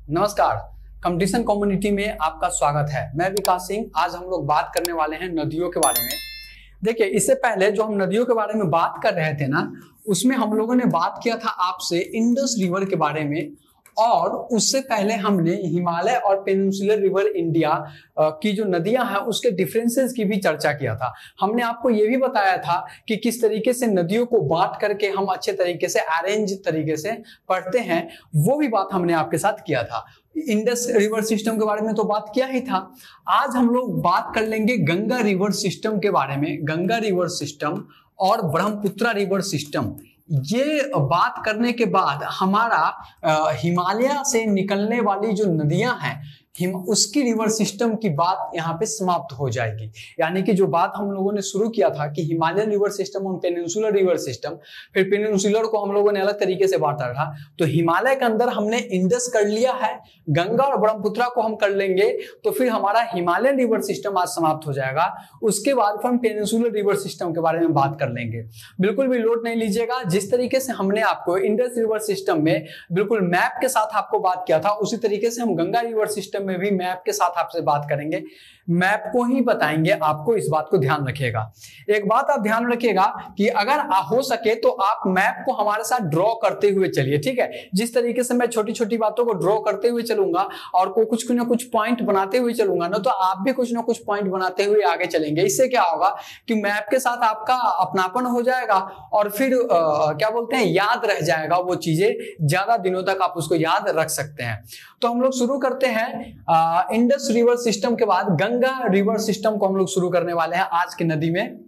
नमस्कार, competition community में आपका स्वागत है। मैं विकास सिंह। आज हम लोग बात करने वाले हैं नदियों के बारे में। देखिए, इससे पहले जो हम नदियों के बारे में बात कर रहे थे ना, उसमें हम लोगों ने बात किया था आपसे इंडस रिवर के बारे में, और उससे पहले हमने हिमालय और पेनिनसुलर रिवर इंडिया की जो नदियां हैं उसके डिफरेंसेस की भी चर्चा किया था। हमने आपको ये भी बताया था कि किस तरीके से नदियों को बांट करके हम अच्छे तरीके से अरेंज तरीके से पढ़ते हैं, वो भी बात हमने आपके साथ किया था। इंडस रिवर सिस्टम के बारे में तो बात किया ही था। आज हम लोग बात कर लेंगे गंगा रिवर सिस्टम के बारे में। गंगा रिवर सिस्टम और ब्रह्मपुत्रा रिवर सिस्टम, ये बात करने के बाद हमारा हिमालय से निकलने वाली जो नदियां हैं उसकी रिवर सिस्टम की बात यहाँ पे समाप्त हो जाएगी। यानी कि जो बात हम लोगों ने शुरू किया था कि हिमालयन रिवर सिस्टम और पेनिनसुलर रिवर सिस्टम, फिर पेनिनसुलर को हम लोगों ने अलग तरीके से बांटा था। तो हिमालय के अंदर हमने इंडस कर लिया है, गंगा और ब्रह्मपुत्रा को हम कर लेंगे तो फिर हमारा हिमालयन रिवर सिस्टम आज समाप्त हो जाएगा। उसके बाद हम पेनिनसुलर रिवर सिस्टम के बारे में बात कर लेंगे। बिल्कुल भी लोड नहीं लीजिएगा। जिस तरीके से हमने आपको इंडस रिवर सिस्टम में बिल्कुल मैप के साथ आपको बात किया था, उसी तरीके से हम गंगा रिवर सिस्टम में भी मैप के साथ आपसे बात करेंगे, मैप को ही बताएंगे आपको। इस बात को ध्यान रखिएगा। एक बात आप ध्यान रखिएगा कि अगर हो सके तो आप मैप को हमारे साथ ड्रॉ करते हुए चलिए, ठीक है। जिस तरीके से मैं छोटी छोटी बातों को ड्रॉ करते हुए चलूंगा और कुछ ना कुछ पॉइंट बनाते हुए चलूंगा ना, तो आप भी कुछ ना कुछ पॉइंट बनाते हुए आगे चलेंगे। इससे क्या होगा कि मैप के साथ आपका अपनापन हो जाएगा और फिर क्या बोलते हैं, याद रह जाएगा वो चीजें, ज्यादा दिनों तक आप उसको याद रख सकते हैं। तो हम लोग शुरू करते हैं इंडस रिवर सिस्टम के बाद गंगा रिवर सिस्टम को हम लोग शुरू करने वाले हैं आज की नदी में।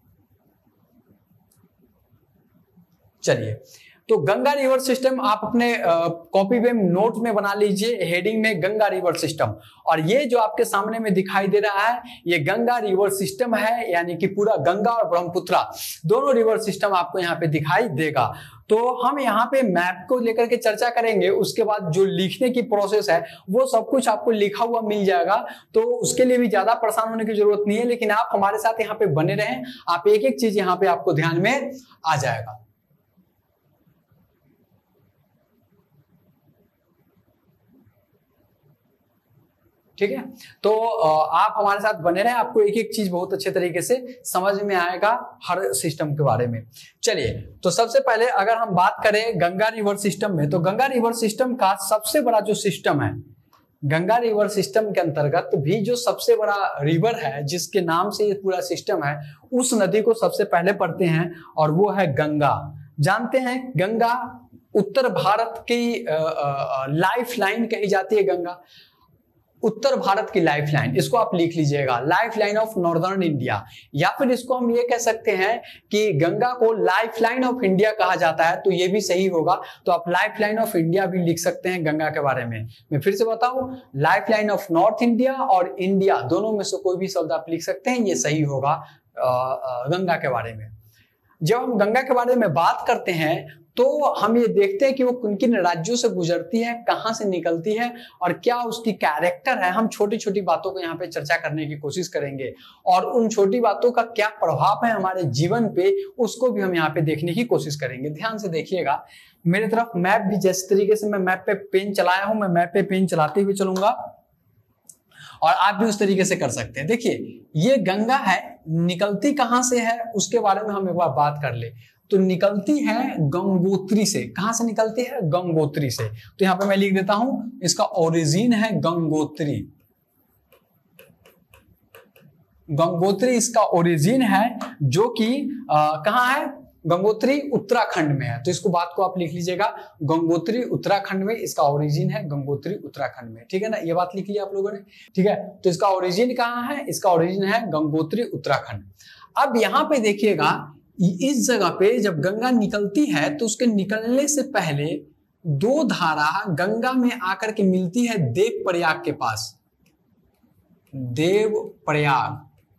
चलिए, तो गंगा रिवर सिस्टम आप अपने कॉपी में नोट में बना लीजिए, हेडिंग में गंगा रिवर सिस्टम। और ये जो आपके सामने में दिखाई दे रहा है, ये गंगा रिवर सिस्टम है, यानी कि पूरा गंगा और ब्रह्मपुत्रा दोनों रिवर सिस्टम आपको यहाँ पे दिखाई देगा। तो हम यहाँ पे मैप को लेकर के चर्चा करेंगे। उसके बाद जो लिखने की प्रोसेस है वो सब कुछ आपको लिखा हुआ मिल जाएगा, तो उसके लिए भी ज्यादा परेशान होने की जरूरत नहीं है। लेकिन आप हमारे साथ यहाँ पे बने रहें, आप एक एक चीज यहाँ पे आपको ध्यान में आ जाएगा। ठीक है, तो आप हमारे साथ बने रहें, आपको एक एक चीज बहुत अच्छे तरीके से समझ में आएगा हर सिस्टम के बारे में। चलिए, तो सबसे पहले अगर हम बात करें गंगा रिवर सिस्टम में, तो गंगा रिवर सिस्टम का सबसे बड़ा जो सिस्टम है, गंगा रिवर सिस्टम के अंतर्गत भी जो सबसे बड़ा रिवर है जिसके नाम से ये पूरा सिस्टम है, उस नदी को सबसे पहले पढ़ते हैं और वो है गंगा। जानते हैं गंगा उत्तर भारत की लाइफ लाइन कही जाती है। गंगा उत्तर भारत की लाइफ लाइन, इसको आप लिख लीजिएगा, life line of northern India. या फिर इसको हम ये कह सकते हैं कि गंगा को लाइफ लाइन ऑफ इंडिया कहा जाता है, तो ये भी सही होगा। तो आप लाइफ लाइन ऑफ इंडिया भी लिख सकते हैं गंगा के बारे में। मैं फिर से बताऊं, life line of north India और इंडिया दोनों में से कोई भी शब्द आप लिख सकते हैं, ये सही होगा गंगा के बारे में। जब हम गंगा के बारे में बात करते हैं तो हम ये देखते हैं कि वो किन किन राज्यों से गुजरती है, कहां से निकलती है और क्या उसकी कैरेक्टर है। हम छोटी छोटी बातों को यहाँ पे चर्चा करने की कोशिश करेंगे और उन छोटी बातों का क्या प्रभाव है हमारे जीवन पे, उसको भी हम यहाँ पे देखने की कोशिश करेंगे। ध्यान से देखिएगा मेरे तरफ। मैप भी जिस तरीके से मैं मैप पे पेन चलाया हूं, मैं मैप पे पेन चलाते हुए चलूंगा और आप भी उस तरीके से कर सकते हैं। देखिए, ये गंगा है, निकलती कहां से है उसके बारे में हम एक बार बात कर ले। तो निकलती है गंगोत्री से। कहां से निकलती है? गंगोत्री से। तो यहां पे मैं लिख देता हूं, इसका ओरिजिन है गंगोत्री। गंगोत्री इसका ओरिजिन है, जो कि कहां है? गंगोत्री उत्तराखंड में है। तो इसको बात को आप लिख लीजिएगा, गंगोत्री उत्तराखंड में इसका ओरिजिन है, गंगोत्री उत्तराखंड में। ठीक है ना, ये बात लिख लिया आप लोगों ने। ठीक है, तो इसका ओरिजिन कहां है? इसका ओरिजिन है गंगोत्री उत्तराखंड। अब यहां पे देखिएगा, इस जगह पे जब गंगा निकलती है तो उसके निकलने से पहले दो धारा गंगा में आकर के मिलती है देवप्रयाग के पास। देवप्रयाग,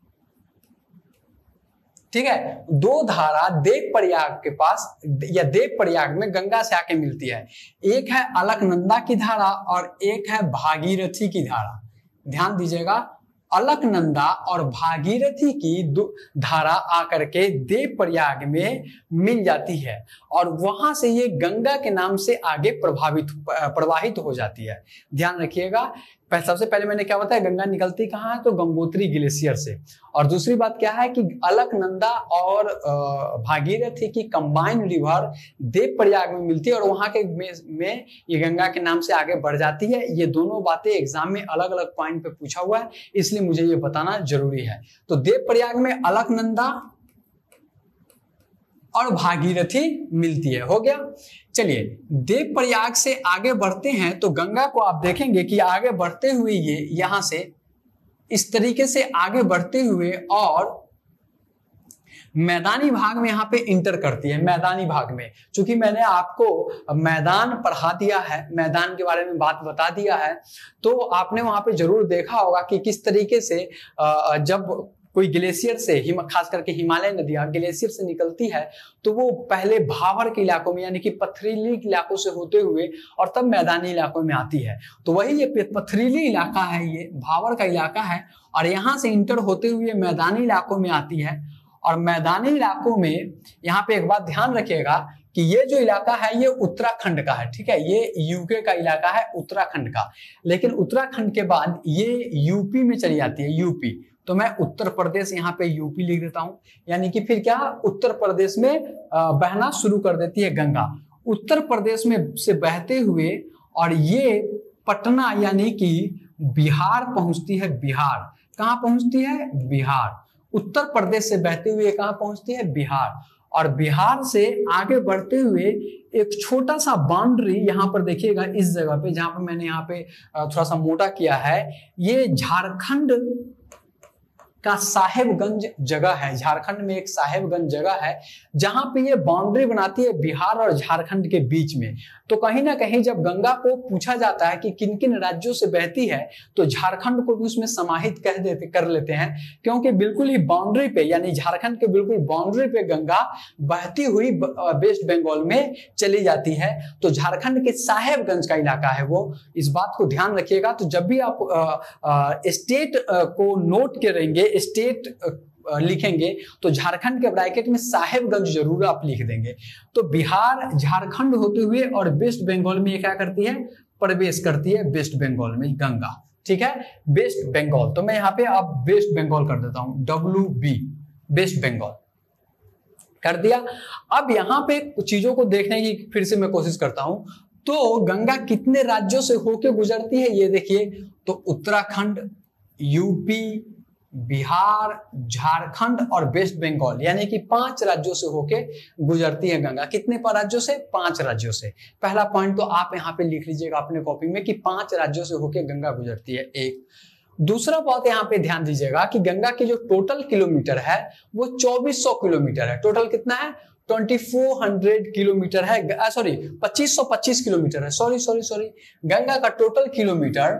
ठीक है, दो धारा देवप्रयाग के पास या देवप्रयाग में गंगा से आके मिलती है। एक है अलकनंदा की धारा और एक है भागीरथी की धारा। ध्यान दीजिएगा, अलकनंदा और भागीरथी की धारा आकर के देवप्रयाग में मिल जाती है और वहां से ये गंगा के नाम से आगे प्रवाहित हो जाती है। ध्यान रखिएगा, सबसे पहले मैंने क्या बताया, गंगा निकलती कहाँ है, तो गंगोत्री ग्लेशियर से। और दूसरी बात क्या है कि अलकनंदा और भागीरथी की कंबाइंड रिवर देवप्रयाग में मिलती है और वहां के में ये गंगा के नाम से आगे बढ़ जाती है। ये दोनों बातें एग्जाम में अलग अलग पॉइंट पे पूछा हुआ है, इसलिए मुझे ये बताना जरूरी है। तो देवप्रयाग में अलकनंदा और भागीरथी मिलती है। हो गया। चलिए देवप्रयाग से आगे बढ़ते हैं तो गंगा को आप देखेंगे कि आगे बढ़ते हुए ये यहां से इस तरीके से आगे बढ़ते हुए और मैदानी भाग में यहाँ पे इंटर करती है। मैदानी भाग में, चूंकि मैंने आपको मैदान पढ़ा दिया है, मैदान के बारे में बात बता दिया है, तो आपने वहां पे जरूर देखा होगा कि किस तरीके से जब कोई ग्लेशियर से खास करके हिमालय नदियां ग्लेशियर से निकलती है तो वो पहले भावर के इलाकों में यानी कि पथरीली इलाकों से होते हुए और तब मैदानी इलाकों में आती है। तो वही ये पथरीली इलाका है, ये भावर का इलाका है और यहाँ से इंटर होते हुए मैदानी इलाकों में आती है। और मैदानी इलाकों में यहाँ पे एक बात ध्यान रखिएगा कि ये जो इलाका है ये उत्तराखंड का है, ठीक है, ये यूके का इलाका है उत्तराखंड का, लेकिन उत्तराखंड के बाद ये यूपी में चली जाती है, यूपी। तो मैं उत्तर प्रदेश यहाँ पे यूपी लिख देता हूं, यानी कि फिर क्या, उत्तर प्रदेश में बहना शुरू कर देती है गंगा, उत्तर प्रदेश में से बहते हुए और ये पटना यानी कि बिहार पहुंचती है। बिहार कहाँ पहुंचती है? बिहार। उत्तर प्रदेश से बहते हुए कहाँ पहुंचती है? बिहार। और बिहार से आगे बढ़ते हुए एक छोटा सा बाउंड्री यहाँ पर देखिएगा, इस जगह पे जहां पर मैंने यहाँ पे थोड़ा सा मोटा किया है, ये झारखंड का साहेबगंज जगह है। झारखंड में एक साहेबगंज जगह है जहां पे ये बाउंड्री बनाती है बिहार और झारखंड के बीच में। तो कहीं ना कहीं जब गंगा को पूछा जाता है कि किन किन राज्यों से बहती है तो झारखंड को भी उसमें समाहित कर लेते हैं, क्योंकि बिल्कुल ही बाउंड्री पे यानी झारखंड के बिल्कुल बाउंड्री पे गंगा बहती हुई वेस्ट बंगाल में चली जाती है। तो झारखंड के साहेबगंज का इलाका है वो, इस बात को ध्यान रखिएगा। तो जब भी आप स्टेट को नोट करेंगे, स्टेट लिखेंगे तो झारखंड के ब्रैकेट में साहेबगंज जरूर आप लिख देंगे। तो बिहार झारखंड होते हुए और वेस्ट बंगाल में ये क्या करती है? प्रवेश करती है वेस्ट बंगाल में गंगा, ठीक है, वेस्ट बंगाल। तो मैं यहाँ पे अब वेस्ट बंगाल कर देता हूं, WB, वेस्ट बंगाल कर दिया। अब यहाँ पे कुछ चीजों को देखने की फिर से मैं कोशिश करता हूं। तो गंगा कितने राज्यों से होके गुजरती है ये देखिए, तो उत्तराखंड, यूपी, बिहार, झारखंड और वेस्ट बंगाल यानी कि 5 राज्यों से होके गुजरती है गंगा। कितने राज्यों से? 5 राज्यों से। पहला पॉइंट तो आप यहाँ पे लिख लीजिएगा अपने कॉपी में कि 5 राज्यों से होके गंगा गुजरती है, एक। दूसरा बात यहाँ पे ध्यान दीजिएगा कि गंगा की जो टोटल किलोमीटर है वो 2400 किलोमीटर है। टोटल कितना है? 2400 किलोमीटर है, सॉरी 2525 किलोमीटर है, सॉरी गंगा का टोटल किलोमीटर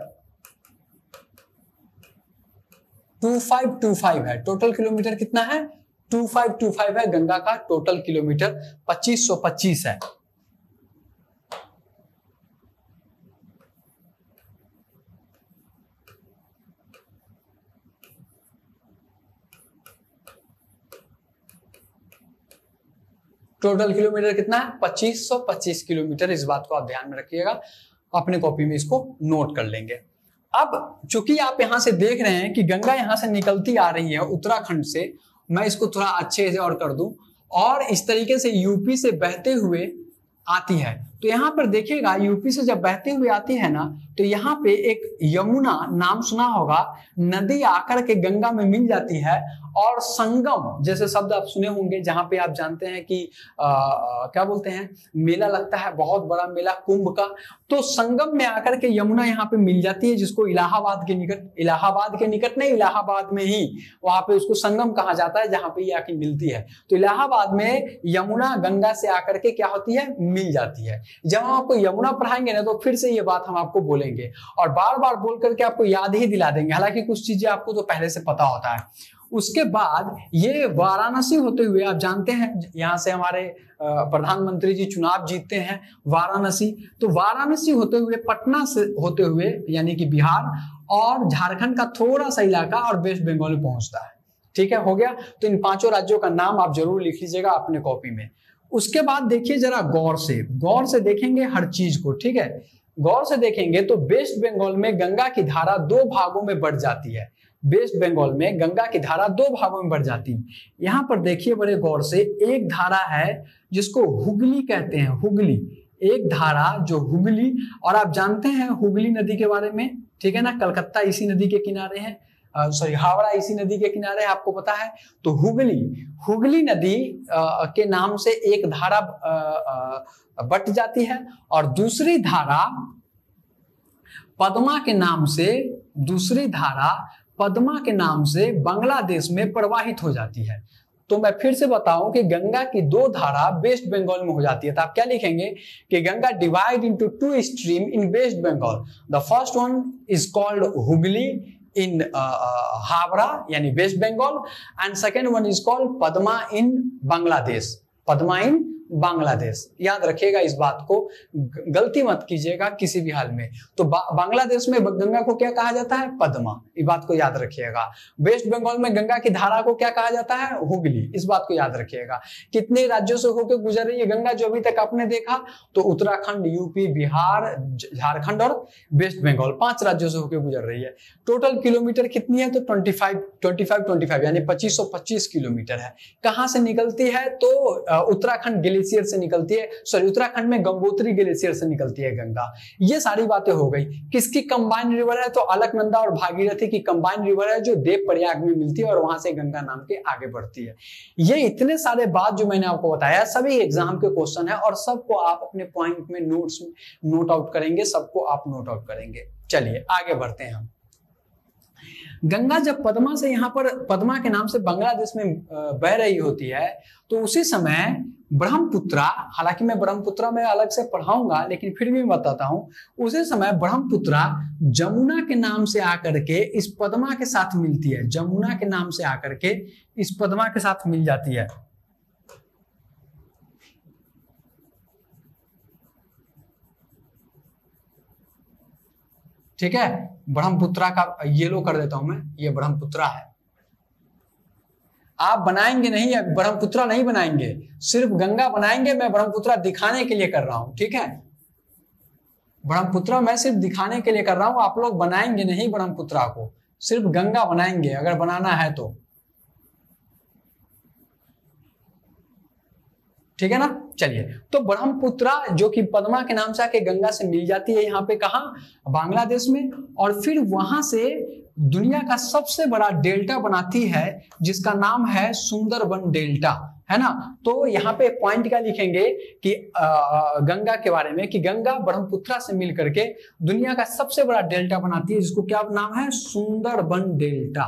2525 है। टोटल किलोमीटर कितना है? 2525 है गंगा का टोटल किलोमीटर, 2525 है। टोटल किलोमीटर कितना है? 2525 किलोमीटर। इस बात को आप ध्यान में रखिएगा, अपने कॉपी में इसको नोट कर लेंगे। अब चूंकि आप यहां से देख रहे हैं कि गंगा यहां से निकलती आ रही है उत्तराखंड से, मैं इसको थोड़ा अच्छे से और कर दूं, और इस तरीके से यूपी से बहते हुए आती है। तो यहाँ पर देखिएगा यूपी से जब बहते हुए आती है ना, तो यहाँ पे एक यमुना नाम सुना होगा, नदी आकर के गंगा में मिल जाती है और संगम जैसे शब्द आप सुने होंगे, जहां पे आप जानते हैं कि क्या बोलते हैं, मेला लगता है, बहुत बड़ा मेला कुंभ का। तो संगम में आकर के यमुना यहाँ पे मिल जाती है, जिसको इलाहाबाद के निकट नहीं, इलाहाबाद में ही वहां पे उसको संगम कहा जाता है, जहां पे ये आके मिलती है। तो इलाहाबाद में यमुना गंगा से आकर के क्या होती है? मिल जाती है। जब हम आपको यमुना पढ़ाएंगे ना तो फिर से ये बात हम आपको बोलेंगे और बार बार बोल करके आपको याद ही दिला देंगे, हालांकि कुछ चीजें आपको तो पहले से पता होता है। उसके बाद ये वाराणसी होते हुए, आप जानते हैं यहाँ से हमारे प्रधानमंत्री जी चुनाव जीतते हैं वाराणसी, तो वाराणसी होते हुए पटना से होते हुए यानी कि बिहार और झारखंड का थोड़ा सा इलाका और वेस्ट बंगाल में पहुंचता है। ठीक है, हो गया। तो इन 5 राज्यों का नाम आप जरूर लिख लीजिएगा अपने कॉपी में। उसके बाद देखिए जरा गौर से देखेंगे हर चीज को। ठीक है, गौर से देखेंगे तो वेस्ट बंगाल में गंगा की धारा 2 भागों में बढ़ जाती है। वेस्ट बंगाल में गंगा की धारा 2 भागों में बढ़ जाती है। यहां पर देखिए बड़े गौर से, एक धारा है जिसको हुगली कहते हैं, हुगली, एक धारा जो हुगली, और आप जानते हैं हुगली नदी के बारे में, ठीक है ना, कलकत्ता इसी नदी के किनारे है, हावड़ा इसी नदी के किनारे, आपको पता है। तो हुगली नदी के नाम से एक धारा बट जाती है और दूसरी धारा पद्मा के नाम से बांग्लादेश में प्रवाहित हो जाती है। तो मैं फिर से बताऊं कि गंगा की 2 धारा वेस्ट बंगाल में हो जाती है। तो आप क्या लिखेंगे कि Ganga divide into 2 stream in West Bengal. The first one is called Hooghly in Havra यानी West Bengal, and second one is called Padma in Bangladesh, Padma in Bangladesh. याद रखिएगा इस बात को, गलती मत कीजिएगा किसी भी हाल में। तो बांग्लादेश में गंगा को क्या कहा जाता है? पद्मा, इस बात को याद रखिएगा। वेस्ट बंगाल में गंगा की धारा को क्या कहा जाता है? हुगली, इस बात को याद रखिएगा। कितने राज्यों से होकर गुजर रही है गंगा जो अभी तक आपने देखा? तो उत्तराखंड, यूपी, बिहार, झारखंड और वेस्ट बंगाल, 5 राज्यों से होकर गुजर रही है। टोटल किलोमीटर कितनी है? तो 25 यानी 2525 किलोमीटर है। कहां से निकलती है? तो उत्तराखंड ग्लेशियर से निकलती है, सॉरी उत्तराखंड में गंगोत्री ग्लेशियर से निकलती है गंगा। ये सारी बातें हो गई। किसकी कंबाइंड रिवर है? तो अलकनंदा और भागीरथी की कंबाइंड रिवर है जो देवप्रयाग में मिलती है और वहां से गंगा नाम के आगे बढ़ती है। ये इतने सारे बात जो मैंने आपको बताया सभी एग्जाम के क्वेश्चन है और सबको आप अपने पॉइंट में नोट्स नोट आउट करेंगे, सबको आप नोट आउट करेंगे। चलिए आगे बढ़ते हैं हम। गंगा जब पद्मा से, यहाँ पर पद्मा के नाम से बांग्लादेश में बह रही होती है, तो उसी समय ब्रह्मपुत्रा, हालांकि मैं ब्रह्मपुत्रा में अलग से पढ़ाऊंगा लेकिन फिर भी बताता हूं, उसी समय ब्रह्मपुत्रा जमुना के नाम से आकर के इस पद्मा के साथ मिलती है, जमुना के नाम से आकर के इस पद्मा के साथ मिल जाती है। ठीक है, ब्रह्मपुत्रा का येलो कर देता हूं मैं, ये ब्रह्मपुत्रा है। आप बनाएंगे नहीं, ब्रह्मपुत्रा नहीं बनाएंगे, सिर्फ गंगा बनाएंगे। मैं ब्रह्मपुत्रा दिखाने के लिए कर रहा हूं, ठीक है, ब्रह्मपुत्रा मैं सिर्फ दिखाने के लिए कर रहा हूं। आप लोग बनाएंगे नहीं ब्रह्मपुत्रा को, सिर्फ गंगा बनाएंगे अगर बनाना है तो, ठीक है ना। चलिए, तो ब्रह्मपुत्रा जो कि पद्मा के नाम से आके गंगा से मिल जाती है, यहाँ पे कहा बांग्लादेश में, और फिर वहां से दुनिया का सबसे बड़ा डेल्टा बनाती है जिसका नाम है सुंदरबन डेल्टा, है ना। तो यहाँ पे पॉइंट क्या लिखेंगे कि गंगा के बारे में, कि गंगा ब्रह्मपुत्रा से मिल करके दुनिया का सबसे बड़ा डेल्टा बनाती है जिसको क्या नाम है? Sundarban delta,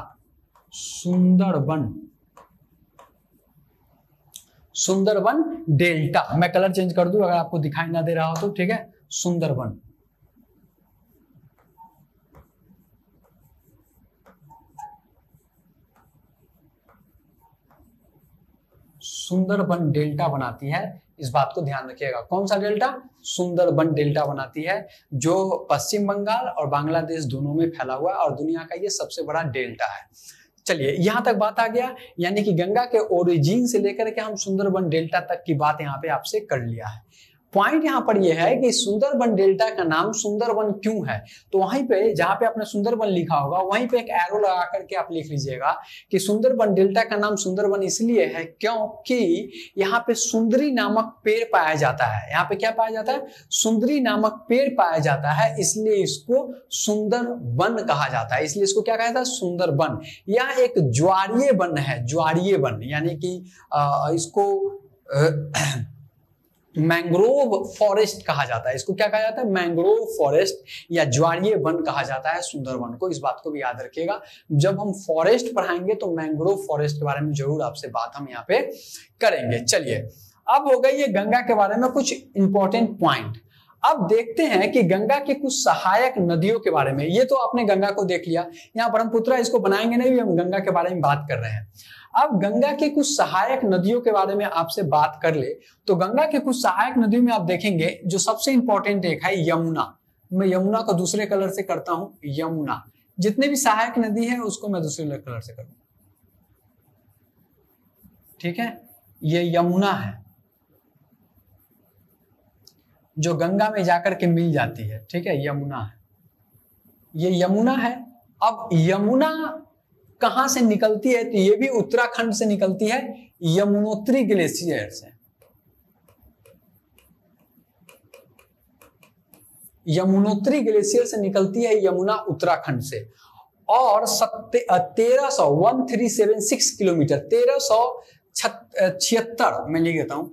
Sundarban delta. मैं कलर चेंज कर दूं अगर आपको दिखाई ना दे रहा हो तो, ठीक है, सुंदरबन। सुंदरबन डेल्टा बनाती है, इस बात को ध्यान रखिएगा। कौन सा डेल्टा? सुंदरबन डेल्टा बनाती है, जो पश्चिम बंगाल और बांग्लादेश दोनों में फैला हुआ है और दुनिया का ये सबसे बड़ा डेल्टा है। चलिए, यहां तक बात आ गया, यानी कि गंगा के ओरिजिन से लेकर के हम सुंदरबन डेल्टा तक की बात यहाँ पे आपसे कर लिया है। पॉइंट यहाँ पर यह है कि सुंदरबन डेल्टा का नाम सुंदरबन क्यों है? तो वहीं पे जहां पे आपने सुंदरबन लिखा होगा वहीं पे एक एरो लगा करके आप लिख लीजिएगा कि सुंदरबन डेल्टा का नाम सुंदरबन इसलिए है क्योंकि यहाँ पे सुंदरी नामक पेड़ पाया जाता है। यहाँ पे क्या पाया जाता है? सुंदरी नामक पेड़ पाया जाता है, इसलिए इसको सुंदरबन कहा जाता है। इसलिए इसको क्या कहा जाता है? सुंदरबन। यह एक ज्वारीय वन है, ज्वारीय वन, यानी कि इसको मैंग्रोव फॉरेस्ट कहा जाता है। इसको क्या कहा जाता है? मैंग्रोव फॉरेस्ट या ज्वारीय वन कहा जाता है सुंदरबन को। इस बात को भी याद रखिएगा, जब हम फॉरेस्ट पढ़ाएंगे तो मैंग्रोव फॉरेस्ट के बारे में जरूर आपसे बात हम यहाँ पे करेंगे। चलिए, अब हो गई ये गंगा के बारे में कुछ इंपॉर्टेंट पॉइंट। अब देखते हैं कि गंगा की कुछ सहायक नदियों के बारे में। ये तो आपने गंगा को देख लिया, यहाँ ब्रह्मपुत्र इसको बनाएंगे नहीं, हम गंगा के बारे में बात कर रहे हैं। अब गंगा की कुछ सहायक नदियों के बारे में आपसे बात कर ले तो गंगा के कुछ सहायक नदियों में आप देखेंगे जो सबसे इंपॉर्टेंट एक है यमुना। मैं यमुना को दूसरे कलर से करता हूं, यमुना। जितने भी सहायक नदी है उसको मैं दूसरे कलर से करूंगा, ठीक है। ये यमुना है जो गंगा में जाकर के मिल जाती है, ठीक है, यमुना है, ये यमुना है। अब यमुना कहां से निकलती है तो ये भी उत्तराखंड से निकलती है, यमुनोत्री ग्लेशियर से। यमुनोत्री ग्लेशियर से निकलती है यमुना उत्तराखंड से। और 1376 किलोमीटर, 1376 मैं लिख देता हूं,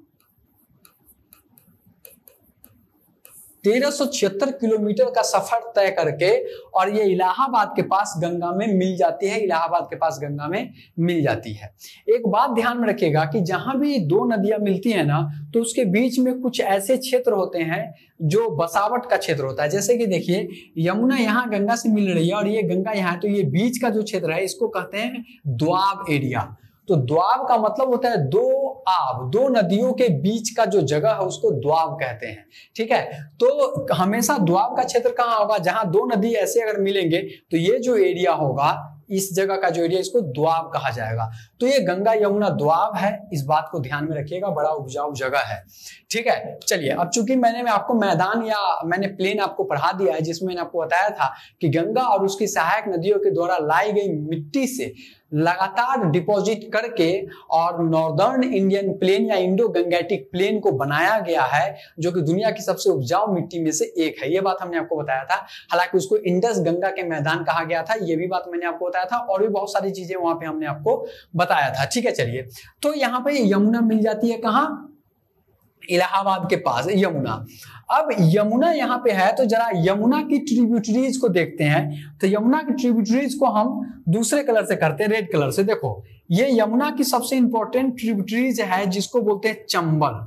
1376 किलोमीटर का सफर तय करके और ये इलाहाबाद के पास गंगा में मिल जाती है, इलाहाबाद के पास गंगा में मिल जाती है। एक बात ध्यान में रखिएगा कि जहां भी दो नदियां मिलती है ना तो उसके बीच में कुछ ऐसे क्षेत्र होते हैं जो बसावट का क्षेत्र होता है। जैसे कि देखिए यमुना यहाँ गंगा से मिल रही है और ये गंगा यहाँ, तो ये बीच का जो क्षेत्र है इसको कहते हैं द्वाब एरिया। तो द्वाब का मतलब होता है दो आब, दो नदियों के बीच का जो जगह है उसको द्वाब कहते हैं, ठीक है। तो हमेशा द्वाब का क्षेत्र कहाँ होगा, जहां दो नदी ऐसे अगर मिलेंगे तो ये जो एरिया होगा, इस जगह का जो एरिया, इसको द्वाब कहा जाएगा। तो ये गंगा यमुना द्वाब है, इस बात को ध्यान में रखिएगा, बड़ा उपजाऊ जगह है, ठीक है। चलिए, अब चूंकि मैंने आपको मैदान या मैंने प्लेन आपको पढ़ा दिया है जिसमें मैंने आपको बताया था कि गंगा और उसकी सहायक नदियों के द्वारा लाई गई मिट्टी से लगातार डिपॉजिट करके और नॉर्दर्न इंडियन प्लेन या इंडो गंगेटिक प्लेन को बनाया गया है, जो कि दुनिया की सबसे उपजाऊ मिट्टी में से एक है। ये बात हमने आपको बताया था। हालांकि उसको इंडस गंगा के मैदान कहा गया था, ये भी बात मैंने आपको बताया था, और भी बहुत सारी चीजें वहां पे हमने आपको बताया था, ठीक है। चलिए, तो यहाँ पे यमुना मिल जाती है कहाँ, इलाहाबाद के पास यमुना। अब यमुना यहाँ पे है तो जरा यमुना की ट्रिब्यूटरीज को देखते हैं। तो यमुना की ट्रिब्यूटरीज को हम दूसरे कलर से करते हैं, रेड कलर से। देखो, ये यमुना की सबसे इंपॉर्टेंट ट्रिब्यूटरीज है जिसको बोलते हैं चंबल।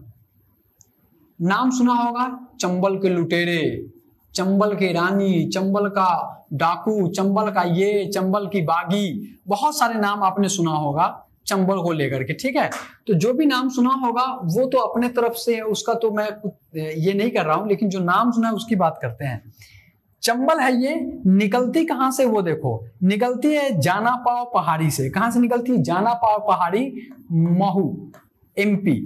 नाम सुना होगा, चंबल के लुटेरे, चंबल की रानी, चंबल का डाकू, चंबल का ये, चंबल की बागी, बहुत सारे नाम आपने सुना होगा चंबल को लेकर के, ठीक है। तो जो भी नाम सुना होगा वो तो अपने तरफ से है, उसका तो मैं कुछ ये नहीं कर रहा हूं, लेकिन जो नाम सुना है उसकी बात करते हैं। चंबल है ये, निकलती कहां से वो देखो, निकलती है जाना पाव पहाड़ी से। कहां से निकलती है, जाना पाव पहाड़ी, महू एमपी,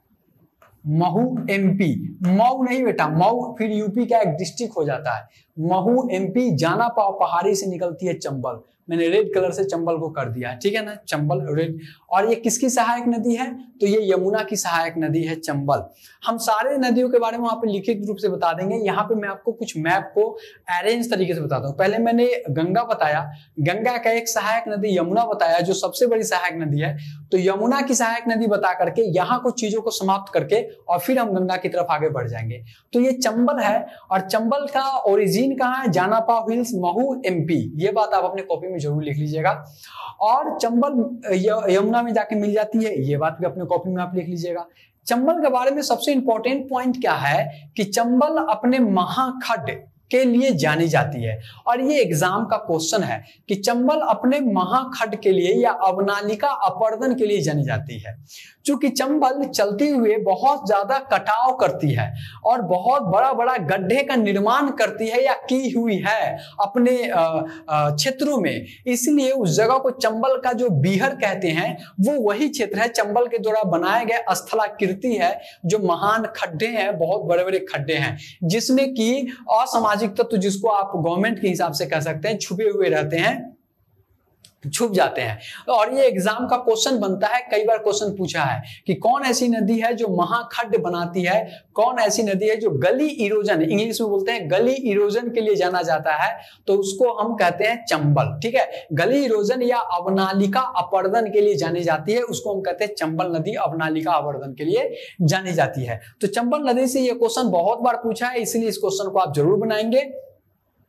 महू एमपी, मऊ नहीं बेटा, मऊ फिर यूपी का एक डिस्ट्रिक्ट हो जाता है। महू एमपी, जाना पाव पहाड़ी से निकलती है चंबल। मैंने रेड कलर से चंबल को कर दिया है, ठीक है ना, चंबल रेड। और ये किसकी सहायक नदी है, तो ये यमुना की सहायक नदी है चंबल। हम सारे नदियों के बारे में वहां पे लिखित रूप से बता देंगे। यहाँ पे मैं आपको कुछ मैप को अरेंज तरीके से बताता हूँ। पहले मैंने गंगा बताया, गंगा का एक सहायक नदी यमुना बताया जो सबसे बड़ी सहायक नदी है। तो यमुना की सहायक नदी बता करके यहाँ कुछ चीजों को समाप्त करके और फिर हम गंगा की तरफ आगे बढ़ जाएंगे। तो ये चंबल है और चंबल का ओरिजिन कहाँ है, जाना पाव हिल्स, महू एमपी। ये बात आप अपने कॉपी में जरूर लिख लीजिएगा। और चंबल यमुना में जाके मिल जाती है, ये बात भी अपने कॉपी में आप लिख लीजिएगा। चंबल के बारे में सबसे इंपॉर्टेंट पॉइंट क्या है कि चंबल अपने महाखड्ड के लिए जानी जाती है। और ये एग्जाम का क्वेश्चन है कि चंबल अपने महाखड्ड के लिए या अवनालिका अपर्दन के लिए जानी जाती है। क्योंकि चंबल चलते हुए बहुत ज्यादा कटाव करती है और बहुत बड़ा बड़ा गड्ढे का निर्माण करती है या की हुई है अपने क्षेत्रों में, इसलिए उस जगह को चंबल का जो बीहर कहते हैं वो वही क्षेत्र है। चंबल के द्वारा बनाए गए स्थलाकृति है जो महान खड्डे हैं, बहुत बड़े बड़े खड्डे हैं जिसमें कि असामाजिक तत्व, जिसको आप गवर्नमेंट के हिसाब से कह सकते हैं, छुपे हुए रहते हैं, छुप जाते हैं। और ये एग्जाम का क्वेश्चन बनता है, कई बार क्वेश्चन पूछा है कि कौन ऐसी नदी है जो महाखड्ड बनाती है, कौन ऐसी नदी है जो गली इरोजन, इंग्लिश में बोलते हैं गली इरोजन के लिए जाना जाता है, तो उसको हम कहते हैं चंबल, ठीक है। गली इरोजन या अवनालिका अपर्दन के लिए जानी जाती है, उसको हम कहते हैं चंबल नदी अवनालिका अपर्दन के लिए जानी जाती है। तो चंबल नदी से ये क्वेश्चन बहुत बार पूछा है, इसलिए इस क्वेश्चन को आप जरूर बनाएंगे।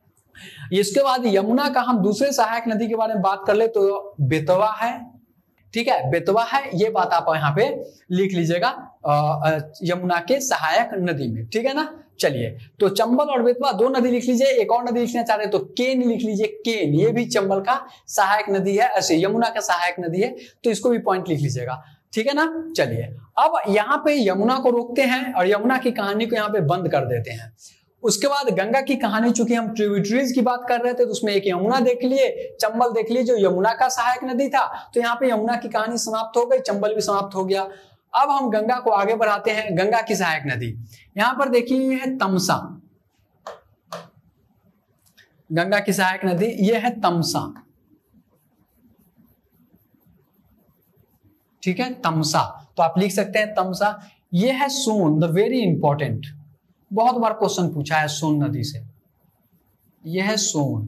इसके बाद यमुना का हम दूसरे सहायक नदी के बारे में बात कर ले तो बेतवा है, ठीक है, बेतवा है, ये बात आप यहाँ पे लिख लीजिएगा यमुना के सहायक नदी में, ठीक है ना। चलिए, तो चंबल और बेतवा दो नदी लिख लीजिए। एक और नदी लिखना चाह रहे तो केन लिख लीजिए, केन, ये भी चंबल का सहायक नदी है, ऐसे यमुना का सहायक नदी है, तो इसको भी पॉइंट लिख लीजिएगा, ठीक है ना। चलिए, अब यहाँ पे यमुना को रोकते हैं और यमुना की कहानी को यहाँ पे बंद कर देते हैं। उसके बाद गंगा की कहानी, चूंकि हम ट्रिब्यूटरीज की बात कर रहे थे तो उसमें एक यमुना देख लिए, चंबल देख लिए जो यमुना का सहायक नदी था, तो यहाँ पे यमुना की कहानी समाप्त हो गई, चंबल भी समाप्त हो गया। अब हम गंगा को आगे बढ़ाते हैं। गंगा की सहायक नदी यहां पर देखिए है तमसा, गंगा की सहायक नदी ये है तमसा, ठीक है, तमसा, तो आप लिख सकते हैं तमसा। ये है सोन, द वेरी इंपॉर्टेंट, बहुत बार क्वेश्चन पूछा है सोन नदी से, यह है सोन,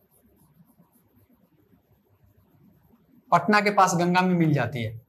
पटना के पास गंगा में मिल जाती है।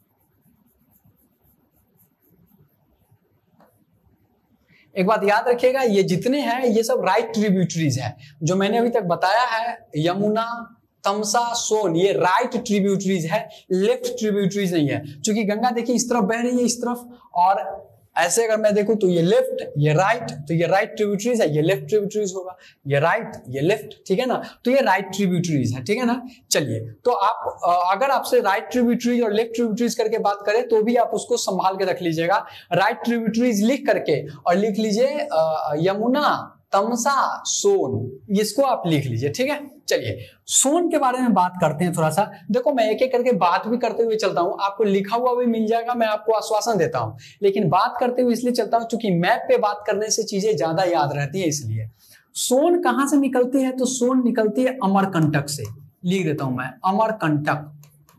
एक बात याद रखिएगा, ये जितने हैं ये सब राइट ट्रिब्यूटरीज है, जो मैंने अभी तक बताया है, यमुना, तमसा, सोन, ये राइट ट्रिब्यूटरीज है, लेफ्ट ट्रिब्यूटरीज नहीं है। क्योंकि गंगा देखिए इस तरफ बह रही है, इस तरफ, और ऐसे अगर मैं देखूं तो ये लेफ्ट, ये राइट, तो ये राइट ट्रिब्यूटरीज है, ये लेफ्ट ट्रिब्यूटरीज होगा, ये राइट, ये लेफ्ट, ठीक है ना, तो ये राइट ट्रिब्यूटरीज है, ठीक है ना। चलिए, तो आप अगर आपसे राइट ट्रिब्यूटरीज और लेफ्ट ट्रिब्यूटरीज करके बात करें तो भी आप उसको संभाल के रख लीजिएगा, राइट ट्रिब्यूटरीज लिख करके, और लिख लीजिए यमुना, तमसा, सोन, इसको आप लिख लीजिए, ठीक है। चलिए, सोन के बारे में बात करते हैं थोड़ा सा। देखो, मैं एक एक करके बात भी करते हुए चलता हूं, आपको लिखा हुआ भी मिल जाएगा, मैं आपको आश्वासन देता हूं, लेकिन बात करते हुए इसलिए चलता हूं क्योंकि मैप पे बात करने से चीजें ज्यादा याद रहती है, इसलिए। सोन कहां से निकलती है, तो सोन निकलती है अमरकंटक से, लिख देता हूं मैं, अमरकंटक,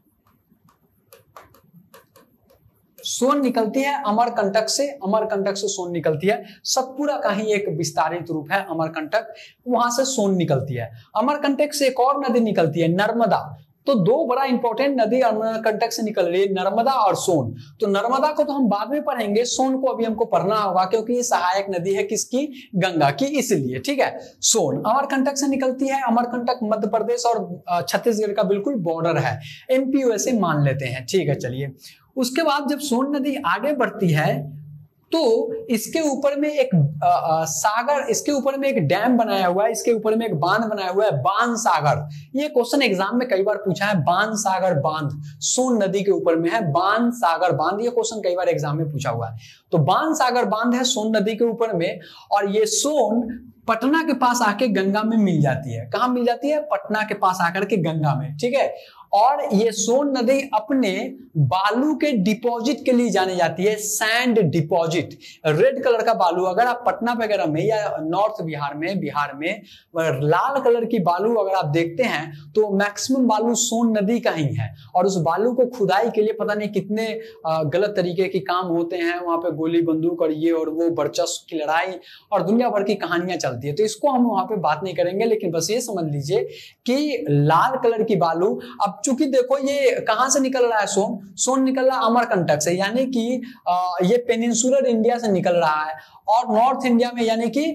सोन निकलती है अमरकंटक से, अमरकंटक से सोन निकलती है। सतपुरा का ही एक विस्तारित रूप है अमरकंटक, वहां से सोन निकलती है। अमरकंटक से एक और नदी निकलती है, नर्मदा, तो दो बड़ा इंपॉर्टेंट नदी अमरकंटक से निकल रही है, नर्मदा और सोन। तो नर्मदा को तो हम बाद में पढ़ेंगे, सोन को अभी हमको पढ़ना होगा क्योंकि ये सहायक नदी है किसकी, गंगा की, इसलिए, ठीक है। सोन अमरकंटक से निकलती है, अमरकंटक मध्य प्रदेश और छत्तीसगढ़ का बिल्कुल बॉर्डर है, एमपी यूएसए मान लेते हैं, ठीक है। चलिए, उसके बाद जब सोन नदी आगे बढ़ती है तो इसके ऊपर में एक सागर, इसके ऊपर में एक डैम बनाया हुआ है, इसके ऊपर में एक बांध बनाया हुआ है, बाण सागर। ये क्वेश्चन एग्जाम में कई बार पूछा है, बाण सागर बांध सोन नदी के ऊपर में है, बाण सागर बांध, ये क्वेश्चन कई बार एग्जाम में पूछा हुआ है। तो बाण सागर बांध है सोन नदी के ऊपर में, और ये सोन पटना के पास आके गंगा में मिल जाती है। कहां मिल जाती है, पटना के पास आकर के गंगा में, ठीक है। और ये सोन नदी अपने बालू के डिपॉजिट के लिए जानी जाती है, सैंड डिपॉजिट, रेड कलर का बालू। अगर आप पटना वगैरह में या नॉर्थ बिहार में लाल कलर की बालू अगर आप देखते हैं तो मैक्सिमम बालू सोन नदी का ही है, और उस बालू को खुदाई के लिए पता नहीं कितने गलत तरीके के काम होते हैं, वहां पे गोली बंदूक और ये और वो, वर्चस्व की लड़ाई और दुनिया भर की कहानियां चलती है, तो इसको हम वहां पे बात नहीं करेंगे। लेकिन बस ये समझ लीजिए कि लाल कलर की बालू, अब चूंकि देखो ये कहां से निकल रहा है, सोन निकल रहा है अमरकंटक से, यानी कि ये पेनिनसुलर इंडिया से निकल रहा है, और नॉर्थ इंडिया में यानी कि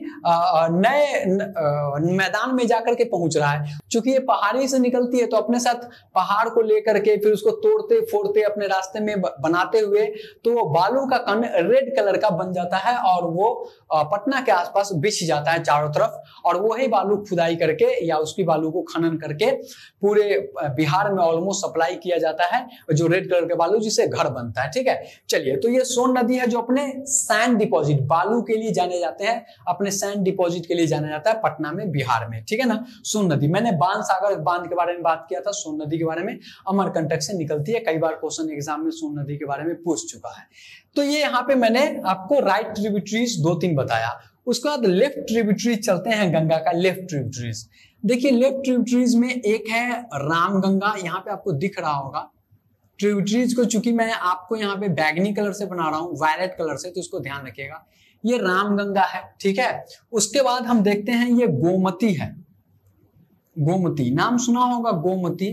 नए मैदान में जाकर के पहुंच रहा है। चूंकि ये पहाड़ी से निकलती है तो अपने साथ पहाड़ को लेकर के फिर उसको तोड़ते फोड़ते अपने रास्ते में बनाते हुए तो बालू का कण रेड कलर का बन जाता है, और वो पटना के आसपास बिछ जाता है चारों तरफ, और वही बालू खुदाई करके या उसकी बालू को खनन करके पूरे बिहार में ऑलमोस्ट सप्लाई किया जाता है, जो रेड कलर के बालू जिससे घर बनता है, ठीक है। चलिए, तो ये सोन नदी है जो अपने सैंड डिपॉजिट, बालू के लिए जाने जाते हैं, अपने सैंड डिपॉजिट के लिए जाना जाता है पटना में, बिहार में, ठीक है ना। सोन नदी, मैंने बाण सागर बांध के बारे में बात किया था, सोन नदी के बारे में, अमरकंटक से निकलती है, कई बार क्वेश्चन एग्जाम में सोन नदी के बारे में पूछ चुका है। तो ये यहाँ पे मैंने आपको राइट ट्रिब्यूटरीज 2-3 बताया। उसके बाद लेफ्ट ट्रिब्यूटरीज चलते हैं गंगा का, लेफ्ट ट्रिब्यूटरीज देखिए, लेफ्ट ट्रिब्यूटरीज में एक है रामगंगा, यहाँ पे आपको दिख रहा होगा ट्रिब्यूटरीज को, चूंकि मैं आपको यहाँ पे बैगनी कलर से बना रहा हूँ, वायलेट कलर से, तो इसको ध्यान रखिएगा, ये रामगंगा है, ठीक है। उसके बाद हम देखते हैं ये गोमती है, गोमती नाम सुना होगा, गोमती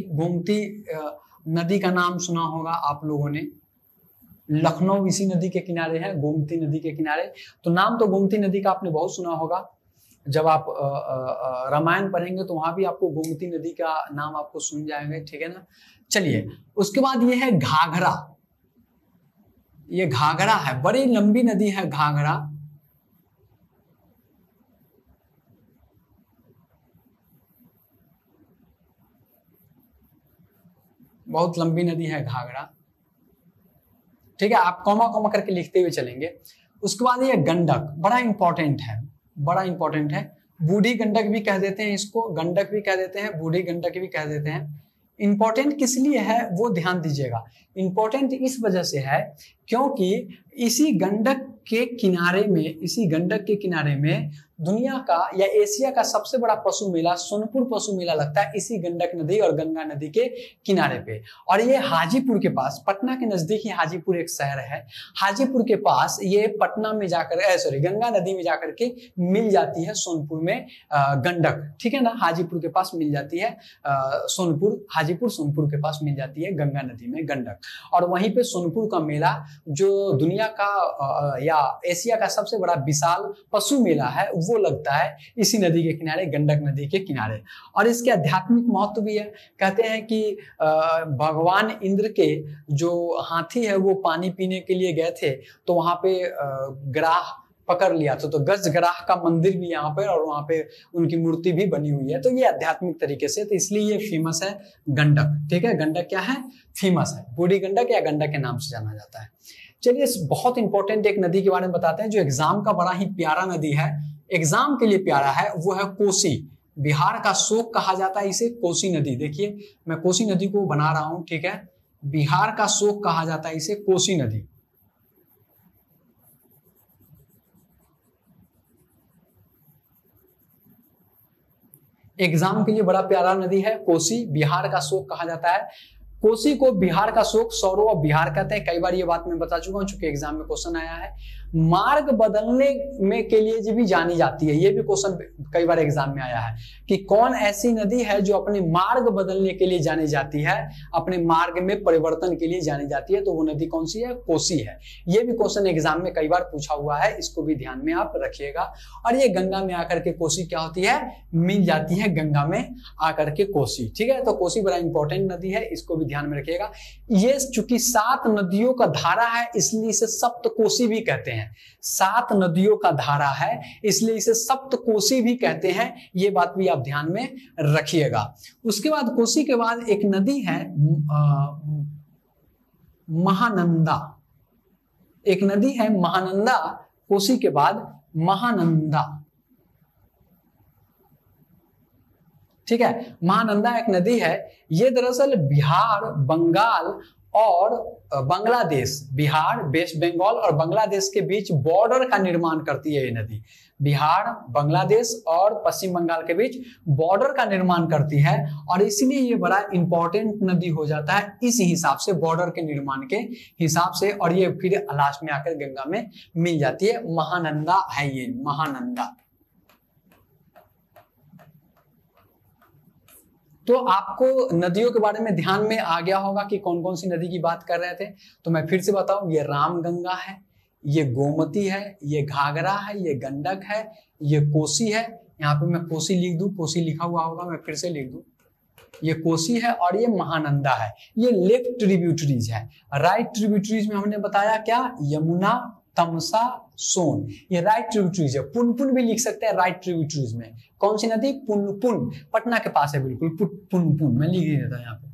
नदी का नाम सुना होगा आप लोगों ने, लखनऊ इसी नदी के किनारे है, गोमती नदी के किनारे, तो नाम तो गोमती नदी का आपने बहुत सुना होगा। जब आप रामायण पढ़ेंगे तो वहां भी आपको गोमती नदी का नाम आपको सुन जाएंगे, ठीक है ना। चलिए, उसके बाद ये है घाघरा। ये घाघरा है, बड़ी लंबी नदी है घाघरा। बहुत लंबी नदी है घाघरा, ठीक है। आप कॉमा कॉमा करके लिखते हुए चलेंगे। उसके बाद ये गंडक, बड़ा इंपॉर्टेंट है, बड़ा इंपॉर्टेंट है। बूढ़ी गंडक भी कह देते हैं इसको, गंडक भी कह देते हैं, बूढ़ी गंडक भी कह देते हैं। इंपॉर्टेंट किस लिए है वो ध्यान दीजिएगा। इंपॉर्टेंट इस वजह से है क्योंकि इसी गंडक के किनारे में, इसी गंडक के किनारे में दुनिया का या एशिया का सबसे बड़ा पशु मेला सोनपुर पशु मेला लगता है, इसी गंडक नदी और गंगा नदी के किनारे पे। और ये हाजीपुर के पास, पटना के नजदीक ही हाजीपुर एक शहर है, हाजीपुर के पास ये पटना में जाकर सॉरी गंगा नदी में जाकर के मिल जाती है सोनपुर में गंडक, ठीक है ना। हाजीपुर के पास मिल जाती है सोनपुर, हाजीपुर सोनपुर के पास मिल जाती है गंगा नदी में गंडक। और वहीं पे सोनपुर का मेला जो दुनिया का या एशिया का सबसे बड़ा विशाल पशु मेला है वो लगता है इसी नदी के किनारे, गंडक नदी के किनारे। और इसके आध्यात्मिक महत्व भी है। कहते हैं कि भगवान इंद्र के जो हाथी है वो पानी पीने के लिए गए थे तो वहां पे ग्राह पकड़ लिया था, तो गजग्राह का मंदिर भी यहाँ पे और वहां पे उनकी मूर्ति भी बनी हुई है। तो ये आध्यात्मिक तरीके से, तो इसलिए ये फेमस है गंडक, ठीक है। गंडक क्या है? फेमस है, बूढ़ी गंडक या गंडक के नाम से जाना जाता है। चलिए, बहुत इंपॉर्टेंट एक नदी के बारे में बताते हैं जो एग्जाम का बड़ा ही प्यारा नदी है, एग्जाम के लिए प्यारा है, वो है कोसी। बिहार का शोक कहा जाता है इसे, कोसी नदी। देखिए मैं कोसी नदी को बना रहा हूं, ठीक है। बिहार का शोक कहा जाता है इसे, कोसी नदी। एग्जाम के लिए बड़ा प्यारा नदी है कोसी, बिहार का शोक कहा जाता है। कोसी को बिहार का शोक, सौरव ऑफ बिहार कहते हैं। कई बार ये बात मैं बता चुका हूं चूंकि एग्जाम में क्वेश्चन आया है। मार्ग बदलने में के लिए भी जानी जाती है, ये भी क्वेश्चन कई बार एग्जाम में आया है कि कौन ऐसी नदी है जो अपने मार्ग बदलने के लिए जानी जाती है, अपने मार्ग में परिवर्तन के लिए जानी जाती है, तो वो नदी कौन सी है? कोसी है। ये भी क्वेश्चन एग्जाम में कई बार पूछा हुआ है, इसको भी ध्यान में आप रखिएगा। और ये गंगा में आकर के कोसी क्या होती है? मिल जाती है गंगा में आकर के कोसी, ठीक है। तो कोसी बड़ा इंपॉर्टेंट नदी है, इसको भी ध्यान में रखिएगा। ये चूंकि 7 नदियों का धारा है इसलिए इसे सप्तकोसी भी कहते हैं। 7 नदियों का धारा है इसलिए इसे सप्तकोसी भी कहते हैं, ये बात भी आप ध्यान में रखिएगा। उसके बाद कोसी के बाद एक नदी है महानंदा। एक नदी है महानंदा, कोसी के बाद महानंदा, ठीक है। महानंदा एक नदी है, ये दरअसल बिहार, बंगाल और बांग्लादेश, बिहार, वेस्ट बंगाल और बांग्लादेश के बीच बॉर्डर का निर्माण करती है। ये नदी बिहार, बांग्लादेश और पश्चिम बंगाल के बीच बॉर्डर का निर्माण करती है और इसलिए ये बड़ा इंपॉर्टेंट नदी हो जाता है इस हिसाब से, बॉर्डर के निर्माण के हिसाब से। और ये फिर लास्ट में आकर गंगा में मिल जाती है। महानंदा है ये, महानंदा। तो आपको नदियों के बारे में ध्यान में आ गया होगा कि कौन कौन सी नदी की बात कर रहे थे। तो मैं फिर से बताऊं, ये रामगंगा है, ये गोमती है, ये घाघरा है, ये गंडक है, ये कोसी है। यहाँ पे मैं कोसी लिख दूं, कोसी लिखा हुआ होगा, मैं फिर से लिख दूं, ये कोसी है और ये महानंदा है। ये लेफ्ट ट्रिब्यूटरीज है। राइट ट्रिब्यूटरीज में हमने बताया क्या? यमुना, तमसा, सोन, ये राइट ट्रिब्यूटरीज है। पुनपुन भी लिख सकते हैं राइट ट्रिब्यूटरीज में। कौन सी नदी? पुनपुन, पटना के पास है बिल्कुल, पुनपुन। मैं लिख ही देता यहाँ पे।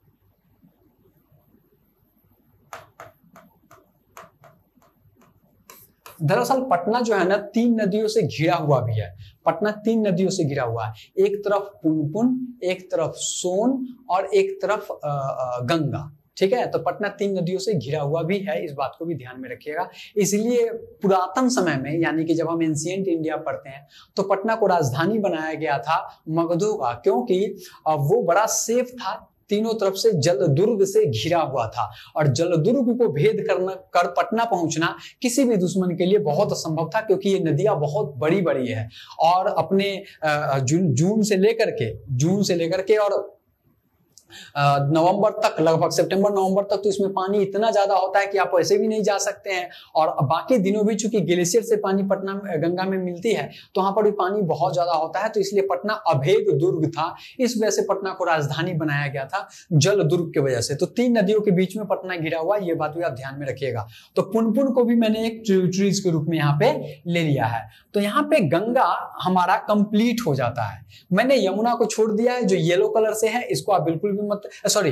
दरअसल पटना जो है ना 3 नदियों से घिरा हुआ भी है। पटना 3 नदियों से घिरा हुआ है, एक तरफ पुनपुन, एक तरफ सोन और एक तरफ गंगा, ठीक है। तो पटना 3 नदियों से घिरा हुआ भी है, इस बात को भी ध्यान में रखिएगा। इसलिए पुरातन समय में, यानी कि जब हम एंशिएंट इंडिया पढ़ते हैं, तो पटना को राजधानी बनाया गया था मगधों का, क्योंकि वो बड़ा सेफ था, तीनों तरफ से जलदुर्ग से घिरा हुआ था और जलदुर्ग को भेद कर पटना पहुंचना किसी भी दुश्मन के लिए बहुत असंभव था, क्योंकि ये नदियां बहुत बड़ी बड़ी है और अपने जून से लेकर के और नवंबर तक, लगभग सितंबर नवंबर तक तो इसमें पानी इतना ज्यादा होता है कि आप वैसे भी नहीं जा सकते हैं। और बाकी दिनों भी चूंकि ग्लेशियर से पानी पटना गंगा में मिलती है तो वहां पर भी पानी बहुत ज्यादा होता है, तो इसलिए पटना अभेद दुर्ग था। इस वजह से पटना को राजधानी बनाया गया था, जल दुर्ग की वजह से। तो 3 नदियों के बीच में पटना घिरा हुआ, ये बात भी आप ध्यान में रखिएगा। तो पुनपुन को भी मैंने एक ट्रिब्यूटरीज के रूप में यहाँ पे ले लिया है। तो यहाँ पे गंगा हमारा कंप्लीट हो जाता है। मैंने यमुना को छोड़ दिया है जो येलो कलर से है, इसको आप बिल्कुल भी मत,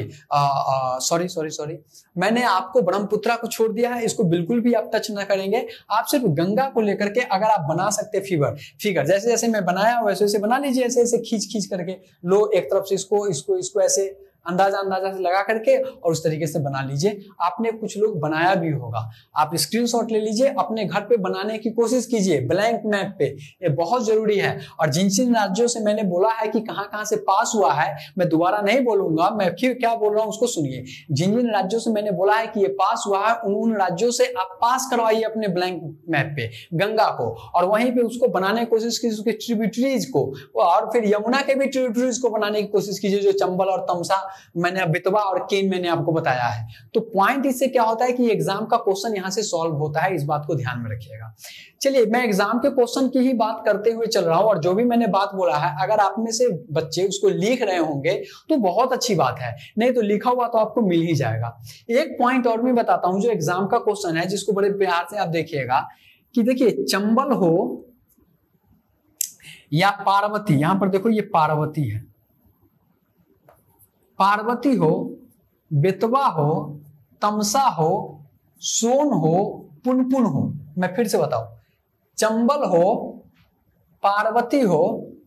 सॉरी, मैंने आपको ब्रह्मपुत्रा को छोड़ दिया है, इसको बिल्कुल भी आप टच ना करेंगे। आप सिर्फ गंगा को लेकर के अगर आप बना सकते फिगर जैसे जैसे मैं बनाया वैसे वैसे बना लीजिए, ऐसे ऐसे खींच करके लो, एक तरफ से इसको ऐसे अंदाजा से लगा करके और उस तरीके से बना लीजिए। आपने कुछ लोग बनाया भी होगा, आप स्क्रीनशॉट ले लीजिए, अपने घर पे बनाने की कोशिश कीजिए ब्लैंक मैप पे, ये बहुत जरूरी है। और जिन जिन राज्यों से मैंने बोला है कि कहां से पास हुआ है, मैं दोबारा नहीं बोलूंगा, मैं फिर क्या बोल रहा हूं उसको सुनिए। जिन जिन राज्यों से मैंने बोला है कि ये पास हुआ है, उन राज्यों से आप पास करवाइए अपने ब्लैंक मैप पे गंगा को, और वहीं पे उसको बनाने की कोशिश कीजिए, उसके ट्रिब्यूटरीज को, और फिर यमुना के भी ट्रिब्यूटरीज को बनाने की कोशिश कीजिए, जो चंबल और तमसा मैंने, बेतवा और केन मैंने आपको बताया है। तो पॉइंट इससे क्या होता है कि एग्जाम का क्वेश्चन यहां से सॉल्व होता है, इस बात को ध्यान में रखिएगा। चलिए, मैं एग्जाम के क्वेश्चन की ही बात करते हुए चल रहा हूं, और जो भी मैंने बात बोला है अगर आप में से बच्चे उसको लिख रहे होंगे तो बहुत अच्छी बात है, नहीं तो लिखा हुआ तो आपको मिल ही जाएगा। एक पॉइंट और मैं बताता हूं जो एग्जाम का क्वेश्चन है, जिसको बड़े प्यार से आप देखिएगा कि देखिए, चंबल हो या पार्वती, यहां पर देखो ये पार्वती है, पार्वती हो, बेतवा हो, तमसा हो, सोन हो, पुनपुन हो। मैं फिर से बताऊं, चंबल हो, पार्वती हो,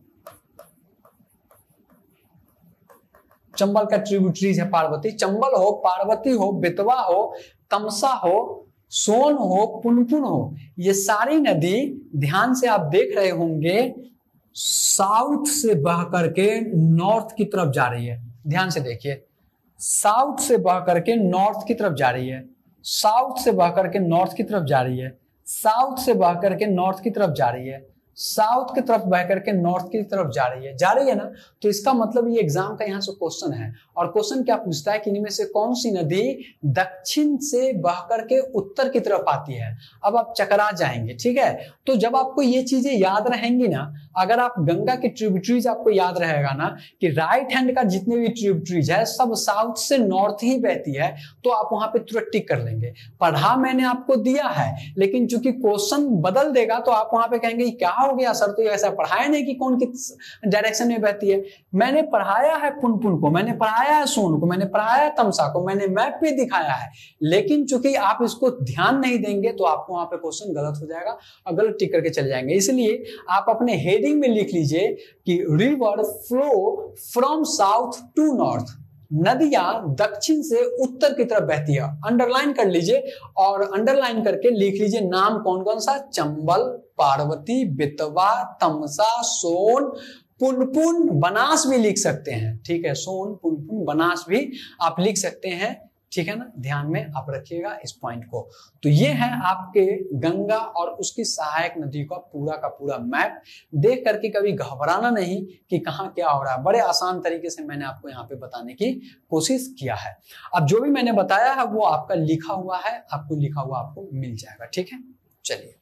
चंबल का ट्रिब्यूटरीज है पार्वती, चंबल हो, पार्वती हो, बेतवा हो, तमसा हो, सोन हो, पुनपुन हो। ये सारी नदी ध्यान से आप देख रहे होंगे साउथ से बह करके नॉर्थ की तरफ जा रही है। ध्यान से देखिए, साउथ से बह करके नॉर्थ की तरफ जा रही है, साउथ से बह करके नॉर्थ की तरफ जा रही है, साउथ से बह करके नॉर्थ की तरफ जा रही है, साउथ की तरफ बह करके नॉर्थ की तरफ जा रही है ना। तो इसका मतलब ये एग्जाम का यहाँ से क्वेश्चन है, और क्वेश्चन क्या पूछता है कि इनमें से कौन सी नदी दक्षिण से बह करके उत्तर की तरफ आती है। अब आप चकरा जाएंगे, ठीक है। तो जब आपको ये चीजें याद रहेंगी ना, अगर आप गंगा की ट्रिब्यूटरीज आपको याद रहेगा ना कि राइट हैंड का जितने भी ट्रिब्यूटरीज है सब साउथ से नॉर्थ ही बहती है, तो आप वहां पे तुरंत टिक कर लेंगे। पढ़ा मैंने आपको दिया है, लेकिन चूंकि क्वेश्चन बदल देगा तो आप वहां पे कहेंगे क्या हो गया सर, तो ऐसा पढ़ाया नहीं कि कौन किस डायरेक्शन में बहती है। मैंने पढ़ाया है पुनपुन को, मैंने पढ़ाया है सोन को, मैंने पढ़ाया है तमसा को, मैंने मैप पे दिखाया है, लेकिन चूंकि आप इसको ध्यान नहीं देंगे तो आपको वहां पे क्वेश्चन गलत हो जाएगा और गलत टिक करके चले जाएंगे। इसलिए आप अपने हेडिंग में लिख लीजिए कि river flow from south to north, नदियां दक्षिण से उत्तर की तरफ बहती है। अंडरलाइन कर लीजिए, और अंडरलाइन करके लिख लीजिए नाम कौन कौन सा, चंबल, पार्वती, बेतवा, तमसा, सोन, पुनपुन, बनास भी लिख सकते हैं, ठीक है। सोन, पुनपुन, बनास भी आप लिख सकते हैं, ठीक है ना। ध्यान में आप रखिएगा इस पॉइंट को। तो ये है आपके गंगा और उसकी सहायक नदी का पूरा मैप। देख करके कभी घबराना नहीं कि कहाँ क्या हो रहा है, बड़े आसान तरीके से मैंने आपको यहाँ पे बताने की कोशिश किया है। अब जो भी मैंने बताया है वो आपका लिखा हुआ है, आपको लिखा हुआ आपको मिल जाएगा, ठीक है। चलिए,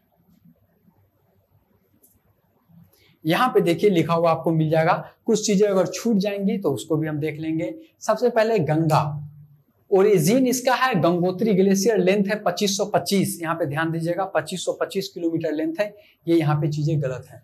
यहाँ पे देखिए लिखा हुआ आपको मिल जाएगा। कुछ चीजें अगर छूट जाएंगी तो उसको भी हम देख लेंगे। सबसे पहले गंगा, ओरिजिन इसका है गंगोत्री ग्लेशियर, लेंथ है 2525, यहाँ पे ध्यान दीजिएगा 2525 किलोमीटर लेंथ है। ये यहाँ पे चीजें गलत है,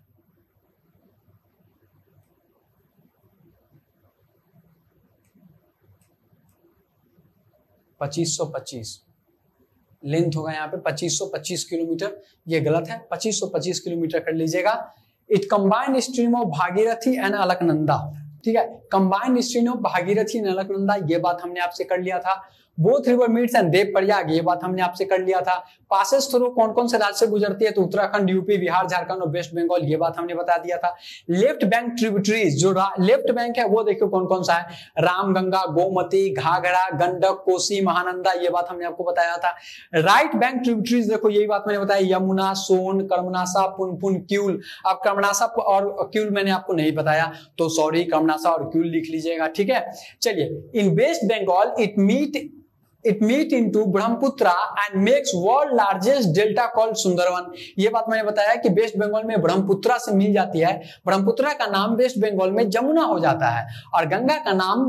(2525) लेंथ होगा यहाँ पे 2525 किलोमीटर, ये गलत है, 2525 किलोमीटर कर लीजिएगा। It combined stream of Bhagirathi and Alaknanda, ठीक है। Combined stream of Bhagirathi and Alaknanda, ये बात हमने आपसे कर लिया था। Both river meets and Dev Prayag, ये बात हमने आपसे कर लिया था। पासेस थ्रू कौन कौन से राज्य से गुजरती है, तो उत्तराखंड, यूपी, बिहार, झारखंड और वेस्ट बंगाल, ये बात हमने बता दिया था। लेफ्ट बैंक ट्रिब्यूटरीज, जो लेफ्ट बैंक है वो देखो कौन कौन सा है, रामगंगा, गोमती, घाघरा, गंडक, कोसी, महानंदा, ये बात हमने आपको बताया था। राइट बैंक ट्रिब्यूटरीज देखो यही बात मैंने बताया, यमुना, सोन, कर्मनासा, पुनपुन, क्यूल। अब कर्मनासा और क्यूल मैंने आपको नहीं बताया तो सॉरी, कर्मनासा और क्यूल लिख लीजिएगा, ठीक है। चलिए, in West Bengal it meet into Brahmaputra and makes world largest delta called Sundarban. ये बात मैंने बताया कि वेस्ट बंगाल में ब्रह्मपुत्र से मिल जाती है, ब्रह्मपुत्र का नाम वेस्ट बंगाल में जमुना हो जाता है और गंगा का नाम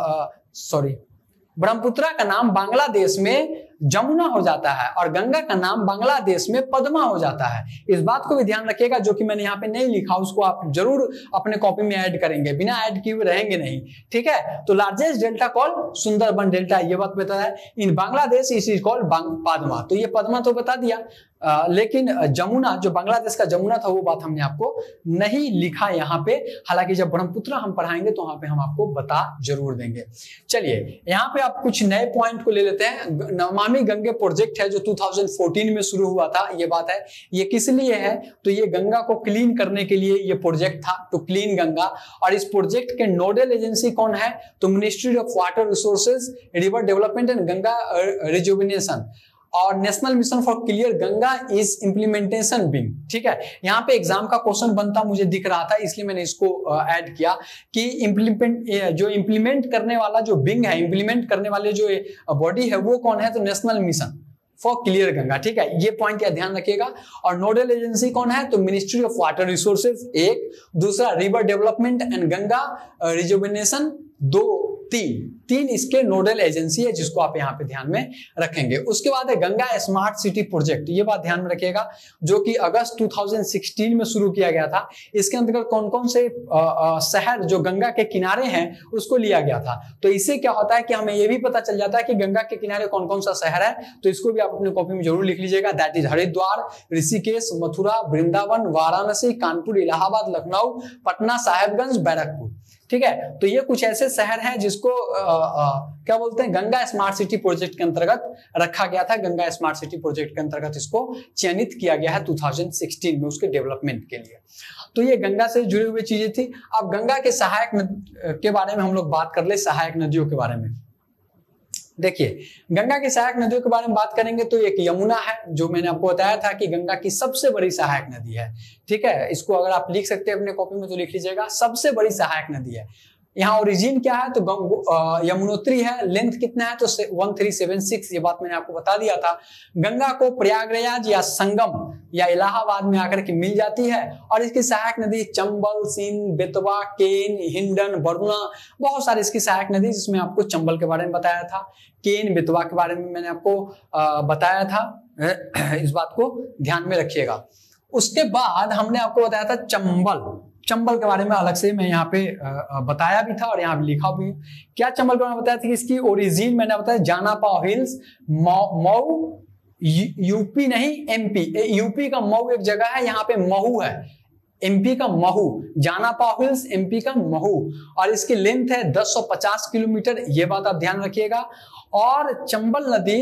ब्रह्मपुत्र का नाम बांग्लादेश में जमुना हो जाता है और गंगा का नाम बांग्लादेश में पद्मा हो जाता है। इस बात को भी ध्यान रखिएगा, जो कि मैंने यहाँ पे नहीं लिखा उसको आप जरूर अपने कॉपी में ऐड करेंगे, बिना ऐड किए हुए रहेंगे नहीं, ठीक है। तो largest delta call Sundarban delta, ये बात बताया है। In Bangladesh is called Padma, तो ये पद्मा तो बता दिया, लेकिन जमुना जो बांग्लादेश का जमुना था वो बात हमने आपको नहीं लिखा यहाँ पे, हालांकि जब ब्रह्मपुत्र हम पढ़ाएंगे तो वहां पे हम आपको बता जरूर देंगे। चलिए, यहाँ पे आप कुछ नए पॉइंट को ले लेते हैं। नमामि गंगे प्रोजेक्ट है जो 2014 में शुरू हुआ था, ये बात है। ये किस लिए है, तो ये गंगा को क्लीन करने के लिए ये प्रोजेक्ट था, टू क्लीन गंगा। और इस प्रोजेक्ट के नोडल एजेंसी कौन है, तो ministry of water resources, river development and Ganga rejuvenation और national mission for clear Ganga is implementation being, ठीक है। यहाँ पे एग्जाम का क्वेश्चन बनता मुझे दिख रहा था, इसलिए मैंने इसको ऐड किया कि इंप्लीमेंट करने वाला जो बिंग है, इंप्लीमेंट करने वाले जो बॉडी है वो कौन है, तो national mission for clear Ganga, ठीक है। ये पॉइंट का ध्यान रखिएगा। और नोडल एजेंसी कौन है, तो मिनिस्ट्री ऑफ वाटर रिसोर्सेज एक, दूसरा river development and Ganga rejuvenation, तीन इसके नोडल एजेंसी है जिसको आप यहाँ पे ध्यान में रखेंगे। उसके बाद है गंगा स्मार्ट सिटी प्रोजेक्ट, ये बात ध्यान में रखिएगा, जो कि अगस्त 2016 में शुरू किया गया था। इसके अंतर्गत कौन कौन से शहर जो गंगा के किनारे हैं उसको लिया गया था। तो इससे क्या होता है कि हमें ये भी पता चल जाता है कि गंगा के किनारे कौन कौन सा शहर है, तो इसको भी आप अपनी कॉपी में जरूर लिख लीजिएगा। दैट इज हरिद्वार, ऋषिकेश, मथुरा, वृंदावन, वाराणसी, कानपुर, इलाहाबाद, लखनऊ, पटना, साहेबगंज, बैरकपुर, ठीक है। तो ये कुछ ऐसे शहर हैं जिसको क्या बोलते हैं, गंगा स्मार्ट सिटी प्रोजेक्ट के अंतर्गत रखा गया था। गंगा स्मार्ट सिटी प्रोजेक्ट के अंतर्गत इसको चयनित किया गया है 2016 में उसके डेवलपमेंट के लिए। तो ये गंगा से जुड़ी हुई चीजें थी। अब गंगा के सहायक के बारे में हम लोग बात कर ले, सहायक नदियों के बारे में। देखिए, गंगा की सहायक नदियों के बारे में बात करेंगे तो एक यमुना है, जो मैंने आपको बताया था कि गंगा की सबसे बड़ी सहायक नदी है, ठीक है। इसको अगर आप लिख सकते हैं अपने कॉपी में तो लिख लीजिएगा, सबसे बड़ी सहायक नदी है। यहाँ ओरिजिन क्या है, तो यमुनोत्री है। लेंथ कितना है, तो 1376, ये बात मैंने आपको बता दिया था। गंगा को प्रयागराज या संगम या इलाहाबाद में आकर के मिल जाती है और इसकी सहायक नदी चंबल, सिंध, बेतवा, केन, हिंडन, वरुणा, बहुत सारी इसकी सहायक नदी, जिसमें आपको चंबल के बारे में बताया था, केन, बेतवा के बारे में मैंने आपको बताया था। इस बात को ध्यान में रखिएगा। उसके बाद हमने आपको बताया था चंबल के बारे में अलग से मैं यहाँ पे बताया भी था और यहाँ लिखा भी। क्या चंबल के बारे में बताया था कि इसकी ओरिजिन मैंने बताया जानापाव हिल्स, मऊ, यूपी नहीं एमपी, यूपी का मऊ एक जगह है, यहाँ पे महू है, एमपी का महू, जानापाव हिल्स एमपी का महू, और इसकी लेंथ है 1050 किलोमीटर, ये बात आप ध्यान रखिएगा। और चंबल नदी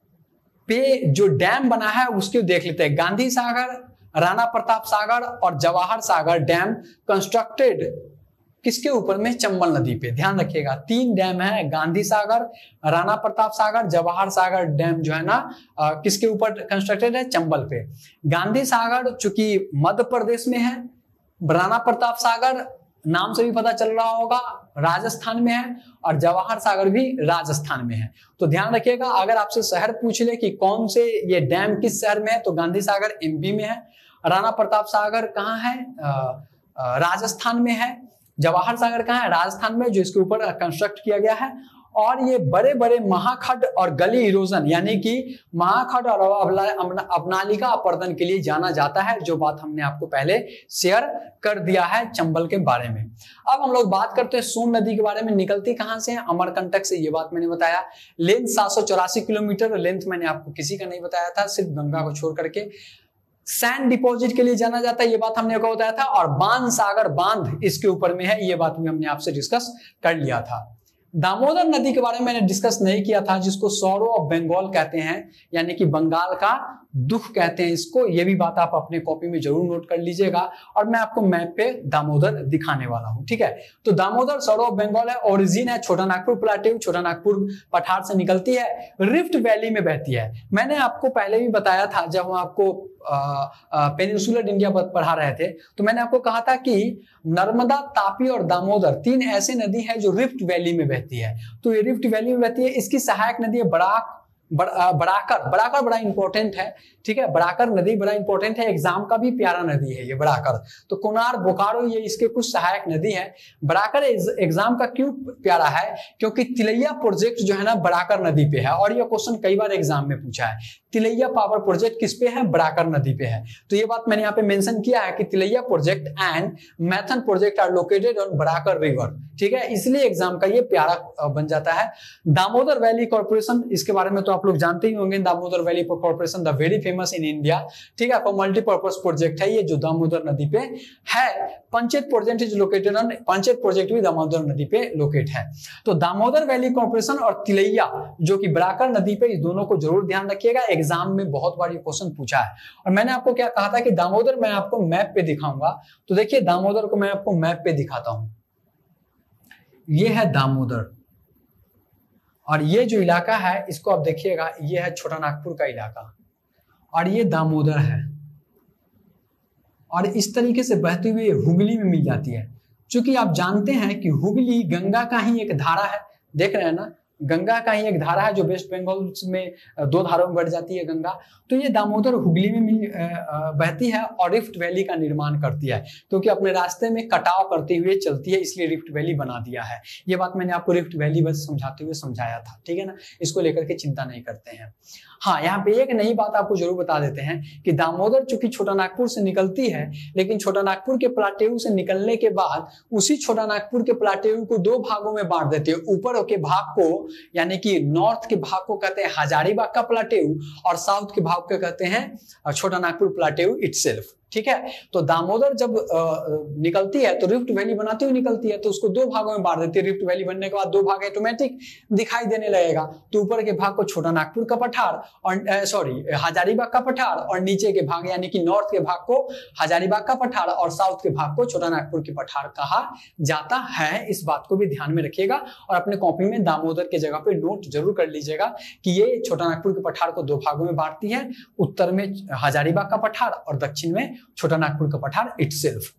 पे जो डैम बना है उसको देख लेते हैं। गांधी सागर, राणा प्रताप सागर और जवाहर सागर डैम कंस्ट्रक्टेड किसके ऊपर में, चंबल नदी पे। ध्यान रखिएगा, 3 डैम है, गांधी सागर, राणा प्रताप सागर, जवाहर सागर डैम जो है ना किसके ऊपर कंस्ट्रक्टेड है, चंबल पे। गांधी सागर चूंकि मध्य प्रदेश में है, राणा प्रताप सागर नाम से भी पता चल रहा होगा राजस्थान में है, और जवाहर सागर भी राजस्थान में है। तो ध्यान रखिएगा, अगर आपसे शहर पूछ ले कि कौन से ये डैम किस शहर में है, तो गांधी सागर एमपी में है, राणा प्रताप सागर कहाँ है, राजस्थान में है, जवाहर सागर कहाँ है, राजस्थान में, जो इसके ऊपर कंस्ट्रक्ट किया गया है। और ये बड़े बड़े महाखड और गली इरोजन यानी कि महाखड और अवनालिका अपर्दन के लिए जाना जाता है, जो बात हमने आपको पहले शेयर कर दिया है चंबल के बारे में। अब हम लोग बात करते हैं सोन नदी के बारे में। निकलती कहां से है, अमरकंटक से, ये बात मैंने बताया। लेंथ 784 किलोमीटर, लेंथ मैंने आपको किसी का नहीं बताया था, सिर्फ गंगा को छोड़ करके। सैंड डिपॉजिट के लिए जाना जाता है, ये बात हमने आपको बताया था। और बाण सागर बांध इसके ऊपर में है, ये बात भी हमने आपसे डिस्कस कर लिया था। दामोदर नदी के बारे में मैंने डिस्कस नहीं किया था, जिसको सौरो ऑफ बंगाल कहते हैं, यानी कि बंगाल का दुख कहते हैं इसको। ये भी बात आप अपने कॉपी में जरूर नोट कर लीजिएगा, और मैं आपको मैप पे दामोदर दिखाने वाला हूं, ठीक है। तो दामोदर सौरो ऑफ बंगाल है, ओरिजिन है छोटा नागपुर प्लाटेऊ, छोटा नागपुर पठार से निकलती है, रिफ्ट वैली में बहती है। मैंने आपको पहले भी बताया था, जब हम आपको पेनिनसुलर इंडिया पढ़ा रहे थे, तो मैंने आपको कहा था कि नर्मदा, तापी और दामोदर 3 ऐसे नदी हैं जो रिफ्ट वैली में बहती है। तो ये रिफ्ट वैली में बहती है। इसकी सहायक नदी है बड़ाकर। बड़ाकर बड़ा इंपॉर्टेंट है, ठीक है। बड़ाकर नदी बड़ा इंपॉर्टेंट है, एग्जाम का भी प्यारा नदी है ये बड़ाकर। तो कोनार, बोकारो, ये इसके कुछ सहायक नदी है। बड़ाकर एग्जाम का क्यों प्यारा है? क्योंकि तिलैया प्रोजेक्ट जो है ना बड़ाकर नदी पे है, और ये क्वेश्चन कई बार एग्जाम में पूछा है। तिलैया पावर प्रोजेक्ट किस पे है? बड़ाकर नदी पे है। तो ये बात मैंने यहाँ पे मेंशन किया है कि Tilaiya project and Maithon project are located on Barakar river, ठीक है। इसलिए एग्जाम का ये प्यारा बन जाता है। दामोदर वैली कॉर्पोरेशन, इसके बारे में तो आप लोग जानते ही होंगे। Damodar valley corporation the very famous in India, ठीक है। मल्टीपर्पज प्रोजेक्ट है ये, जो दामोदर नदी पे है। Panchet project is located on, Panchet project भी दामोदर नदी पे लोकेट है। तो दामोदर वैली कॉर्पोरेशन और तिलैया जो कि बड़ाकर नदी पे, इस दोनों को जरूर ध्यान रखिएगा, एग्जाम में बहुत बार ये क्वेश्चन पूछा है। और मैंने आपको क्या कहा था कि दामोदर मैं आपको मैप पे दिखाऊंगा। तो देखिए दामोदर को मैं आपको मैप पे दिखाता हूं। ये है दामोदर, और ये जो इलाका है इसको आप देखिएगा, ये है छोटा नागपुर का इलाका, और ये दामोदर है। और इस तरीके से बहती हुई हुगली में मिल जाती है। क्योंकि आप जानते हैं कि हुगली गंगा का ही एक धारा है, देख रहे हैं ना, गंगा का ही एक धारा है जो वेस्ट बंगाल में 2 धाराओं में बढ़ जाती है गंगा। तो ये दामोदर हुगली में बहती है और रिफ्ट वैली का निर्माण करती है, क्योंकि अपने रास्ते में कटाव करते हुए चलती है, इसलिए रिफ्ट वैली बना दिया है। ये बात मैंने आपको रिफ्ट वैली बस समझाते हुए समझाया था, ठीक है ना। इसको लेकर के चिंता नहीं करते हैं। हाँ, यहाँ पे एक नई बात आपको जरूर बता देते हैं कि दामोदर चूंकि छोटा नागपुर से निकलती है, लेकिन छोटा नागपुर के प्लाटेऊ से निकलने के बाद उसी छोटा नागपुर के प्लाटेऊ को 2 भागों में बांट देते हैं। ऊपर के भाग को, यानी कि नॉर्थ के भाग को कहते हैं हजारीबाग का प्लाटेऊ, और साउथ के भाग को कहते हैं छोटा नागपुर प्लाटेऊ इटसेल्फ, ठीक है। तो दामोदर जब निकलती है तो रिफ्ट वैली बनाती हुई निकलती है, तो उसको 2 भागों में बांट देती है। रिफ्ट वैली बनने के बाद 2 भाग ऑटोमेटिक दिखाई देने लगेगा। तो ऊपर के भाग को छोटा नागपुर का पठार और हजारीबाग का पठार, और नीचे के भाग यानी कि नॉर्थ के भाग को हजारीबाग का पठार और साउथ के भाग को छोटा नागपुर के पठार कहा जाता है। इस बात को भी ध्यान में रखिएगा, और अपने कॉपी में दामोदर के जगह पे नोट जरूर कर लीजिएगा कि ये छोटा नागपुर के पठार को 2 भागों में बांटती है, उत्तर में हजारीबाग का पठार और दक्षिण में छोटा नागपुर का पठार इटसेल्फ।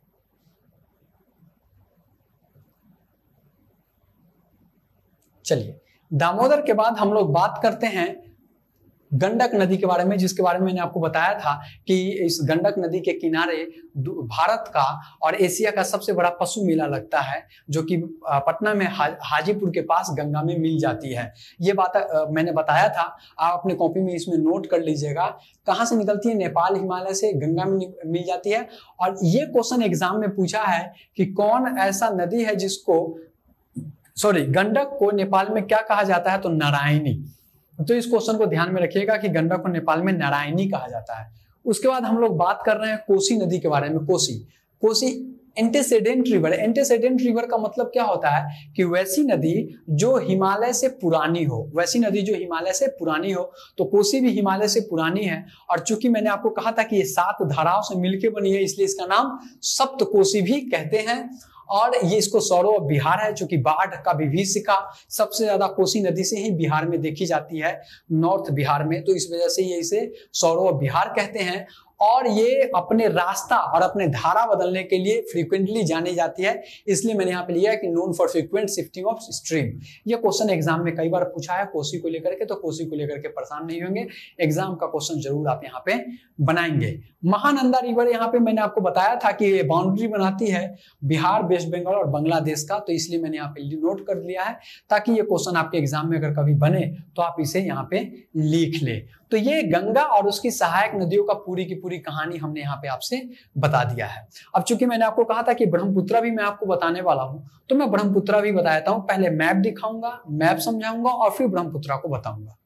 चलिए, दामोदर के बाद हम लोग बात करते हैं गंडक नदी के बारे में, जिसके बारे में मैंने आपको बताया था कि इस गंडक नदी के किनारे भारत का और एशिया का सबसे बड़ा पशु मेला लगता है, जो कि पटना में हाजीपुर के पास गंगा में मिल जाती है। ये बात मैंने बताया था, आप अपने कॉपी में इसमें नोट कर लीजिएगा। कहाँ से निकलती है? नेपाल हिमालय से गंगा में मिल जाती है। और ये क्वेश्चन एग्जाम में पूछा है कि कौन ऐसा नदी है जिसको, गंडक को नेपाल में क्या कहा जाता है? तो नारायणी। तो इस क्वेश्चन को ध्यान में रखिएगा कि गंडक को नेपाल में नारायणी कहा जाता है। उसके बाद हम लोग बात कर रहे हैं कोसी नदी के बारे में। Kosi antecedent river. Antecedent river का मतलब क्या होता है कि वैसी नदी जो हिमालय से पुरानी हो, वैसी नदी जो हिमालय से पुरानी हो। तो कोसी भी हिमालय से पुरानी है, और चूंकि मैंने आपको कहा था कि ये 7 धाराओं से मिलकर बनी है, इसलिए इसका नाम सप्तकोसी भी कहते हैं। और ये इसको सौरो ऑफ बिहार है, चूंकि बाढ़ का विभीषिका सबसे ज्यादा कोसी नदी से ही बिहार में देखी जाती है, नॉर्थ बिहार में। तो इस वजह से ये इसे सौरो ऑफ बिहार कहते हैं। और ये अपने रास्ता और अपने धारा बदलने के लिए फ्रीक्वेंटली जानी जाती है, इसलिए मैंने यहाँ पे लिया है कि known for frequent shifting of stream. ये क्वेश्चन एग्जाम में कई बार पूछा है कोसी को लेकर के, तो कोसी को लेकर के परेशान नहीं होंगे, एग्जाम का क्वेश्चन जरूर आप यहाँ पे बनाएंगे। महानंदा रिवर, यहाँ पे मैंने आपको बताया था कि ये बाउंड्री बनाती है बिहार, वेस्ट बंगाल और बांग्लादेश का, तो इसलिए मैंने यहाँ पे नोट कर लिया है, ताकि ये क्वेश्चन आपके एग्जाम में अगर कभी बने तो आप इसे यहाँ पे लिख ले। तो ये गंगा और उसकी सहायक नदियों का पूरी की पूरी कहानी हमने यहाँ पे आपसे बता दिया है। अब चूंकि मैंने आपको कहा था कि ब्रह्मपुत्रा भी मैं आपको बताने वाला हूं, तो मैं ब्रह्मपुत्रा भी बताता हूं। पहले मैप दिखाऊंगा, मैप समझाऊंगा, और फिर ब्रह्मपुत्रा को बताऊंगा।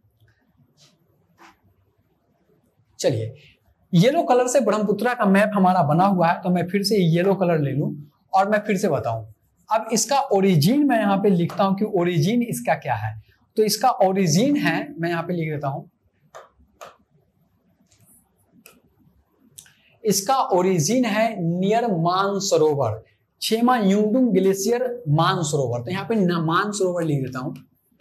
चलिए, येलो कलर से ब्रह्मपुत्रा का मैप हमारा बना हुआ है, तो मैं फिर से येलो कलर ले लूं और मैं फिर से बताऊं। अब इसका ओरिजिन मैं यहाँ पे लिखता हूं कि ओरिजिन इसका क्या है। तो इसका ओरिजिन है, मैं यहाँ पे लिख देता हूं, इसका ओरिजिन है नियर मानसरोवर, छेमा युंगडुंग ग्लेशियर मानसरोवर। तो यहाँ पे मानसरोवर लिख देता हूं।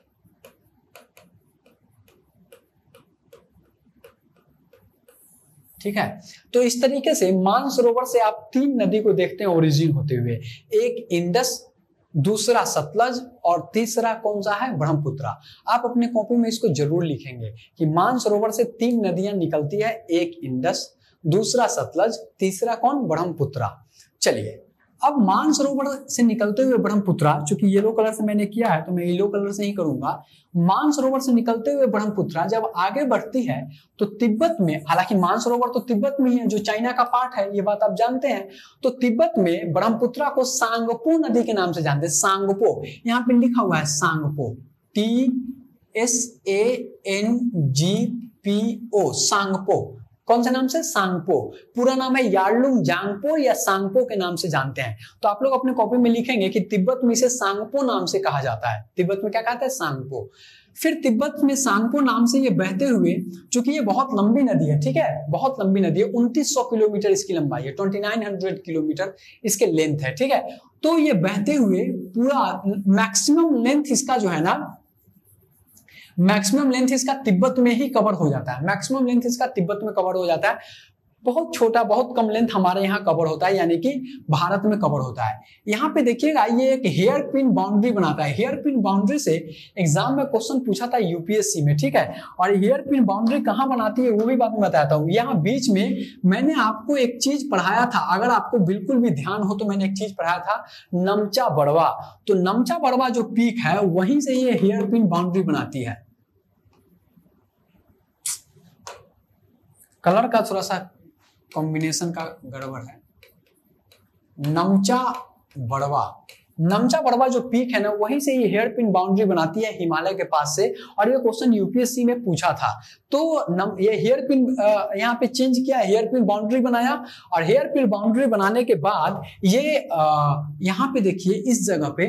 ठीक है, तो इस तरीके से मानसरोवर से आप 3 नदी को देखते हैं ओरिजिन होते हुए, एक इंडस, दूसरा सतलज और तीसरा कौन सा है, ब्रह्मपुत्र। आप अपने कॉपी में इसको जरूर लिखेंगे कि मानसरोवर से 3 नदियां निकलती है, एक इंडस, दूसरा सतलज, तीसरा कौन, ब्रह्मपुत्र। चलिए, अब मानसरोवर से निकलते हुए ब्रह्मपुत्र, चूंकि येलो कलर से मैंने किया है तो मैं येलो कलर से ही करूंगा। मानसरोवर से निकलते हुए ब्रह्मपुत्र जब आगे बढ़ती है तो तिब्बत में, हालांकि मानसरोवर तो तिब्बत में ही है जो चाइना का पार्ट है, ये बात आप जानते हैं। तो तिब्बत में ब्रह्मपुत्र को सांगपो नदी के नाम से जानते हैं, सांगपो। यहाँ पे लिखा हुआ है सांगपो, TSANGPO, सांगपो। कौन से नाम से, सांगपो। पूरा नाम है यार्लुंग जांगपो या सांगपो के नाम से जानते हैं। तो आप लोग अपने कॉपी में लिखेंगे कि तिब्बत में इसे सांगपो नाम से कहा जाता है। तिब्बत में क्या कहते हैं, सांगपो। फिर तिब्बत में सांगपो नाम से ये बहते हुए, चूंकि ये बहुत लंबी नदी है, ठीक है, बहुत लंबी नदी है, 2900 किलोमीटर इसकी लंबाई है, 2900 किलोमीटर इसके लेंथ है। ठीक है, तो ये बहते हुए पूरा मैक्सिमम लेंथ इसका जो है ना, मैक्सिमम लेंथ इसका तिब्बत में ही कवर हो जाता है, मैक्सिमम लेंथ इसका तिब्बत में कवर हो जाता है। बहुत छोटा, बहुत कम लेंथ हमारे यहाँ कवर होता है, यानी कि भारत में कवर होता है। यहाँ पे देखिएगा, ये एक हेयर पिन बाउंड्री बनाता है। हेयर पिन बाउंड्री से एग्जाम में क्वेश्चन पूछा था यूपीएससी में, ठीक है। और हेयर पिन बाउंड्री कहाँ बनाती है वो भी बात मैं बताता हूँ। यहाँ बीच में मैंने आपको एक चीज पढ़ाया था, अगर आपको बिल्कुल भी ध्यान हो तो मैंने एक चीज पढ़ाया था, नमचा बड़वा। तो नमचा बड़वा जो पीक है वहीं से ये हेयर पिन बाउंड्री बनाती है। कलर का थोड़ा सा कॉम्बिनेशन का गड़बड़ है। नमचा बड़वा, नमचा बड़वा जो पीक है ना, वहीं से ये हेयर पिन बाउंड्री बनाती है हिमालय के पास से। और ये क्वेश्चन यूपीएससी में पूछा था। तो ये हेयर पिन यहाँ पे चेंज किया, हेयर पिन बाउंड्री बनाया। और हेयर पिन बाउंड्री बनाने के बाद ये यहाँ पे देखिए, इस जगह पे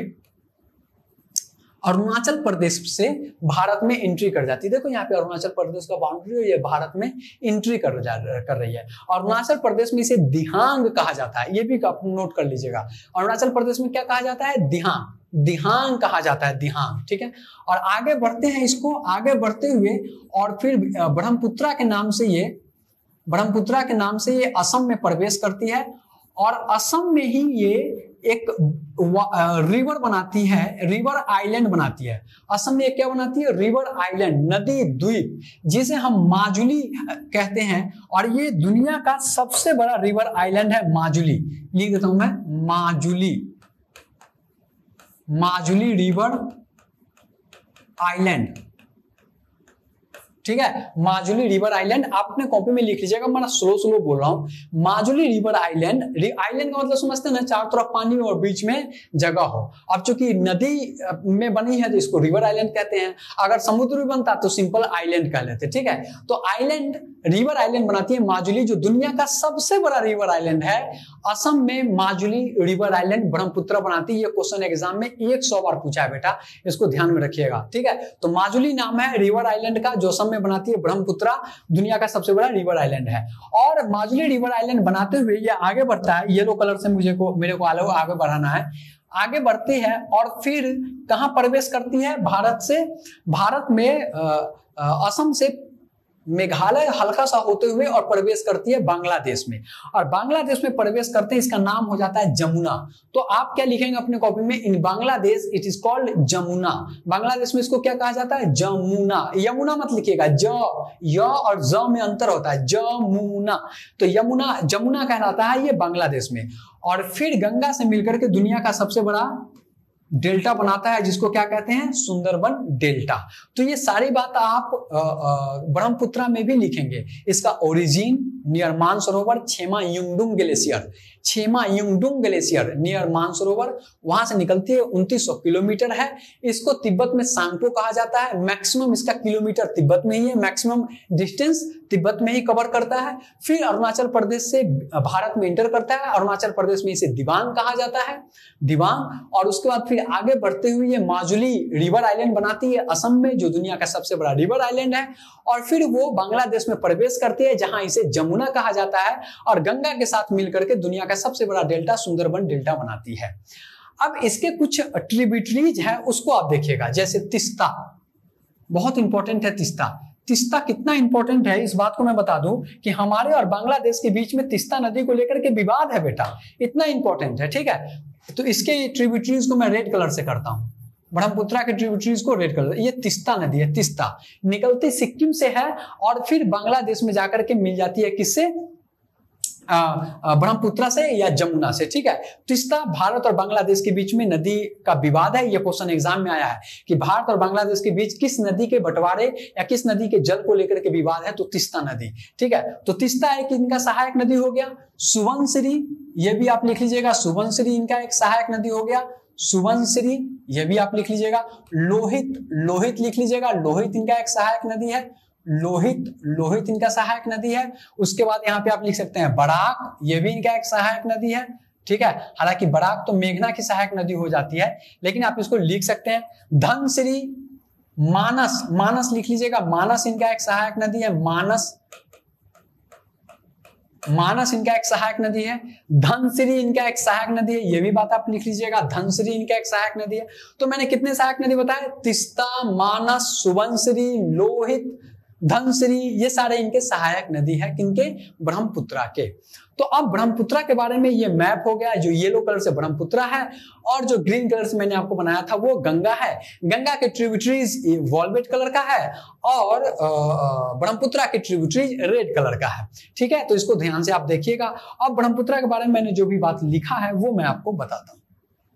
अरुणाचल प्रदेश से भारत में एंट्री कर जाती है। देखो यहाँ पे अरुणाचल प्रदेश का बाउंड्री है, ये भारत में एंट्री कर रही है। अरुणाचल प्रदेश में इसे दिहांग कहा जाता है, ये भी आप नोट कर लीजिएगा। अरुणाचल प्रदेश में क्या कहा जाता है, दिहांग, दिहांग कहा जाता है, दिहांग। ठीक है, और आगे बढ़ते हैं, इसको आगे बढ़ते हुए और फिर ब्रह्मपुत्र के नाम से ये, ब्रह्मपुत्र के नाम से ये असम में प्रवेश करती है। और असम में ही ये एक रिवर बनाती है, रिवर आइलैंड बनाती है। असम में क्या बनाती है, रिवर आइलैंड, नदी द्वीप, जिसे हम माजुली कहते हैं। और ये दुनिया का सबसे बड़ा रिवर आइलैंड है, माजुली। लिख देता हूं मैं, माजुली, माजुली रिवर आइलैंड। ठीक है, माजुली रिवर आइलैंड आप अपने कॉपी में लिख लीजिएगा, मैं स्लो बोल रहा हूं। माजुली रिवर आइलैंड, आइलैंड का मतलब समझते हैं ना, चारों तरफ पानी और बीच में जगह हो। अब चूंकि नदी में बनी है तो इसको रिवर आइलैंड कहते हैं, अगर समुद्र में बनता तो सिंपल आइलैंड कह लेते। ठीक है, तो आइलैंड, रिवर आइलैंड बनाती है माजुली, जो दुनिया का सबसे बड़ा रिवर आइलैंड है। असम में माजुली रिवर आइलैंड ब्रह्मपुत्र बनाती है। ये क्वेश्चन एग्जाम में 100 बार पूछा है बेटा, इसको ध्यान में रखिएगा। ठीक है, तो माजुली नाम है रिवर आइलैंड का, जो असम में बनाती है। ब्रह्मपुत्र दुनिया का सबसे बड़ा रिवर आइलैंड है। और माजुली रिवर आइलैंड बनाते हुए ये आगे बढ़ता है, येलो कलर से मेरे को आगे बढ़ाना है। आगे बढ़ती है और फिर कहां प्रवेश करती है, भारत से, भारत में असम से मेघालय हल्का सा होते हुए और प्रवेश करती है बांग्लादेश में। और बांग्लादेश में प्रवेश करते हैं, इसका नाम हो जाता है जमुना। तो आप क्या लिखेंगे अपने कॉपी में, in Bangladesh it is called Jamuna. Bangladesh में इसको क्या कहा जाता है, जमुना। यमुना मत लिखिएगा, य और ज में अंतर होता है, जमुना। तो यमुना, जमुना कहलाता है ये बांग्लादेश में। और फिर गंगा से मिलकर के दुनिया का सबसे बड़ा डेल्टा बनाता है, जिसको क्या कहते हैं, सुंदरबन डेल्टा। तो ये सारी बात आप ब्रह्मपुत्रा में भी लिखेंगे। इसका origin near Mansarovar, Chema Yungdung glacier, Chema Yungdung glacier near Mansarovar, वहां से निकलती है, 2900 किलोमीटर है। इसको तिब्बत में सांगपो कहा जाता है। मैक्सिमम इसका किलोमीटर तिब्बत में ही है, मैक्सिमम डिस्टेंस तिब्बत में ही कवर करता है। फिर अरुणाचल प्रदेश से भारत में इंटर करता है, अरुणाचल प्रदेश में इसे दिबांग कहा जाता है, दिबांग। और उसके बाद फिर आगे बढ़ते हुए ये माजुली रिवर आइलैंड बनाती है असम में, जो दुनिया का सबसे बड़ा रिवर आइलैंड है। और फिर वो बांग्लादेश में प्रवेश करती है, जहां इसे जमुना कहा जाता है, और गंगा के साथ मिलकर के दुनिया का सबसे बड़ा डेल्टा सुंदरबन डेल्टा बनाती है। अब इसके कुछ ट्रिब्यूटरीज है, उसको आप देखिएगा, जैसे तिस्ता, बहुत इंपॉर्टेंट है तिस्ता। तिस्ता कितना इंपॉर्टेंट है, इस बात को मैं बता दूं कि हमारे और बांग्लादेश के बीच में तिस्ता नदी को लेकर के विवाद है बेटा, इतना इंपॉर्टेंट है, ठीक है। तो इसके ट्रिब्यूटरीज को मैं रेड कलर से करता हूं, ब्रह्मपुत्रा के ट्रिब्यूटरीज को रेड कलर। ये तिस्ता नदी है, तिस्ता निकलती सिक्किम से है और फिर बांग्लादेश में जाकर के मिल जाती है किससे, ब्रह्मपुत्रा से या जमुना से, ठीक है। तिस्ता भारत और बांग्लादेश के बीच में नदी का विवाद है। यह क्वेश्चन एग्जाम में आया है कि भारत और बांग्लादेश के बीच किस नदी के बंटवारे या किस नदी के जल को लेकर के विवाद है, तो तिस्ता नदी, ठीक है। तो तिस्ता एक इनका सहायक नदी हो गया। सुबनसिरी, ये भी आप लिख लीजिएगा, सुबनसिरी इनका एक सहायक नदी हो गया, सुबनसिरी, ये भी आप लिख लीजिएगा। लोहित, लोहित लिख लीजिएगा, लोहित इनका एक सहायक नदी है, लोहित, लोहित इनका सहायक नदी है। उसके बाद यहाँ पे आप लिख सकते हैं बराक, ये भी इनका एक सहायक नदी है, ठीक है। हालांकि बराक तो मेघना की सहायक नदी हो जाती है, लेकिन आप इसको लिख सकते हैं। धनसिरी, मानस, मानस लिख लीजिएगा, मानस इनका एक सहायक नदी है, मानस, मानस इनका एक सहायक नदी है। धनसिरी इनका एक सहायक नदी है, ये भी बात आप लिख लीजिएगा, धनसिरी इनका एक सहायक नदी है। तो मैंने कितने सहायक नदी बताए, तिस्ता, मानस, सुबनसिरी, लोहित, धनसिरी, ये सारे इनके सहायक नदी है, किनके, ब्रह्मपुत्रा के। तो अब ब्रह्मपुत्रा के बारे में ये मैप हो गया, जो येलो कलर से ब्रह्मपुत्रा है और जो ग्रीन कलर से मैंने आपको बनाया था वो गंगा है। गंगा के ट्रिब्यूटरीज वॉल्वेट कलर का है और ब्रह्मपुत्रा के ट्रिब्यूटरीज रेड कलर का है, ठीक है। तो इसको ध्यान से आप देखिएगा। अब ब्रह्मपुत्रा के बारे में मैंने जो भी बात लिखा है वो मैं आपको बताता हूं।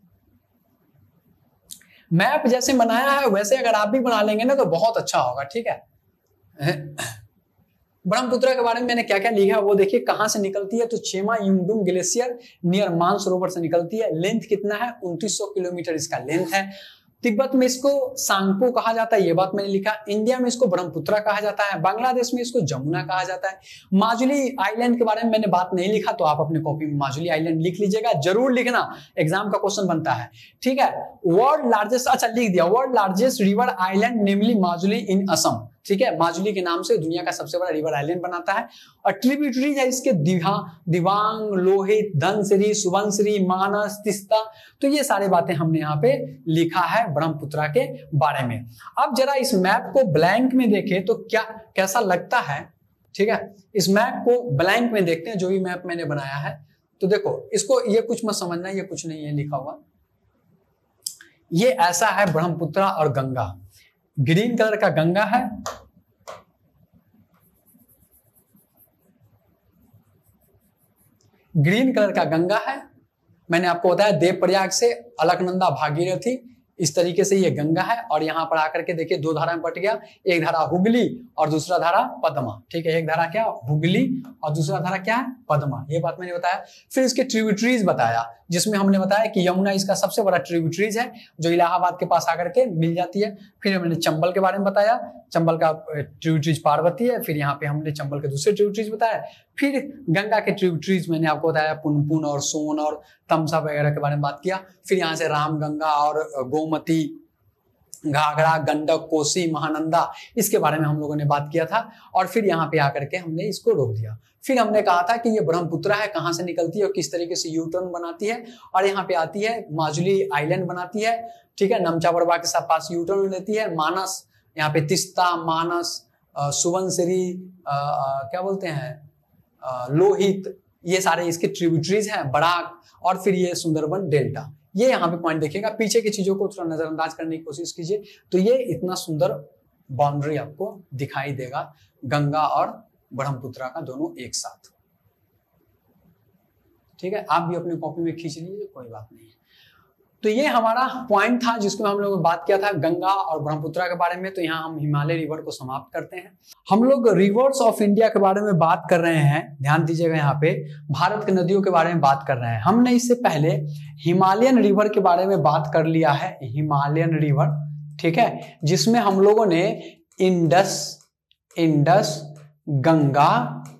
मैप जैसे बनाया है वैसे अगर आप भी बना लेंगे ना तो बहुत अच्छा होगा, ठीक है। ब्रह्मपुत्रा के बारे में मैंने क्या क्या लिखा है वो देखिए। कहां से निकलती है, तो छेमा युंगडुंग ग्लेशियर नियर मानसरोवर से निकलती है। लेंथ कितना है, 2900 किलोमीटर इसका लेंथ है। तिब्बत में इसको सांगपो कहा जाता है, ये बात मैंने लिखा। इंडिया में इसको ब्रह्मपुत्रा कहा जाता है, बांग्लादेश में इसको जमुना कहा जाता है। माजुली आइलैंड के बारे में मैंने बात नहीं लिखा, तो आप अपने कॉपी में माजुली आइलैंड लिख लीजिएगा, जरूर लिखना, एग्जाम का क्वेश्चन बनता है, ठीक है। वर्ल्ड लार्जेस्ट, अच्छा लिख दिया, world largest river island namely Majuli in Assam, ठीक है। माजुली के नाम से दुनिया का सबसे बड़ा रिवर आइलैंड बनाता है। और ट्रिब्यूटरीज है इसके दिबांग, लोहित, धनसिरी, सुबनसिरी, मानस, तिस्ता। तो ये सारी बातें हमने यहाँ पे लिखा है ब्रह्मपुत्रा के बारे में। अब जरा इस मैप को ब्लैंक में देखें तो क्या कैसा लगता है, ठीक है। इस मैप को ब्लैंक में देखते हैं, जो भी मैप मैंने बनाया है। तो देखो इसको, ये कुछ मत समझना, ये कुछ नहीं है लिखा हुआ, ये ऐसा है ब्रह्मपुत्रा और गंगा। ग्रीन कलर का गंगा है, ग्रीन कलर का गंगा है। मैंने आपको बताया देवप्रयाग से अलकनंदा भागीरथी, इस तरीके से ये गंगा है। और यहाँ पर आकर के देखिए दो धारा में बट गया, एक धारा हुगली और दूसरा धारा पद्मा, ठीक है। एक धारा क्या, हुगली और दूसरा धारा क्या है, पद्मा, ये बात मैंने बताया। फिर इसके ट्रिब्यूटरीज बताया, जिसमें हमने बताया कि यमुना इसका सबसे बड़ा ट्रिब्यूटरीज है, जो इलाहाबाद के पास आकर के मिल जाती है। फिर हमने चंबल के बारे में बताया, चंबल का ट्रिब्यूटरीज पार्वती है। फिर यहाँ पे हमने चंबल के दूसरे ट्रिब्यूटरीज बताया। फिर गंगा के ट्रिब्यूटरीज मैंने आपको बताया, पुनपुन और सोन और तमसा वगैरह के बारे में बात किया। फिर यहाँ से रामगंगा और गोमती, घाघरा, गंडक, कोसी, महानंदा, इसके बारे में हम लोगों ने बात किया था। और फिर यहाँ पे आकर के हमने इसको रोक दिया। फिर हमने कहा था कि ये ब्रह्मपुत्रा है, कहाँ से निकलती है और किस तरीके से यू टर्न बनाती है, और यहाँ पे आती है माजुली आइलैंड बनाती है, ठीक है। नमचाबरवा के साथ पास यू टर्न लेती है। मानस, यहाँ पे तिस्ता, मानस, सुबनसिरी, क्या बोलते हैं, लोहित, ये सारे इसके ट्रिब्यूटरीज हैं, बराक, और फिर ये सुंदरबन डेल्टा। ये यहाँ पे पॉइंट देखिएगा, पीछे की चीजों को थोड़ा नजरअंदाज करने की कोशिश कीजिए, तो ये इतना सुंदर बाउंड्री आपको दिखाई देगा, गंगा और ब्रह्मपुत्रा का दोनों एक साथ, ठीक है। आप भी अपनी कॉपी में खींच लीजिए, कोई बात नहीं है। तो ये हमारा पॉइंट था जिसमें हम लोगों ने बात किया था गंगा और ब्रह्मपुत्र के बारे में। तो यहाँ हम हिमालय रिवर को समाप्त करते हैं। हम लोग रिवर्स ऑफ इंडिया के बारे में बात कर रहे हैं। ध्यान दीजिएगा, यहाँ पे भारत की नदियों के बारे में बात कर रहे हैं। हमने इससे पहले हिमालयन रिवर के बारे में बात कर लिया है, हिमालयन रिवर, ठीक है, जिसमें हम लोगों ने इंडस, गंगा,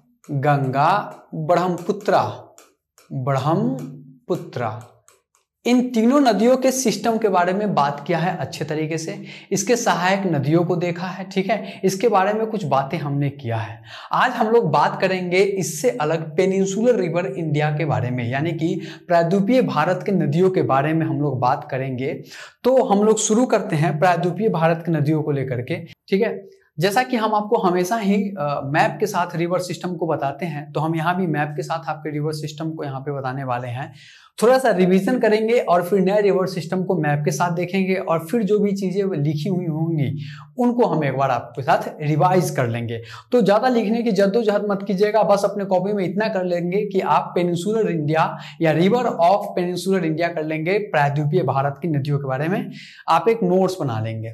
ब्रह्मपुत्र इन तीनों नदियों के सिस्टम के बारे में बात किया है अच्छे तरीके से। इसके सहायक नदियों को देखा है, ठीक है, इसके बारे में कुछ बातें हमने किया है। आज हम लोग बात करेंगे इससे अलग पेनिनसुलर रिवर इंडिया के बारे में, यानी कि प्रायद्वीपीय भारत के नदियों के बारे में हम लोग बात करेंगे। तो हम लोग शुरू करते हैं प्रायद्वीपीय भारत की नदियों को लेकर के, ठीक है। जैसा कि हम आपको हमेशा ही मैप के साथ रिवर सिस्टम को बताते हैं, तो हम यहाँ भी मैप के साथ आपके रिवर सिस्टम को यहाँ पे बताने वाले हैं। थोड़ा सा रिवीजन करेंगे और फिर नए रिवर सिस्टम को मैप के साथ देखेंगे और फिर जो भी चीजें लिखी हुई होंगी उनको हम एक बार आपके साथ रिवाइज कर लेंगे। तो ज्यादा लिखने की जद्दोजहद मत कीजिएगा, बस अपने कॉपी में इतना कर लेंगे कि आप पेनिनसुलर इंडिया या रिवर ऑफ पेनिनसुलर इंडिया कर लेंगे। प्रायद्वीपीय भारत की नदियों के बारे में आप एक नोट्स बना लेंगे,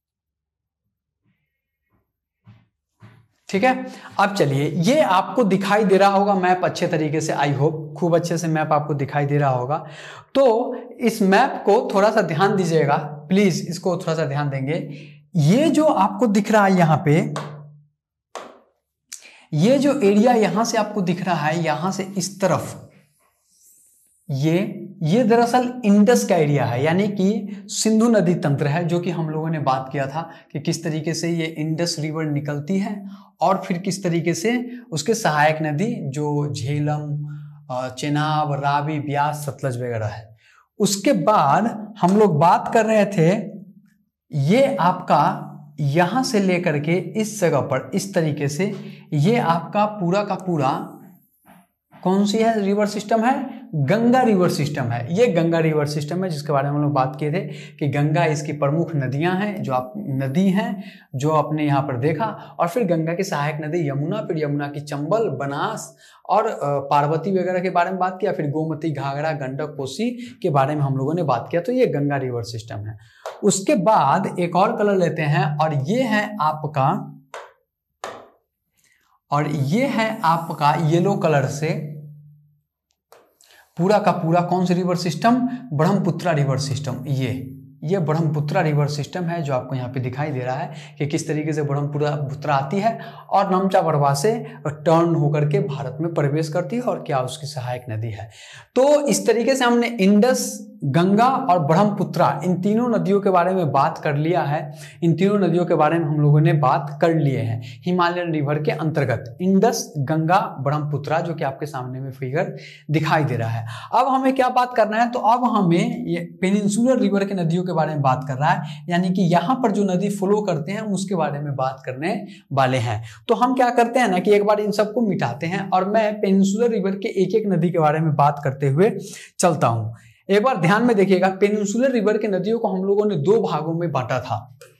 ठीक है। अब चलिए, ये आपको दिखाई दे रहा होगा मैप अच्छे तरीके से, आई होप खूब अच्छे से मैप आपको दिखाई दे रहा होगा। तो इस मैप को थोड़ा सा ध्यान दीजिएगा प्लीज, इसको थोड़ा सा ध्यान देंगे। ये जो आपको दिख रहा है यहाँ पे, ये जो एरिया यहां से आपको दिख रहा है, यहां से इस तरफ, ये दरअसल इंडस का एरिया है, यानी कि सिंधु नदी तंत्र है, जो कि हम लोगों ने बात किया था कि किस तरीके से ये इंडस रिवर निकलती है और फिर किस तरीके से उसके सहायक नदी जो झेलम, चेनाब, रावी, ब्यास, सतलज वगैरह है। उसके बाद हम लोग बात कर रहे थे, ये आपका यहां से लेकर के इस जगह पर इस तरीके से ये आपका पूरा का पूरा कौन सी है रिवर सिस्टम है, गंगा रिवर सिस्टम है। ये गंगा रिवर सिस्टम है जिसके बारे में हम लोग बात किए थे कि गंगा इसकी प्रमुख नदियां हैं, जो आप नदी हैं जो आपने यहाँ पर देखा। और फिर गंगा की सहायक नदी यमुना, फिर यमुना की चंबल, बनास और पार्वती वगैरह के बारे में बात किया। फिर गोमती, घाघरा, गंडक, कोसी के बारे में हम लोगों ने बात किया। तो ये गंगा रिवर सिस्टम है। उसके बाद एक और कलर लेते हैं और ये है आपका येलो कलर से पूरा का पूरा कौन सा river system, Brahmaputra river system. ये ब्रह्मपुत्र रिवर सिस्टम है जो आपको यहाँ पे दिखाई दे रहा है कि किस तरीके से ब्रह्मपुत्र आती है और नमचा बरवा से टर्न होकर के भारत में प्रवेश करती है और क्या उसकी सहायक नदी है। तो इस तरीके से हमने इंडस, गंगा और ब्रह्मपुत्र इन तीनों नदियों के बारे में बात कर लिया है। इन तीनों नदियों के बारे में हम लोगों ने बात कर लिए हैं हिमालयन रिवर के अंतर्गत, इंडस, गंगा, ब्रह्मपुत्र, जो कि आपके सामने में फिगर दिखाई दे रहा है। अब हमें क्या बात करना है, तो अब हमें ये पेनिनसुलर रिवर के नदियों के बारे में बात कर रहा है, यानी कि यहाँ पर जो नदी फ्लो करते हैं उसके बारे में बात करने वाले हैं। तो हम क्या करते हैं ना कि एक बार इन सबको मिटाते हैं और मैं पेनिनसुलर रिवर के एक एक नदी के बारे में बात करते हुए चलता हूं। एक बार ध्यान में देखिएगा, पेनिनसुलर रिवर के नदियों को हम लोगों ने दो भागों में बांटा था।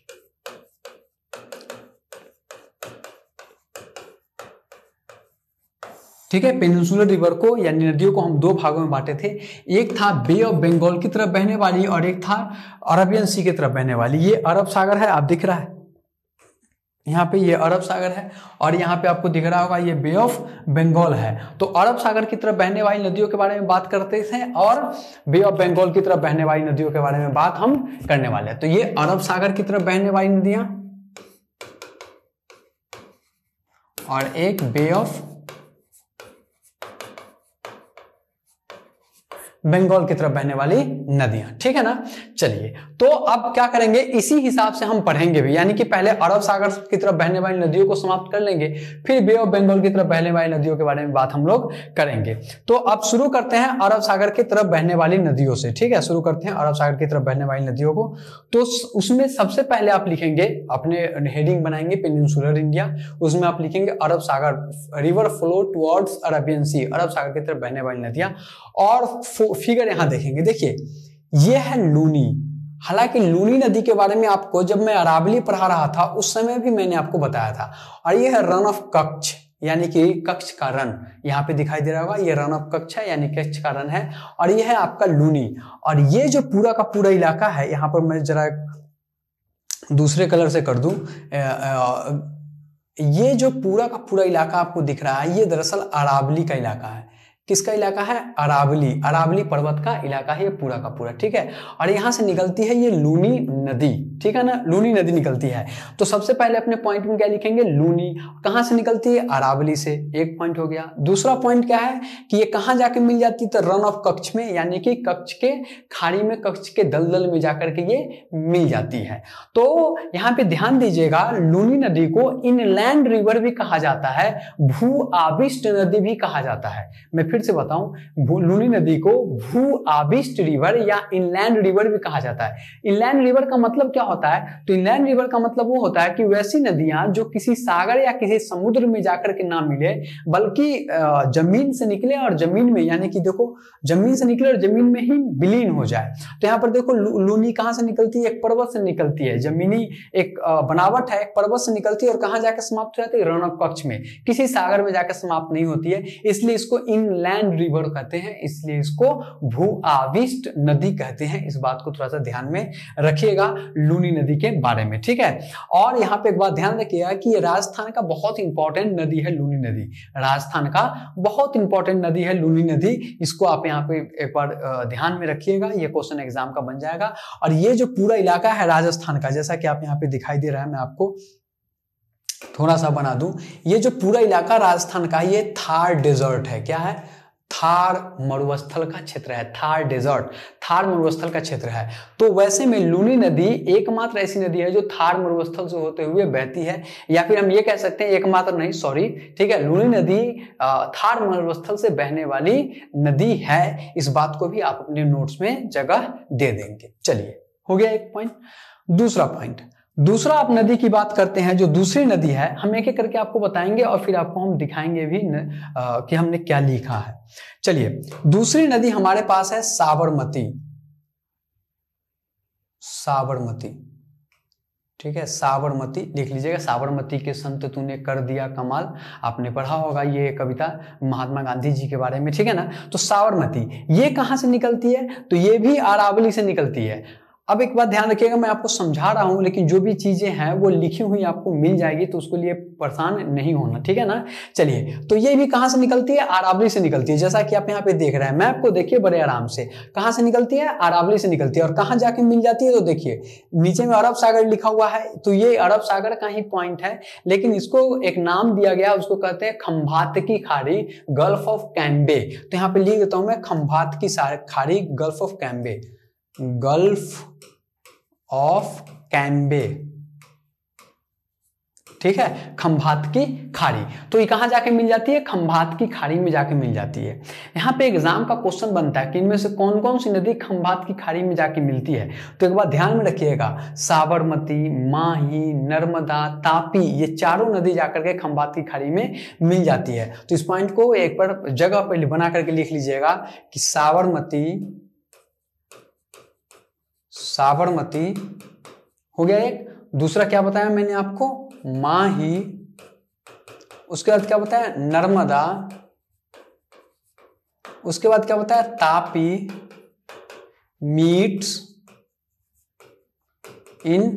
ठीक है, पेनिनसुलर रिवर को यानी नदियों को हम दो भागों में बांटे थे। एक था बे ऑफ बंगाल की तरफ बहने वाली और एक था अरबियन सी की तरफ बहने वाली। ये अरब सागर है, आप दिख रहा है यहाँ पे, ये अरब सागर है और यहाँ पे आपको दिख रहा होगा ये बे ऑफ बंगाल है। तो अरब सागर की तरफ बहने वाली नदियों के बारे में बात करते थे और बे ऑफ बंगाल की तरफ बहने वाली नदियों के बारे में बात हम करने वाले हैं। तो ये अरब सागर की तरफ बहने वाली नदियां और एक बे ऑफ बंगाल की तरफ बहने वाली नदियां, ठीक है ना। चलिए, तो अब क्या करेंगे, इसी हिसाब से हम पढ़ेंगे भी, यानी कि पहले अरब सागर की तरफ बहने वाली नदियों को समाप्त कर लेंगे, फिर बे ऑफ बंगाल की तरफ बहने वाली नदियों के बारे में बात हम लोग करेंगे। तो अब शुरू करते हैं अरब सागर की तरफ बहने वाली नदियों से, ठीक है। शुरू करते हैं अरब सागर की तरफ बहने वाली नदियों को। तो उसमें सबसे पहले आप लिखेंगे, अपने हेडिंग बनाएंगे पेनिनसुलर इंडिया, उसमें आप लिखेंगे Arab Sagar river flow towards Arabian sea, Arab Sagar की तरफ बहने वाली नदियां। और फिगर यहां देखेंगे, देखिए ये है लूनी। हालांकि लूनी नदी के बारे में आपको जब मैं अरावली पढ़ा रहा था उस समय भी मैंने आपको बताया था। और ये है रन ऑफ कच्छ, यानी कि कच्छ का रन, यहाँ पे दिखाई दे रहा होगा, ये रन ऑफ कच्छ है यानी कच्छ का रन है। और ये है आपका लूनी। और ये जो पूरा का पूरा इलाका है, यहाँ पर मैं जरा दूसरे कलर से कर दूं, ये जो पूरा का पूरा इलाका आपको दिख रहा है, ये दरअसल अरावली का इलाका है। किसका इलाका है? अरावली, अरावली पर्वत का इलाका है ये पूरा का पूरा, ठीक है। और यहां से निकलती है ये लूनी नदी, ठीक है ना, लूनी नदी निकलती है। तो सबसे पहले अपने पॉइंट में क्या लिखेंगे? लूनी। कहां से निकलती है? अरावली से, एक पॉइंट हो गया। दूसरा पॉइंट क्या है कि ये कहां जाके मिल जाती है? तो रन ऑफ कच्छ में, यानी कि कच्छ के खाड़ी में, कच्छ के दलदल में जाकर के ये मिल जाती है। तो यहाँ पे ध्यान दीजिएगा, लूनी नदी को इनलैंड रिवर भी कहा जाता है, भू आविष्ट नदी भी कहा जाता है। मैं फिर से बताऊं, लूनी नदी को भू आविष्ट रिवर या इनलैंड रिवर भी कहा जाता है। इनलैंड रिवर का मतलब क्या होता है? तो इनलैंड रिवर का मतलब वो होता है कि वैसी नदियां जो किसी सागर या किसी समुद्र में जाकर के ना मिले, बल्कि जमीन से निकले और जमीन में, यानी कि देखो, जमीन से निकले और जमीन में ही विलीन हो जाए। तो यहाँ पर देखो, लूनी कहां से निकलती है? एक पर्वत से निकलती है, जमीनी एक बनावट है, एक पर्वत से निकलती है और कहां जाकर समाप्त हो जाती है? रन ऑफ कच्छ में, किसी सागर में जाकर समाप्त नहीं होती है, इसलिए इसको इनलैंड रिवर कहते हैं, इसलिए इसको भू आविष्ट नदी कहते हैं। इस बात को थोड़ा सा ध्यान में रखिएगा लूनी नदी के बारे में, ठीक है। और यहाँ पे एक बात ध्यान रखिएगा कि ये राजस्थान का बहुत इंपॉर्टेंट नदी है लूनी नदी, राजस्थान का बहुत इंपॉर्टेंट नदी है लूनी नदी। इसको आप यहाँ पे एक बार ध्यान में रखिएगा, ये क्वेश्चन एग्जाम का बन जाएगा। और ये जो पूरा इलाका है राजस्थान का, जैसा कि आप यहाँ पे दिखाई दे रहा है, मैं आपको थोड़ा सा बना दूं, ये जो पूरा इलाका राजस्थान का, ये थार डेजर्ट है। क्या है? थार मरुस्थल का क्षेत्र है, थार डेजर्ट, थार मरुस्थल का क्षेत्र है। तो वैसे में लूनी नदी एकमात्र ऐसी नदी है जो थार मरुस्थल से होते हुए बहती है, या फिर हम ये कह सकते हैं, एकमात्र नहीं, सॉरी, ठीक है, लूनी नदी थार मरुस्थल से बहने वाली नदी है। इस बात को भी आप अपने नोट्स में जगह दे देंगे। चलिए, हो गया एक पॉइंट। दूसरा पॉइंट, दूसरा आप नदी की बात करते हैं, जो दूसरी नदी है, हम एक एक करके आपको बताएंगे और फिर आपको हम दिखाएंगे भी कि हमने क्या लिखा है। चलिए, दूसरी नदी हमारे पास है साबरमती, साबरमती, ठीक है, साबरमती लिख लीजिएगा। साबरमती के संत तूने कर दिया कमाल, आपने पढ़ा होगा ये कविता महात्मा गांधी जी के बारे में, ठीक है ना। तो साबरमती ये कहां से निकलती है? तो ये भी अरावली से निकलती है। अब एक बात ध्यान रखिएगा, मैं आपको समझा रहा हूं, लेकिन जो भी चीजें हैं वो लिखी हुई आपको मिल जाएगी, तो उसके लिए परेशान नहीं होना, ठीक है ना। चलिए, तो ये भी कहां से निकलती है? अरावली से निकलती है। जैसा कि आप यहाँ पे देख रहे हैं, मैप को देखिए बड़े आराम से, कहां से निकलती है? अरावली से निकलती है। और कहां जाके मिल जाती है? तो देखिए, नीचे में अरब सागर लिखा हुआ है, तो ये अरब सागर का ही पॉइंट है, लेकिन इसको एक नाम दिया गया, उसको कहते हैं खंभात की खाड़ी, गल्फ ऑफ कैम्बे। तो यहाँ पे लिख देता हूं मैं, खंभात की खाड़ी, gulf of Cambay, gulf of Cambay, ठीक है, खंभात की खाड़ी। तो ये कहां जाके मिल जाती है? खंभात की खाड़ी में जाके मिल जाती है। यहां पे एग्जाम का क्वेश्चन बनता है कि इनमें से कौन कौन सी नदी खंभात की खाड़ी में जाके मिलती है। तो एक बार ध्यान में रखिएगा, साबरमती, माही, नर्मदा, तापी, ये चारों नदी जाकर के खंभात की खाड़ी में मिल जाती है। तो इस पॉइंट को एक बार जगह पहले बना करके लिख लीजिएगा कि साबरमती, साबरमती हो गया एक। दूसरा क्या बताया मैंने आपको? माही। उसके बाद क्या बताया? नर्मदा। उसके बाद क्या बताया? Tapi meets in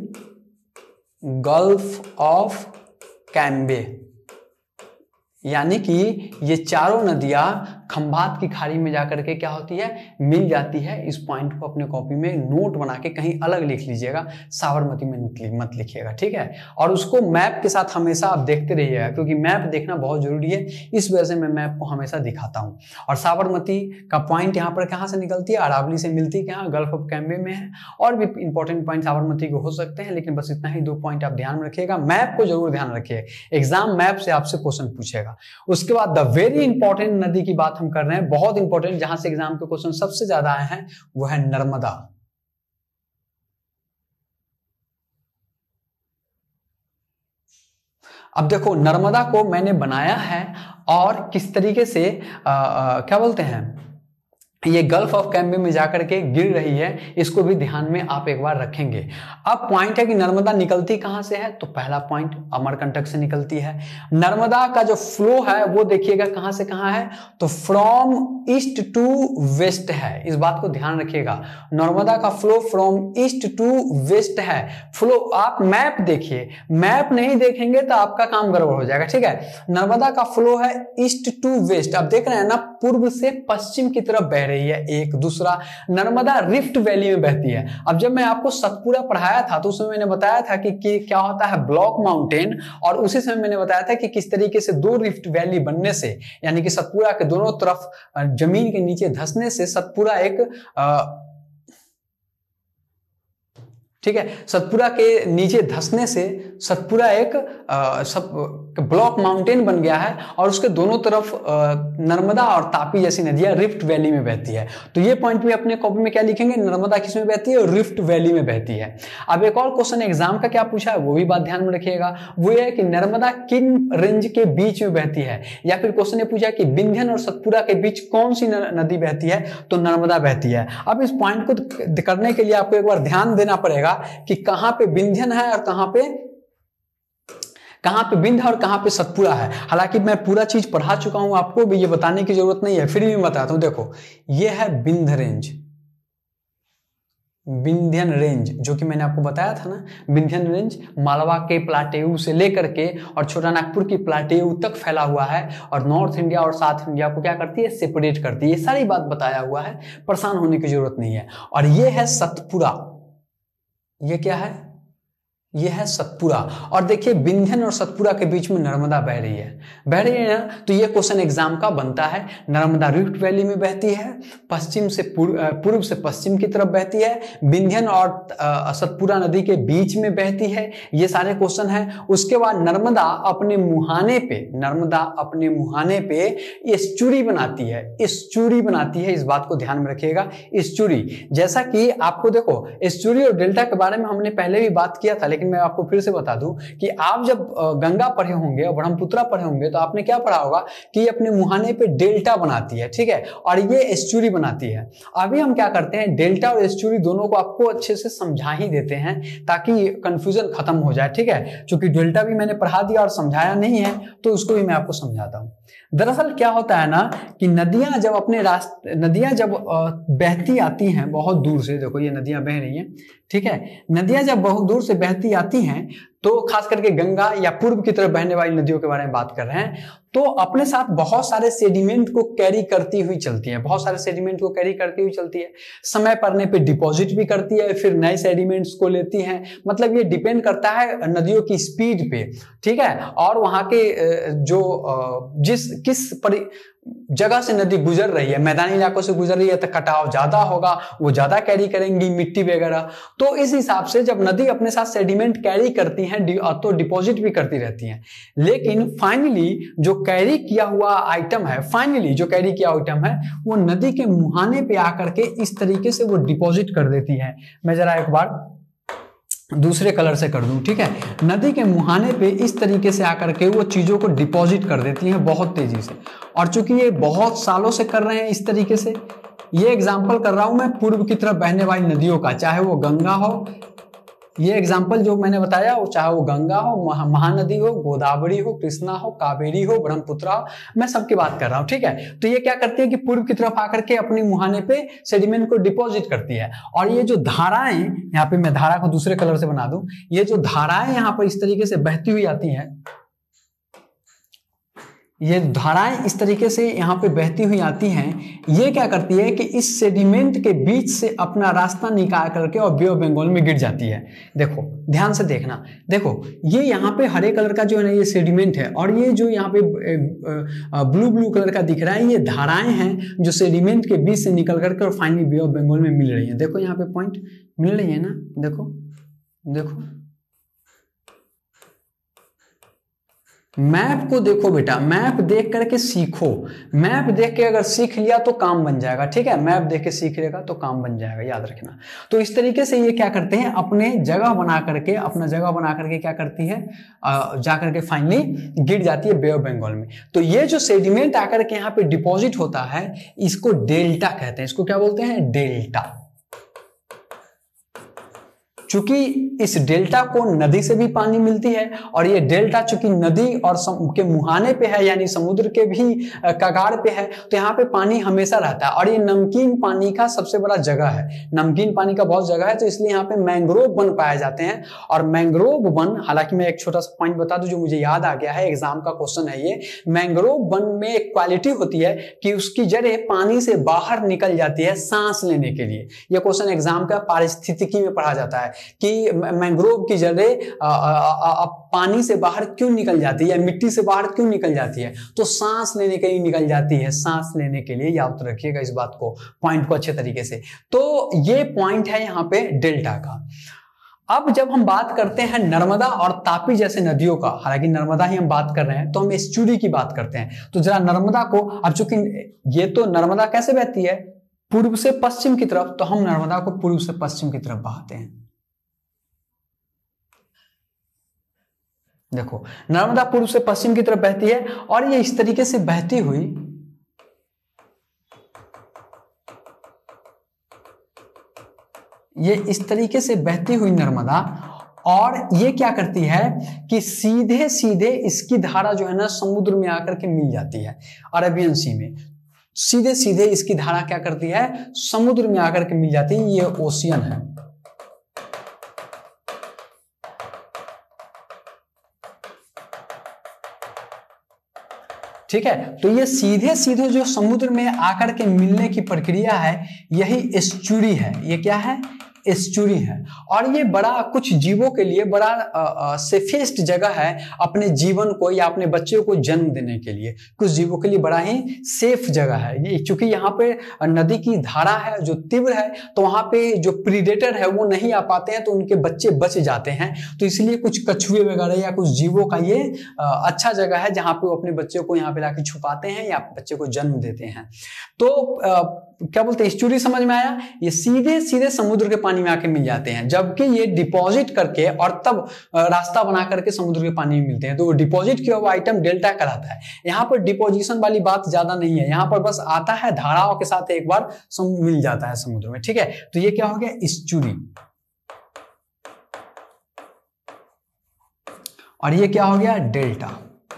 gulf of Cambay, यानी कि ये चारों नदियां खंभात की खाड़ी में जाकर के क्या होती है? मिल जाती है। इस पॉइंट को अपने कॉपी में नोट बना के कहीं अलग लिख लीजिएगा, साबरमती में मत लिखिएगा, ठीक है। और उसको मैप के साथ हमेशा आप देखते रहिएगा, क्योंकि मैप देखना बहुत जरूरी है, इस वजह से मैं मैप को हमेशा दिखाता हूं। और साबरमती का पॉइंट यहाँ पर कहाँ से निकलती है? अरावली से मिलती है, यहाँ गल्फ ऑफ कैम्बे में है। और भी इंपॉर्टेंट पॉइंट साबरमती को हो सकते हैं, लेकिन बस इतना ही 2 पॉइंट आप ध्यान रखिएगा। मैप को जरूर ध्यान रखिए, एग्जाम मैप से आपसे क्वेश्चन पूछेगा। उसके बाद द वेरी इंपॉर्टेंट नदी की बात हम कर रहे हैं, बहुत इंपॉर्टेंट, जहां से एग्जाम के क्वेश्चन सबसे ज्यादा आए हैं, वो है नर्मदा। अब देखो, नर्मदा को मैंने बनाया है और किस तरीके से क्या बोलते हैं, ये गल्फ ऑफ कैम्बे में जाकर के गिर रही है, इसको भी ध्यान में आप एक बार रखेंगे। अब पॉइंट है कि नर्मदा निकलती कहां से है, तो पहला पॉइंट अमरकंटक से निकलती है। नर्मदा का जो फ्लो है वो देखिएगा कहां से कहां है, तो फ्रॉम ईस्ट टू वेस्ट है, इस बात को ध्यान रखिएगा। नर्मदा का flow from east to west है। फ्लो आप मैप देखिए, मैप नहीं देखेंगे तो आपका काम गड़बड़ हो जाएगा, ठीक है। नर्मदा का फ्लो है ईस्ट टू वेस्ट, अब देख रहे हैं ना, पूर्व से पश्चिम की तरफ बह रही है। एक दूसरा, नर्मदा रिफ्ट वैली में बहती है। अब जब मैं आपको सतपुड़ा पढ़ाया था तो उसमें मैंने बताया था कि क्या होता है ब्लॉक माउंटेन, और उसी समय मैंने बताया था कि किस तरीके से दो रिफ्ट वैली बनने से, यानी कि सतपुड़ा के दोनों तरफ जमीन के नीचे धंसने से सतपुड़ा एक ठीक है, सतपुड़ा के नीचे धंसने से सतपुड़ा एक ब्लॉक माउंटेन बन गया है, और उसके दोनों तरफ नर्मदा और तापी जैसी नदियां रिफ्ट वैली में बहती है। तो ये पॉइंट भी अपने कॉपी में क्या लिखेंगे, नर्मदा किस में बहती है, रिफ्ट वैली में बहती है। अब एक और क्वेश्चन एग्जाम का क्या पूछा है वो भी बात ध्यान में रखिएगा, वो ये है कि नर्मदा किन रेंज के बीच में बहती है, या फिर क्वेश्चन ये पूछा कि विंध्यन और सतपुड़ा के बीच कौन सी नदी बहती है, तो नर्मदा बहती है। अब इस पॉइंट को करने के लिए आपको एक बार ध्यान देना पड़ेगा कि कहां पे विंध्यन है और कहां पे विंध्य और कहां पे सतपुड़ा है। हालांकि मैं पूरा चीज पढ़ा चुका हूं, आपको भी ये बताने की जरूरत नहीं है, फिर भी मैं बताता हूं। देखो ये है विंध्य रेंज, विंध्यन रेंज, जो कि मैंने आपको बताया था ना, विंध्यन रेंज मालवा के प्लाटेयू से लेकर के और छोटा नागपुर की प्लाटेयू तक फैला हुआ है, और नॉर्थ इंडिया और साउथ इंडिया को क्या करती है, सेपरेट करती है। ये सारी बात बताया हुआ है, परेशान होने की जरूरत नहीं है। और ये है सतपुड़ा, ये क्या है, ये है सतपुड़ा। और देखिए विंध्यन और सतपुड़ा के बीच में नर्मदा बह रही है ना, तो ये क्वेश्चन एग्जाम का बनता है। नर्मदा रिफ्ट वैली में बहती है, पश्चिम से पूर्व से पश्चिम की तरफ बहती है, विंध्यन और सतपुड़ा नदी के बीच में बहती है, ये सारे क्वेश्चन है। उसके बाद नर्मदा अपने मुहाने पे एस्चुरी बनाती है, इस बात को ध्यान में रखिएगा, एस्चुरी। जैसा कि आपको देखो एस्चुरी और डेल्टा के बारे में हमने पहले भी बात किया था, लेकिन मैं आपको फिर से बता दूं कि आप जब गंगा पढ़े होंगे और ब्रह्मपुत्रा पढ़े होंगे तो आपने क्या पढ़ा होगा कि ये अपने मुहाने पे डेल्टा बनाती है, ठीक है, और ये एस्चुरी बनाती है। अभी हम क्या करते हैं, डेल्टा और एस्चुरी दोनों को आपको अच्छे से समझा ही देते हैं ताकि कंफ्यूजन खत्म हो जाए, ठीक है। क्योंकि डेल्टा भी मैंने पढ़ा दिया और समझाया नहीं है, तो उसको भी मैं आपको समझाता हूं। दरअसल क्या होता है ना कि नदियां जब बहती आती हैं बहुत दूर से, देखो ये नदियां बह रही हैं, ठीक है, नदियां जब बहुत दूर से बहती आती हैं, तो खास करके गंगा या पूर्व की तरफ बहने वाली नदियों के बारे में बात कर रहे हैं, तो अपने साथ बहुत सारे सेडिमेंट को कैरी करती हुई चलती है, समय पड़ने पे डिपॉजिट भी करती है, फिर नए सेडिमेंट्स को लेती हैं। मतलब ये डिपेंड करता है नदियों की स्पीड पे, ठीक है, और वहां के किस जगह से नदी गुजर रही है, मैदानी इलाकों से गुजर रही है तो कटाव ज्यादा होगा, वो ज्यादा कैरी करेंगी मिट्टी वगैरह। तो इस हिसाब से जब नदी अपने साथ सेडिमेंट कैरी करती हैं तो डिपॉजिट भी करती रहती हैं, लेकिन फाइनली जो कैरी किया हुआ आइटम है वो नदी के मुहाने पे आकर के इस तरीके से वो डिपॉजिट कर देती है। मैं जरा एक बार दूसरे कलर से कर दूं, ठीक है, नदी के मुहाने पे इस तरीके से आकर के वो चीजों को डिपॉजिट कर देती हैं बहुत तेजी से। और चूंकि ये बहुत सालों से कर रहे हैं इस तरीके से, ये एग्जाम्पल कर रहा हूं मैं पूर्व की तरफ बहने वाली नदियों का, चाहे वो गंगा हो, ये एग्जाम्पल जो मैंने बताया वो चाहे वो गंगा हो, महानदी हो, गोदावरी हो, कृष्णा हो, कावेरी हो, ब्रह्मपुत्रा हो, मैं सबकी बात कर रहा हूं, ठीक है। तो ये क्या करती है कि पूर्व की तरफ आकर के अपनी मुहाने पे सेडिमेंट को डिपॉजिट करती है। और ये जो धाराएं, यहाँ पे मैं धारा को दूसरे कलर से बना दूं, ये जो धाराएं यहाँ पर इस तरीके से बहती हुई आती हैं, ये धाराएं इस तरीके से यहाँ पे बहती हुई आती हैं, ये क्या करती है कि इस सेडिमेंट के बीच से अपना रास्ता निकाल करके और बे ऑफ बंगाल में गिर जाती है। देखो ध्यान से देखना, देखो ये यहाँ पे हरे कलर का जो है ना ये सेडिमेंट है, और ये जो यहाँ पे ब्लू कलर का दिख रहा है ये धाराएं हैं जो सेडिमेंट के बीच से निकल करके और फाइनली बे ऑफ बंगाल में मिल रही है। देखो यहाँ पे पॉइंट मिल रही है ना, देखो मैप को देखो बेटा, मैप देख करके सीखो। मैप देख के अगर सीख लिया तो काम बन जाएगा, ठीक है। मैप देख के सीख लेगा तो काम बन जाएगा, याद रखना। तो इस तरीके से ये क्या करते हैं, अपने जगह बना करके, अपना जगह बना करके क्या करती है, जा करके फाइनली गिर जाती है बे ऑफ बंगाल में। तो ये जो सेडिमेंट आकर के यहाँ पे डिपॉजिट होता है, इसको डेल्टा कहते हैं। इसको क्या बोलते हैं, डेल्टा। चूंकि इस डेल्टा को नदी से भी पानी मिलती है, और ये डेल्टा चूंकि नदी और के मुहाने पे है, यानी समुद्र के भी कगार पे है, तो यहाँ पे पानी हमेशा रहता है। और ये नमकीन पानी का सबसे बड़ा जगह है, नमकीन पानी का बहुत जगह है, तो इसलिए यहाँ पे मैंग्रोव वन पाए जाते हैं। और मैंग्रोव वन, हालांकि मैं एक छोटा सा पॉइंट बता दूं जो मुझे याद आ गया है, एग्जाम का क्वेश्चन है ये। मैंग्रोव वन में एक क्वालिटी होती है कि उसकी जड़ें पानी से बाहर निकल जाती है सांस लेने के लिए। यह क्वेश्चन एग्जाम का पारिस्थितिकी में पढ़ा जाता है कि मैंग्रोव की जड़ें पानी से बाहर क्यों निकल जाती है, या मिट्टी से बाहर क्यों निकल जाती है, तो सांस लेने के लिए निकल जाती है, सांस लेने के लिए। याद रखिएगा इस बात को, पॉइंट को अच्छे तरीके से। तो ये पॉइंट है यहाँ पे डेल्टा का। अब जब हम बात करते हैं नर्मदा और तापी जैसे नदियों का, हालांकि नर्मदा ही हम बात कर रहे हैं, तो हम एस्चुरी की बात करते हैं। तो जरा नर्मदा को, अब चूंकि ये तो नर्मदा कैसे बहती है, पूर्व से पश्चिम की तरफ, तो हम नर्मदा को पूर्व से पश्चिम की तरफ बहाते हैं। देखो, नर्मदा पूर्व से पश्चिम की तरफ बहती है, और ये इस तरीके से बहती हुई नर्मदा, और ये क्या करती है कि सीधे सीधे इसकी धारा जो है ना समुद्र में आकर के मिल जाती है, अरेबियन सी में। सीधे सीधे इसकी धारा क्या करती है, समुद्र में आकर के मिल जाती है। ये ओशियन है, ठीक है। तो ये सीधे सीधे जो समुद्र में आकर के मिलने की प्रक्रिया है, यही एस्चुरी है। ये क्या है, एस्चुरी है। और ये बड़ा कुछ जीवों के लिए बड़ा सेफेस्ट जगह है अपने जीवन को या अपने बच्चों को जन्म देने के लिए। कुछ जीवों के लिए बड़ा ही सेफ जगह है ये, क्योंकि यहाँ पे नदी की धारा है जो तीव्र है, तो वहां पे जो प्रीडेटर है वो नहीं आ पाते हैं, तो उनके बच्चे बच जाते हैं। तो इसलिए कुछ कछुए वगैरह या कुछ जीवों का ये अच्छा जगह है, जहाँ पे वो अपने बच्चों को यहाँ पे लाके छुपाते हैं या बच्चे को जन्म देते हैं। तो क्या बोलते हैं, एस्चुरी समझ में आया। ये सीधे सीधे समुद्र के पानी में आके मिल जाते हैं, जबकि ये डिपॉजिट करके और तब रास्ता बना करके समुद्र के पानी में मिलते हैं। तो वो डिपॉजिट किया हुआ आइटम डेल्टा कहलाता है। यहाँ पर डिपोजिशन वाली बात ज्यादा नहीं है, यहाँ पर बस आता है धाराओं के साथ एक बार मिल जाता है समुद्र में, ठीक है। तो ये क्या हो गया, एस्चुरी। और ये क्या हो गया, डेल्टा।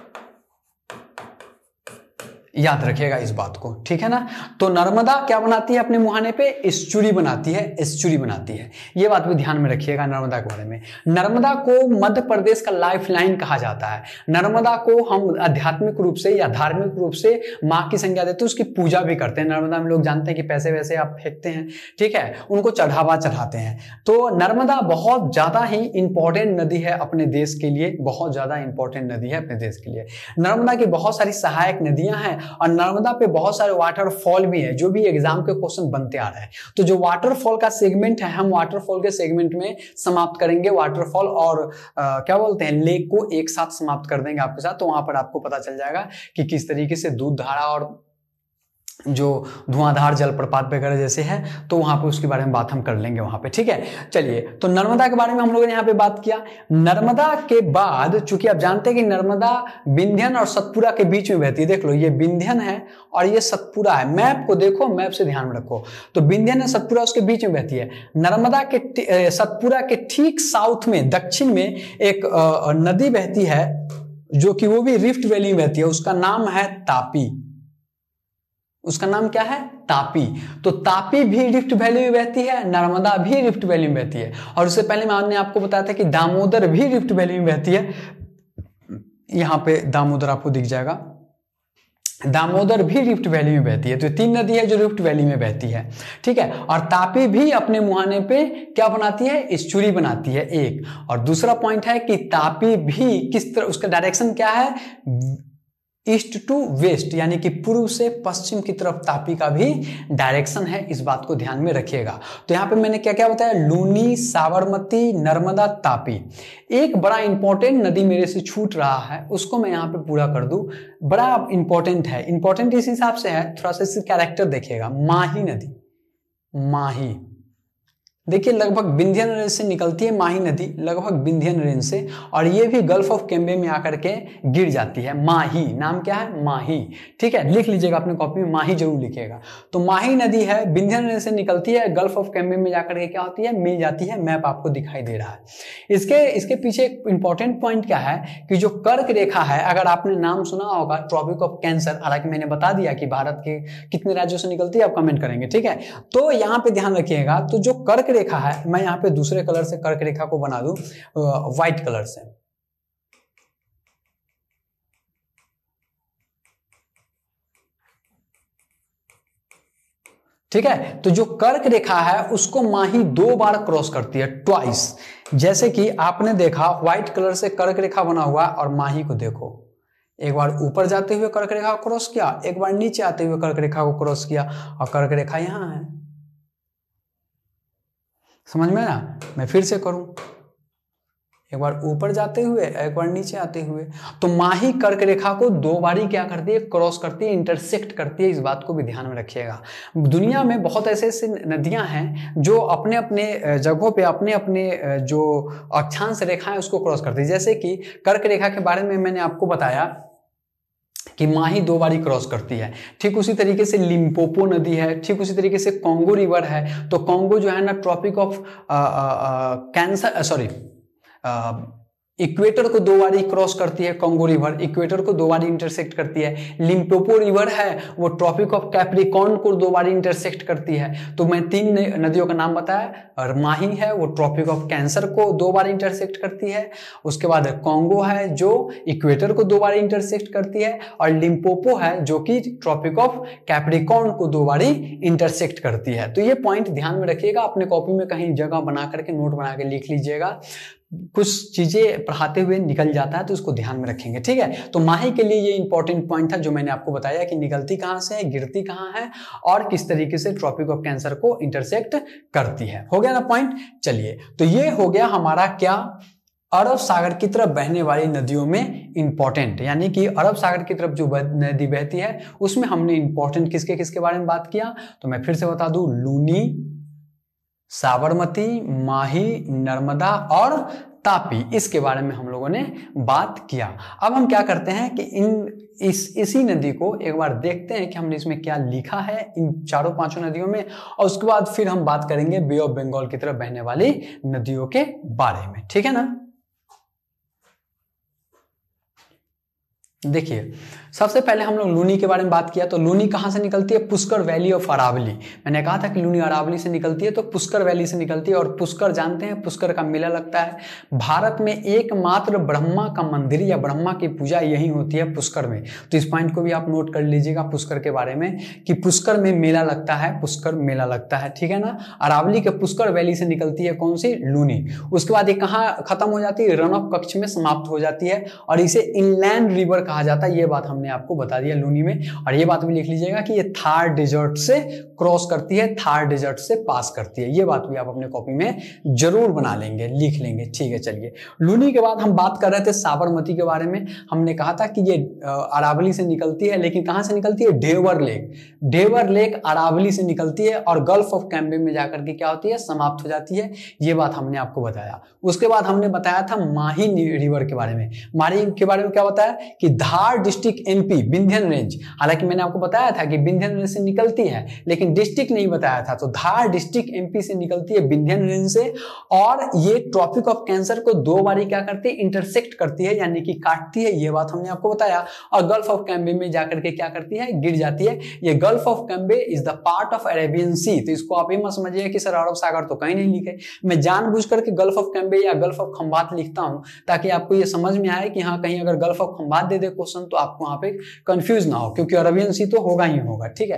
याद रखिएगा इस बात को, ठीक है ना। तो नर्मदा क्या बनाती है अपने मुहाने पे, एस्चुरी बनाती है, एस्चुरी बनाती है। ये बात भी ध्यान में रखिएगा नर्मदा के बारे में। नर्मदा को मध्य प्रदेश का लाइफलाइन कहा जाता है। नर्मदा को हम आध्यात्मिक रूप से या धार्मिक रूप से मां की संज्ञा देते हैं, उसकी पूजा भी करते हैं। नर्मदा में लोग जानते हैं कि पैसे वैसे आप फेंकते हैं, ठीक है, उनको चढ़ावा चढ़ाते हैं। तो नर्मदा बहुत ज्यादा ही इंपॉर्टेंट नदी है अपने देश के लिए, बहुत ज्यादा इंपॉर्टेंट नदी है अपने देश के लिए। नर्मदा की बहुत सारी सहायक नदियां हैं, और नर्मदा पे बहुत सारे वाटरफॉल भी है, जो भी एग्जाम के क्वेश्चन बनते आ रहे हैं। तो जो वाटरफॉल का सेगमेंट है, हम वाटरफॉल के सेगमेंट में समाप्त करेंगे। वाटरफॉल और क्या बोलते हैं, लेक को एक साथ समाप्त कर देंगे आपके साथ। तो वहां पर आपको पता चल जाएगा कि किस तरीके से दूध धारा और जो धुआंधार जलप्रपात वगैरह जैसे है, तो वहां पे उसके बारे में बात हम कर लेंगे वहां पे, ठीक है। चलिए, तो नर्मदा के बारे में हम लोगों ने यहाँ पे बात किया। नर्मदा के बाद, चूंकि आप जानते हैं कि नर्मदा विंध्यन और सतपुरा के बीच में बहती है। देख लो, ये विंध्यन है और ये सतपुरा है। मैप को देखो, मैप से ध्यान में रखो। तो विंध्यन और सतपुरा उसके बीच में बहती है। नर्मदा के सतपुरा के ठीक साउथ में, दक्षिण में एक नदी बहती है, जो कि वो भी रिफ्ट वैली में बहती है। उसका नाम है तापी। उसका नाम क्या है, तापी। तो तापी भी रिफ्ट वैली में बहती है, नर्मदा भी रिफ्ट वैली में बहती है। और उससे पहले मैंने आपको बताया था कि दामोदर भी रिफ्ट वैली में बहती है। यहां पे दामोदर आपको दिख जाएगा, दामोदर भी रिफ्ट वैली में बहती है। तो तीन नदी है जो रिफ्ट वैली में बहती है, ठीक है। और तापी भी अपने मुहाने पे क्या बनाती है, एस्चुरी बनाती है, एक। और दूसरा पॉइंट है कि तापी भी किस तरह, उसका डायरेक्शन क्या है, ईस्ट टू वेस्ट यानी कि पूर्व से पश्चिम की तरफ तापी का भी डायरेक्शन है, इस बात को ध्यान में रखिएगा। तो यहाँ पे मैंने क्या क्या बताया, लूनी, साबरमती, नर्मदा, तापी। एक बड़ा इंपॉर्टेंट नदी मेरे से छूट रहा है, उसको मैं यहाँ पे पूरा कर दूं, बड़ा इंपॉर्टेंट है। इंपॉर्टेंट इस हिसाब से है, थोड़ा सा इसका कैरेक्टर देखिएगा। माही नदी, माही देखिए लगभग विंध्यन रेंज से निकलती है माही नदी, लगभग विंध्यन रेंज से, और ये भी गल्फ ऑफ कैम्बे में आकर के गिर जाती है। माही, नाम क्या है, माही, ठीक है, लिख लीजिएगा अपने कॉपी में, माही जरूर लिखिएगा। तो माही नदी है, विंध्यन रेंज से निकलती है, गल्फ ऑफ कैम्बे में जाकर के क्या होती है, मिल जाती है। मैप आपको दिखाई दे रहा है। इसके पीछे एक इंपॉर्टेंट पॉइंट क्या है कि जो कर्क रेखा है, अगर आपने नाम सुना होगा ट्रॉपिक ऑफ कैंसर, हालांकि मैंने बता दिया कि भारत के कितने राज्यों से निकलती है, आप कमेंट करेंगे, ठीक है। तो यहाँ पे ध्यान रखिएगा, तो जो कर्क रेखा है, मैं यहाँ पे दूसरे कलर से कर्क रेखा को बना दूं, व्हाइट कलर से, ठीक है। तो जो कर्क रेखा है उसको माही 2 बार क्रॉस करती है, ट्वाइस। जैसे कि आपने देखा व्हाइट कलर से कर्क रेखा बना हुआ, और माही को देखो, एक बार ऊपर जाते हुए कर्क रेखा को क्रॉस किया, एक बार नीचे आते हुए कर्क रेखा को क्रॉस किया, और कर्क रेखा यहां है। समझ में ना, मैं फिर से करूं, एक बार ऊपर जाते हुए, एक बार नीचे आते हुए। तो माही कर्क रेखा को 2 बारी क्या करती है, क्रॉस करती है, इंटरसेक्ट करती है, इस बात को भी ध्यान में रखिएगा। दुनिया में बहुत ऐसे नदियां हैं जो अपने अपने जगहों पे अपने अपने जो अक्षांश रेखा है उसको क्रॉस करती है। जैसे कि कर्क रेखा के बारे में मैंने आपको बताया कि माही 2 बारी क्रॉस करती है, ठीक उसी तरीके से लिम्पोपो नदी है, ठीक उसी तरीके से कॉन्गो रिवर है। तो कॉन्गो जो है ना, tropic of cancer, sorry, equator को 2 बारी क्रॉस करती है, कॉन्गो रिवर इक्वेटर को 2 बारी इंटरसेक्ट करती है। लिम्पोपो रिवर है वो ट्रॉपिक ऑफ कैप्रिकॉर्न को 2 बारी इंटरसेक्ट करती है। तो मैं 3 नदियों का नाम बताया, और माही है वो ट्रॉपिक ऑफ कैंसर को 2 बार इंटरसेक्ट करती है। उसके बाद कॉन्गो है जो इक्वेटर को 2 बार इंटरसेक्ट करती है, और लिम्पोपो है जो कि ट्रॉपिक ऑफ कैप्रिकॉर्न को 2 बारी इंटरसेक्ट करती है। तो ये पॉइंट ध्यान में रखिएगा, अपने कॉपी में कहीं जगह बना करके नोट बना के लिख लीजिएगा। कुछ चीजें पढ़ाते हुए निकल जाता है तो उसको ध्यान में रखेंगे, ठीक है। तो माही के लिए ये इंपॉर्टेंट पॉइंट था जो मैंने आपको बताया कि निकलती कहां से है, गिरती कहां है, और किस तरीके से ट्रॉपिक ऑफ कैंसर को इंटरसेक्ट करती है। हो गया ना पॉइंट। चलिए, तो ये हो गया हमारा क्या, अरब सागर की तरफ बहने वाली नदियों में इंपॉर्टेंट, यानी कि अरब सागर की तरफ जो नदी बहती है उसमें हमने इंपॉर्टेंट किसके किसके बारे में बात किया। तो मैं फिर से बता दूं, लूनी, साबरमती, माही, नर्मदा और तापी, इसके बारे में हम लोगों ने बात किया। अब हम क्या करते हैं कि इसी नदी को एक बार देखते हैं कि हमने इसमें क्या लिखा है इन 4-5 नदियों में, और उसके बाद फिर हम बात करेंगे बे ऑफ बंगाल की तरफ बहने वाली नदियों के बारे में, ठीक है ना। देखिए, सबसे पहले हम लोग लूनी के बारे में बात किया। तो लूनी कहां से निकलती है, पुष्कर वैली ऑफ अरावली। मैंने कहा था कि लूनी अरावली से निकलती है, तो पुष्कर वैली से निकलती है। और पुष्कर जानते हैं, पुष्कर का मेला लगता है। भारत में एकमात्र ब्रह्मा का मंदिर या ब्रह्मा की पूजा यही होती है, पुष्कर में। तो इस पॉइंट को भी आप नोट कर लीजिएगा पुष्कर के बारे में कि पुष्कर में मेला लगता है, पुष्कर मेला लगता है, ठीक है ना। अरावली के पुष्कर वैली से निकलती है कौन सी, लूनी। उसके बाद ये कहाँ खत्म हो जाती है, रन ऑफ कच्छ में समाप्त हो जाती है, और इसे इनलैंड रिवर कहा जाता है। ये बात हमने आपको बता दिया लूनी में। और ये बात भी लिख लीजिएगा कि ये थार डेजर्ट से क्रॉस करती है, थार डेजर्ट से पास करती है। ये बात भी आप अपने कॉपी में जरूर बना लेंगे, लिख लेंगे, ठीक है। चलिए, लूनी के बाद हम बात कर रहे थे साबरमती के बारे में। हमने कहा था कि ये अरावली से निकलती है, लेकिन कहां से निकलती है, ढेवर लेक। ढेवर लेक अरावली से निकलती है और गल्फ ऑफ कैम्बे में जाकर के क्या होती है, समाप्त हो जाती है। ये बात हमने आपको बताया। उसके बाद हमने बताया था माही रिवर के बारे में। माही के बारे में क्या बताया कि Dhar district MP, Vindhyan range. हालांकि मैंने आपको बताया था कि विंध्यन रेंज से निकलती है, लेकिन डिस्ट्रिक्ट नहीं बताया था। तो धार डिस्ट्रिक्ट एमपी से निकलती है, विंध्यन रेंज से, और ये ट्रॉपिक ऑफ कैंसर को 2 बारी क्या करती है, इंटरसेक्ट करती है, यानी कि काटती है। ये बात हमने आपको बताया। और गल्फ ऑफ कैम्बे में जाकर के क्या करती है, गिर जाती है। ये gulf of Cambay is the part of Arabian sea. तो इसको आप ये मत समझिए कि सर अरब सागर तो कहीं नहीं लिखे। मैं जानबूझ करके गल्फ ऑफ कैम्बे या गल्फ ऑफ खंबात लिखता हूं ताकि आपको ये समझ में आए कि हाँ, कहीं अगर गल्फ ऑफ खंबात दे दे क्वेश्चन तो आपको वहां पे कंफ्यूज ना हो, क्योंकि अरबियन सी तो होगा ही होगा, ठीक है।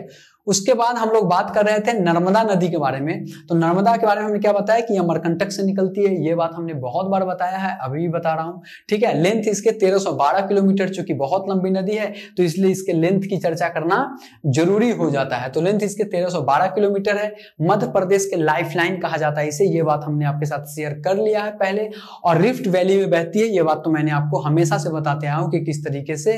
उसके बाद हम लोग बात कर रहे थे नर्मदा नदी के बारे में। तो नर्मदा के बारे में हमने क्या बताया कि अमरकंटक से निकलती है, ये बात हमने बहुत बार बताया है, अभी भी बता रहा हूं, ठीक है। लेंथ इसके 1312 किलोमीटर, चूंकि बहुत लंबी नदी है तो इसलिए इसके लेंथ की चर्चा करना जरूरी हो जाता है। तो लेंथ इसके 1312 किलोमीटर है, मध्य प्रदेश के लाइफलाइन कहा जाता है इसे, ये बात हमने आपके साथ शेयर कर लिया है पहले। और रिफ्ट वैली में बहती है, ये बात तो मैंने आपको हमेशा से बताते आया हूं कि किस तरीके से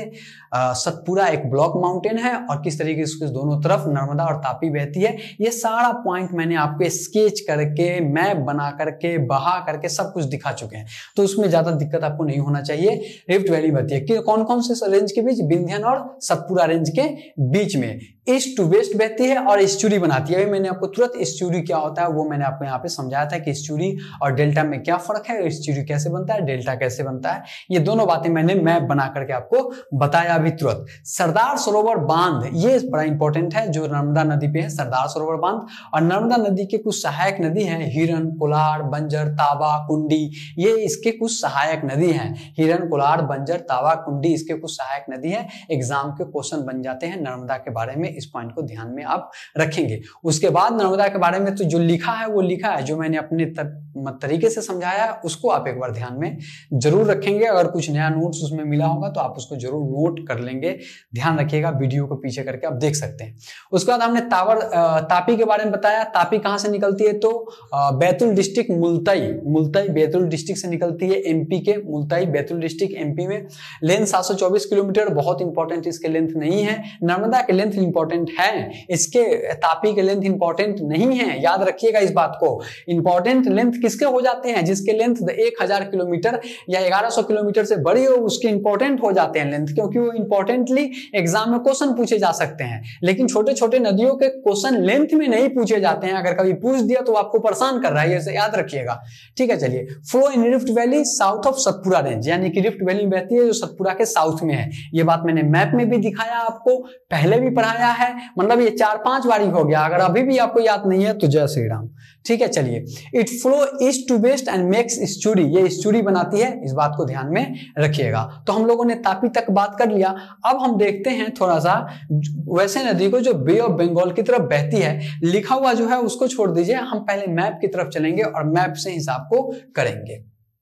सतपुरा एक ब्लॉक माउंटेन है और किस तरीके से दोनों तरफ नर्मदा और तापी बहती है। ये सारा पॉइंट मैंने आपको स्केच करके, मैप बना करके, बहा करके सब कुछ दिखा चुके हैं, तो उसमें ज्यादा दिक्कत आपको नहीं होना चाहिए। रिफ्ट वैली बहती है कि कौन कौन से रेंज के बीच, विंध्यन और सतपुरा रेंज के बीच में, ईस्ट टू वेस्ट बहती है और एस्चुरी बनाती है। मैंने आपको तुरंत एस्चुरी क्या होता है वो मैंने आपको यहाँ पे समझाया था कि एस्चुरी और डेल्टा में क्या फर्क है, एस्चुरी कैसे बनता है, डेल्टा कैसे बनता है, ये दोनों बातें मैंने मैप बना करके आपको बताया अभी तुरंत। सरदार सरोवर बांध, ये बड़ा इंपॉर्टेंट है, जो नर्मदा नदी पे है सरदार सरोवर बांध। और नर्मदा नदी के कुछ सहायक नदी हैं, हिरन, कोलार, बंजर, तावा, कुंडी, ये इसके कुछ सहायक नदी हैं। हिरन, कोलार, बंजर, तावा, कुंडी इसके कुछ सहायक नदी है। एग्जाम के क्वेश्चन बन जाते हैं नर्मदा के बारे में, इस पॉइंट को ध्यान में आप रखेंगे। उसके बाद नर्मदा के बारे में तो जो लिखा है वो लिखा है, जो मैंने अपने तरीके से समझाया है उसको आप एक बार ध्यान में जरूर रखेंगे। अगर कुछ नया नोट्स उसमें मिला होगा तो आप उसको जरूर नोट कर लेंगे, ध्यान रखिएगा, वीडियो को पीछे करके आप देख सकते हैं। उसके बाद हमने तापी के बारे में बताया। तापी कहां से निकलती है, तो बैतूल डिस्ट्रिक्ट, मुल्ताई बैतूल डिस्ट्रिक्ट से निकलती है, एमपी के मुल्ताई बैतूल डिस्ट्रिक्ट एमपी में। लेंथ 724 किलोमीटर, बहुत इंपॉर्टेंट इसके लेंथ नहीं है। नर्मदा के लेंथ इंपॉर्टेंट है, इसके तापी के लेंथ इंपॉर्टेंट नहीं है, याद रखिएगा इस बात को। इंपॉर्टेंट लेंथ किसके हो जाते हैं, जिसके लेंथ 1000 किलोमीटर या 1100 किलोमीटर से बड़ी हो उसके इंपॉर्टेंट हो जाते हैं लेंथ, क्योंकि वो इंपॉर्टेंटली एग्जाम में क्वेश्चन पूछे जा सकते हैं। लेकिन छोटे छोटे नदियों के क्वेश्चन लेंथ में नहीं पूछे जाते हैं, अगर कभी पूछ दिया तो आपको परेशान कर रहा है, ये याद रखिएगा, ठीक है। चलिए, flow in rift valley south of Satpura range, यानी कि रिफ्ट वैली बहती है जो सतपुरा के साउथ में है। ये बात मैंने मैप में भी दिखाया, आपको पहले भी पढ़ाया है, मतलब ये 4-5 बारी हो गया। अगर अभी भी आपको याद नहीं है तो जय श्री राम, ठीक है। चलिए, it flow east to west and makes estuary, ये एस्चुरी बनाती है, इस बात को ध्यान में रखिएगा। तो हम लोगों ने तापी तक बात कर लिया। अब हम देखते हैं थोड़ा सा वैसे नदी को जो बे ऑफ बंगाल की तरफ बहती है। लिखा हुआ जो है उसको छोड़ दीजिए, हम पहले मैप की तरफ चलेंगे और मैप से हिसाब को करेंगे।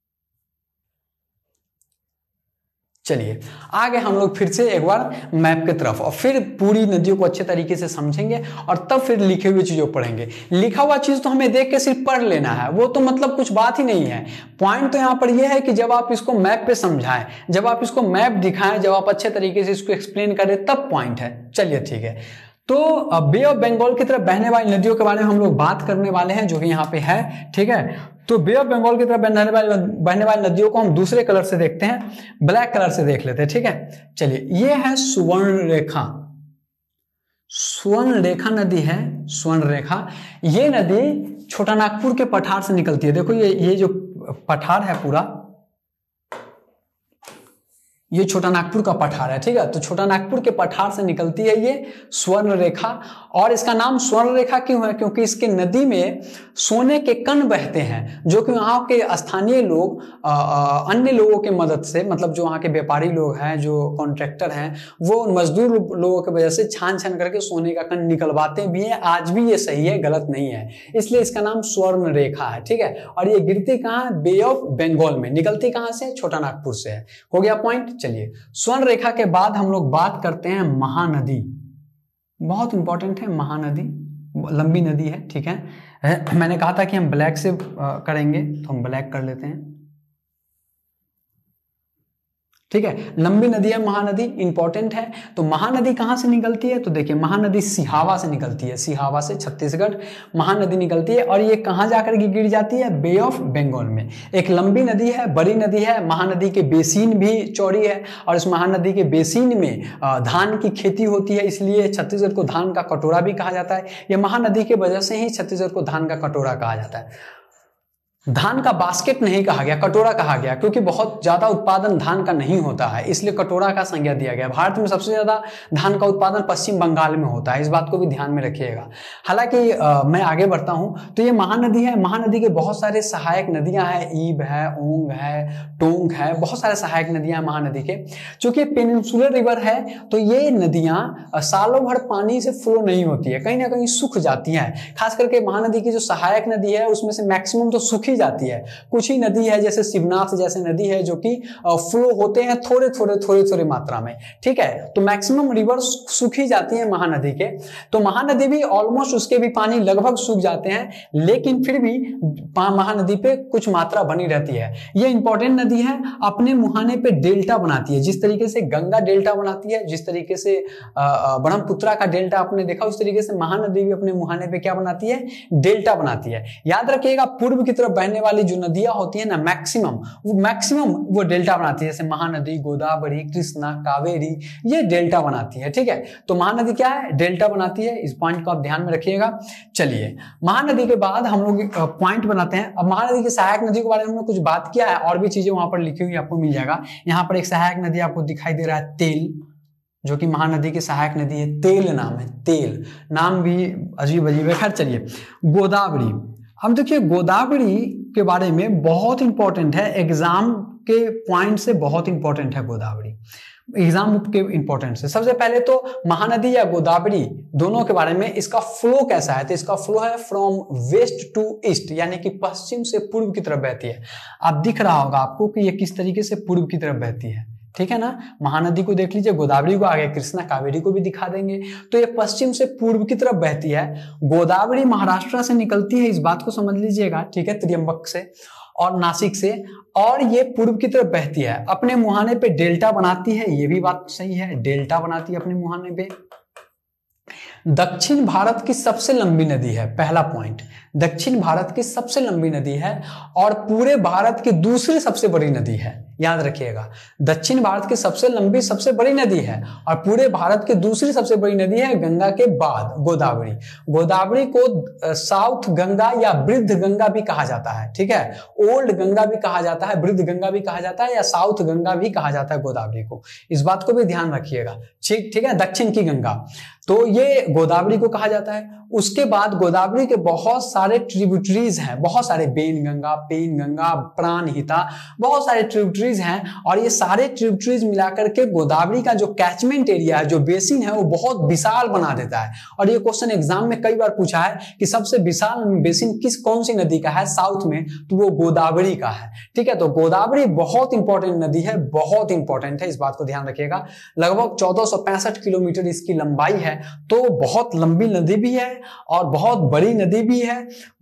चलिए आगे हम लोग फिर से एक बार मैप की तरफ, और फिर पूरी नदियों को अच्छे तरीके से समझेंगे और तब फिर लिखे हुए चीजों पढ़ेंगे। लिखा हुआ चीज तो हमें देख के सिर्फ पढ़ लेना है, वो तो मतलब कुछ बात ही नहीं है। पॉइंट तो यहाँ पर यह है कि जब आप इसको मैप पे समझाएं, जब आप इसको मैप दिखाएं, जब आप अच्छे तरीके से इसको एक्सप्लेन करें, तब पॉइंट है। चलिए ठीक है, तो बे ऑफ बंगाल की तरफ बहने वाली नदियों के बारे में हम लोग बात करने वाले हैं, जो कि यहाँ पे है, ठीक है। तो बे ऑफ बंगाल की तरफ बहने वाली नदियों को हम दूसरे कलर से देखते हैं, ब्लैक कलर से देख लेते हैं, ठीक है। चलिए, ये है सुवर्ण रेखा, स्वर्ण रेखा नदी है, स्वर्ण रेखा। ये नदी छोटा नागपुर के पठार से निकलती है। देखो ये जो पठार है पूरा, ये छोटा नागपुर का पठार है, ठीक है। तो छोटा नागपुर के पठार से निकलती है ये स्वर्ण रेखा, और इसका नाम स्वर्ण रेखा क्यों है, क्योंकि इसके नदी में सोने के कण बहते हैं, जो कि वहाँ के स्थानीय लोग अन्य लोगों के मदद से, मतलब जो वहाँ के व्यापारी लोग हैं, जो कॉन्ट्रैक्टर हैं, वो मजदूर लोगों की वजह से छान छान करके सोने का कण निकलवाते भी हैं। आज भी ये सही है, गलत नहीं है, इसलिए इसका नाम स्वर्ण रेखा है, ठीक है। और ये गिरती कहाँ है, बे ऑफ बंगाल में। निकलती कहाँ से, छोटा नागपुर से है। हो गया पॉइंट। चलिए, स्वर्ण रेखा के बाद हम लोग बात करते हैं महानदी, बहुत इंपॉर्टेंट है महानदी, लंबी नदी है, ठीक है। मैंने कहा था कि हम ब्लैक से करेंगे, तो हम ब्लैक कर लेते हैं, ठीक है। लंबी नदी है महानदी, इंपॉर्टेंट है। तो महानदी कहां से निकलती है, तो देखिए महानदी सिहावा से निकलती है, सिहावा से छत्तीसगढ़ महानदी निकलती है, और ये कहां जाकर के गिर जाती है, बे ऑफ बंगाल में। एक लंबी नदी है, बड़ी नदी है, महानदी के बेसिन भी चौड़ी है, और इस महानदी के बेसिन में धान की खेती होती है, इसलिए छत्तीसगढ़ को धान का कटोरा भी कहा जाता है। यह महानदी की वजह से ही छत्तीसगढ़ को धान का कटोरा कहा जाता है। धान का बास्केट नहीं कहा गया, कटोरा कहा गया, क्योंकि बहुत ज्यादा उत्पादन धान का नहीं होता है, इसलिए कटोरा का संज्ञा दिया गया। भारत में सबसे ज्यादा धान का उत्पादन पश्चिम बंगाल में होता है, इस बात को भी ध्यान में रखिएगा। हालांकि मैं आगे बढ़ता हूं तो ये महानदी है, महानदी के बहुत सारे सहायक नदियां हैं, ईब है, ओंग है, टोंग है, बहुत सारे सहायक नदियां हैं महानदी के। चूंकि पेनिनसुलर रिवर है तो ये नदियां सालों भर पानी से फ्लो नहीं होती है, कहीं ना कहीं सूख जाती हैं। खास करके महानदी की जो सहायक नदी है उसमें से मैक्सिमम तो सूखी जाती है, कुछ ही नदी है जैसे शिवनाथ जैसे नदी है जो कि फ्लो होते हैं थोड़े थोड़े मात्रा में, ठीक है। तो मैक्सिमम रिवर सूखी जाती है महानदी के, तो महानदी भी ऑलमोस्ट उसके भी पानी लगभग सूख जाते हैं, लेकिन फिर भी महानदी पे कुछ मात्रा बनी रहती है। ये इंपॉर्टेंट नदी है, अपने मुहाने पे डेल्टा बनाती है, जिस तरीके से गंगा डेल्टा बनाती है, जिस तरीके से ब्रह्मपुत्रा का डेल्टा आपने देखा, उस तरीके से महानदी भी अपने मुहाने पे क्या बनाती है, डेल्टा बनाती है। याद रखिएगा पूर्व की तरफ बहने वाली जो नदियां होती है ना मैक्सिमम वो डेल्टा बनाती है, जैसे महानदी, गोदावरी, कृष्णा, कावेरी, ये डेल्टा बनाती है, ठीक है। तो महानदी क्या है, डेल्टा बनाती है, इस पॉइंट को आप ध्यान में रखिएगा। चलिए महानदी के बाद हम लोग पॉइंट बनाते हैं। अब महानदी की सहायक नदी के बारे में हमने कुछ बात किया है, और भी चीजें वहां पर लिखी हुई आपको मिल जाएगा। यहाँ पर एक सहायक नदी आपको दिखाई दे रहा है तेल, जो कि महानदी की सहायक नदी है, तेल नाम है, तेल नाम भी अजीब अजीब है। खैर चलिए गोदावरी, हम देखिए गोदावरी के बारे में बहुत इंपॉर्टेंट है, एग्जाम के पॉइंट से बहुत इंपॉर्टेंट है गोदावरी, एग्जाम के इंपॉर्टेंट से। सबसे पहले तो महानदी या गोदावरी दोनों के बारे में, इसका फ्लो कैसा है, तो इसका फ्लो है फ्रॉम वेस्ट टू ईस्ट, यानी कि पश्चिम से पूर्व की तरफ बहती है। आप दिख रहा होगा आपको कि ये किस तरीके से पूर्व की तरफ बहती है, ठीक है ना। महानदी को देख लीजिए, गोदावरी को आगे कृष्णा कावेरी को भी दिखा देंगे। तो ये पश्चिम से पूर्व की तरफ बहती है। गोदावरी महाराष्ट्र से निकलती है, इस बात को समझ लीजिएगा, ठीक है, त्र्यंबक से और नासिक से, और ये पूर्व की तरफ बहती है, अपने मुहाने पे डेल्टा बनाती है, ये भी बात सही है, डेल्टा बनाती है अपने मुहाने पे। दक्षिण भारत की सबसे लंबी नदी है, पहला पॉइंट, दक्षिण भारत की सबसे लंबी नदी है और पूरे भारत की दूसरी सबसे बड़ी नदी है, याद रखिएगा। दक्षिण भारत की सबसे लंबी सबसे बड़ी नदी है और पूरे भारत की दूसरी सबसे बड़ी नदी है गंगा के बाद गोदावरी। गोदावरी को साउथ गंगा या वृद्ध गंगा भी कहा जाता है, ठीक है, ओल्ड गंगा भी कहा जाता है, वृद्ध गंगा भी कहा जाता है, या साउथ गंगा भी कहा जाता है गोदावरी को, इस बात को भी ध्यान रखिएगा, ठीक है, दक्षिण की गंगा, तो ये गोदावरी को कहा जाता है। उसके बाद गोदावरी के बहुत सारे ट्रिब्यूटरीज हैं, बहुत सारे, बेन गंगा, पेन गंगा, प्राणहिता, बहुत सारे ट्रिब्यूटरीज हैं, और ये सारे ट्रिब्यूटरीज मिलाकर के गोदावरी का जो कैचमेंट एरिया है, जो बेसिन है, वो बहुत विशाल बना देता है। और ये क्वेश्चन एग्जाम में कई बार पूछा है कि सबसे विशाल बेसिन कौन सी नदी का है साउथ में, तो वो गोदावरी का है, ठीक है। तो गोदावरी बहुत इंपॉर्टेंट नदी है, बहुत इंपॉर्टेंट है, इस बात को ध्यान रखिएगा। लगभग 1465 किलोमीटर इसकी लंबाई है, तो बहुत लंबी नदी भी है और बहुत बड़ी नदी भी है।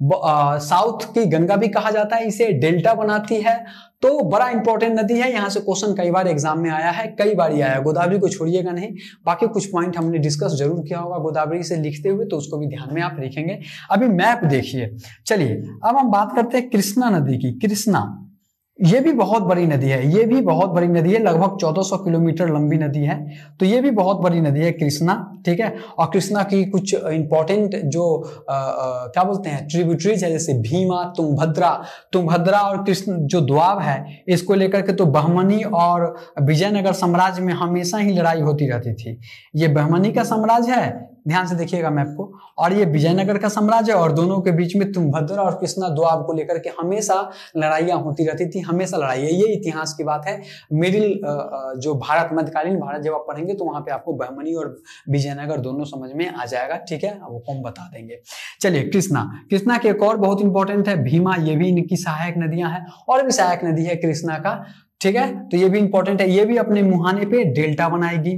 साउथ की गंगा भी कहा जाता है इसे, डेल्टा बनाती है, तो बड़ा इंपॉर्टेंट नदी है। यहां से क्वेश्चन कई बार एग्जाम में आया है, कई बार ही आया, गोदावरी को छोड़िएगा नहीं। बाकी कुछ पॉइंट हमने डिस्कस जरूर किया होगा गोदावरी से लिखते हुए, तो उसको भी ध्यान में आप लिखेंगे। अभी मैप देखिए। चलिए अब हम बात करते हैं कृष्णा नदी की। कृष्णा ये भी बहुत बड़ी नदी है, ये भी बहुत बड़ी नदी है, लगभग 1400 किलोमीटर लंबी नदी है, तो ये भी बहुत बड़ी नदी है कृष्णा, ठीक है। और कृष्णा की कुछ इंपॉर्टेंट जो क्या बोलते हैं ट्रिब्यूटरीज है, जैसे भीमा, तुंगभद्रा और कृष्ण जो द्वाब है, इसको लेकर के तो बहमनी और विजयनगर साम्राज्य में हमेशा ही लड़ाई होती रहती थी। ये बहमनी का साम्राज्य है, ध्यान से देखिएगा मैप को, और ये विजयनगर का साम्राज्य, और दोनों के बीच में तुंगभद्रा और कृष्णा द्वाब को लेकर के हमेशा लड़ाइयां होती रहती थी, हमेशा लड़ाई है, ये इतिहास की बात है। मिडिल जो भारत, मध्यकालीन भारत जब आप पढ़ेंगे तो वहां पे आपको बहमनी और विजयनगर दोनों समझ में आ जाएगा, ठीक है, वो हम बता देंगे। चलिए कृष्णा की एक और बहुत इंपॉर्टेंट है भीमा, ये भी इनकी सहायक नदियां हैं, और भी सहायक नदी है कृष्णा का, ठीक है, तो ये भी इंपॉर्टेंट है। ये भी अपने मुहाने पे डेल्टा बनाएगी,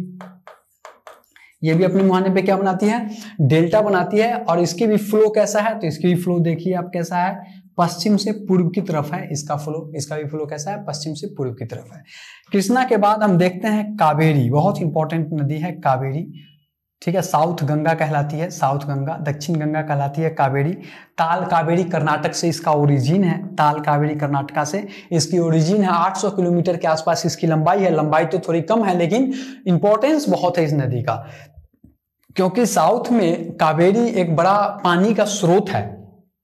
ये भी अपने मुहाने पे क्या बनाती है, डेल्टा बनाती है। और इसकी भी फ्लो कैसा है, तो इसकी भी फ्लो देखिए आप कैसा है, पश्चिम से पूर्व की तरफ है इसका फ्लो, इसका भी फ्लो कैसा है, पश्चिम से पूर्व की तरफ है। कृष्णा के बाद हम देखते हैं कावेरी, बहुत इंपॉर्टेंट नदी है कावेरी, ठीक है, साउथ गंगा कहलाती है, साउथ गंगा, दक्षिण गंगा कहलाती है कावेरी। ताल कावेरी कर्नाटक से इसका ओरिजिन है, ताल कावेरी कर्नाटका से इसकी ओरिजिन है। 800 किलोमीटर के आसपास इसकी लंबाई है, लंबाई तो थोड़ी कम है लेकिन इंपॉर्टेंस बहुत है इस नदी का, क्योंकि साउथ में कावेरी एक बड़ा पानी का स्रोत है,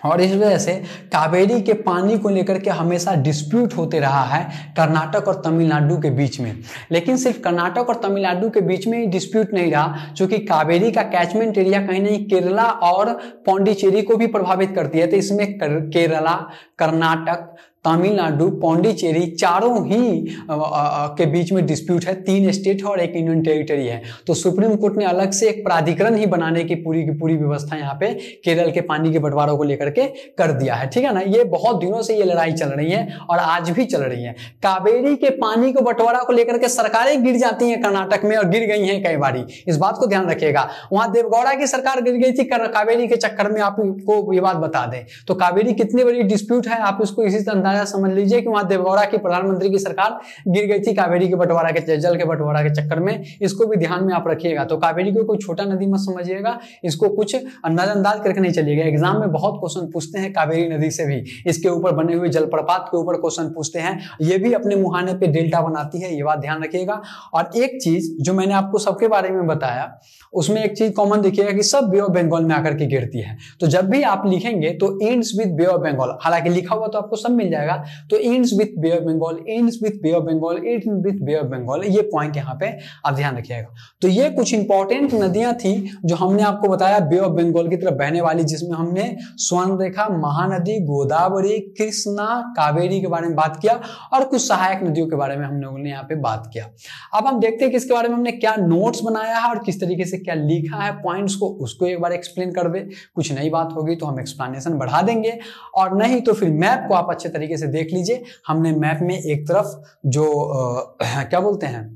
और इस वजह से कावेरी के पानी को लेकर के हमेशा डिस्प्यूट होते रहा है कर्नाटक और तमिलनाडु के बीच में। लेकिन सिर्फ कर्नाटक और तमिलनाडु के बीच में ही डिस्प्यूट नहीं रहा, क्योंकि कावेरी का कैचमेंट एरिया कहीं ना कहीं केरला और पौंडीचेरी को भी प्रभावित करती है। तो इसमें केरला, कर्नाटक, तमिलनाडु, पौंडीचेरी चारों ही के बीच में डिस्प्यूट है। 3 स्टेट है और 1 यूनियन टेरिटरी है। तो सुप्रीम कोर्ट ने अलग से एक प्राधिकरण ही बनाने की पूरी व्यवस्था यहाँ पे केरल के पानी के बंटवारे को लेकर के कर दिया है, ठीक है ना। ये बहुत दिनों से ये लड़ाई चल रही है और आज भी चल रही है। कावेरी के पानी को बंटवारा को लेकर के सरकारें गिर जाती हैं कर्नाटक में, और गिर गई हैं कई बारी, इस बात को ध्यान रखिएगा। वहां देवगौड़ा की सरकार गिर गई थी कावेरी के चक्कर में, आपको ये बात बता दें। तो कावेरी कितनी बड़ी डिस्प्यूट है, आप इसको इसी तरह समझ लीजिए कि वहां देवगौड़ा की प्रधानमंत्री की सरकार गिर गई थी कावेरी के बंटवारा के जल के बंटवारा के चक्कर में। इसको भी ध्यान में आप रखिएगा। तो कावेरी को कोई छोटा नदी मत समझिएगा, इसको कुछ नजरअंदाज करके नहीं चलिएगा। एग्जाम में बहुत क्वेश्चन पूछते हैं कावेरी नदी से भी, इसके ऊपर बने हुए जलप्रपात के ऊपर क्वेश्चन पूछते हैं। ये भी अपने मुहाने पे डेल्टा बनाती है, ये बात ध्यान रखिएगा। और एक चीज जो मैंने आपको सबके बारे में बताया, उसमें एक चीज कॉमन देखिएगा कि सब बे ऑफ बंगाल में आकर के गिरती है। तो जब भी आप लिखेंगे तो ends with Bay of Bengal, हालांकि लिखा हुआ तो आपको सब मिल जाएगा, तो ends with Bay of Bengal, ends with Bay of Bengal, ends with Bay of Bengal, ये पॉइंट यहाँ पे आप ध्यान रखिएगा। तो ये कुछ इंपॉर्टेंट नदियां थी जो हमने आपको बताया बे ऑफ बंगाल की तरफ बहने वाली, जिसमें हमने स्वर्ण रेखा, महानदी, गोदावरी, कृष्णा, कावेरी के बारे में बात किया और कुछ सहायक नदियों के बारे में हम लोगों ने यहाँ पे बात किया। अब हम देखते हैं कि इसके बारे में हमने क्या नोट्स बनाया है और किस तरीके से क्या लिखा है पॉइंट्स को, उसको एक बार एक्सप्लेन कर दे। कुछ नई बात होगी तो हम एक्सप्लेनेशन बढ़ा देंगे, और नहीं तो फिर मैप को आप अच्छे तरीके से देख लीजिए। हमने मैप में एक तरफ जो क्या बोलते हैं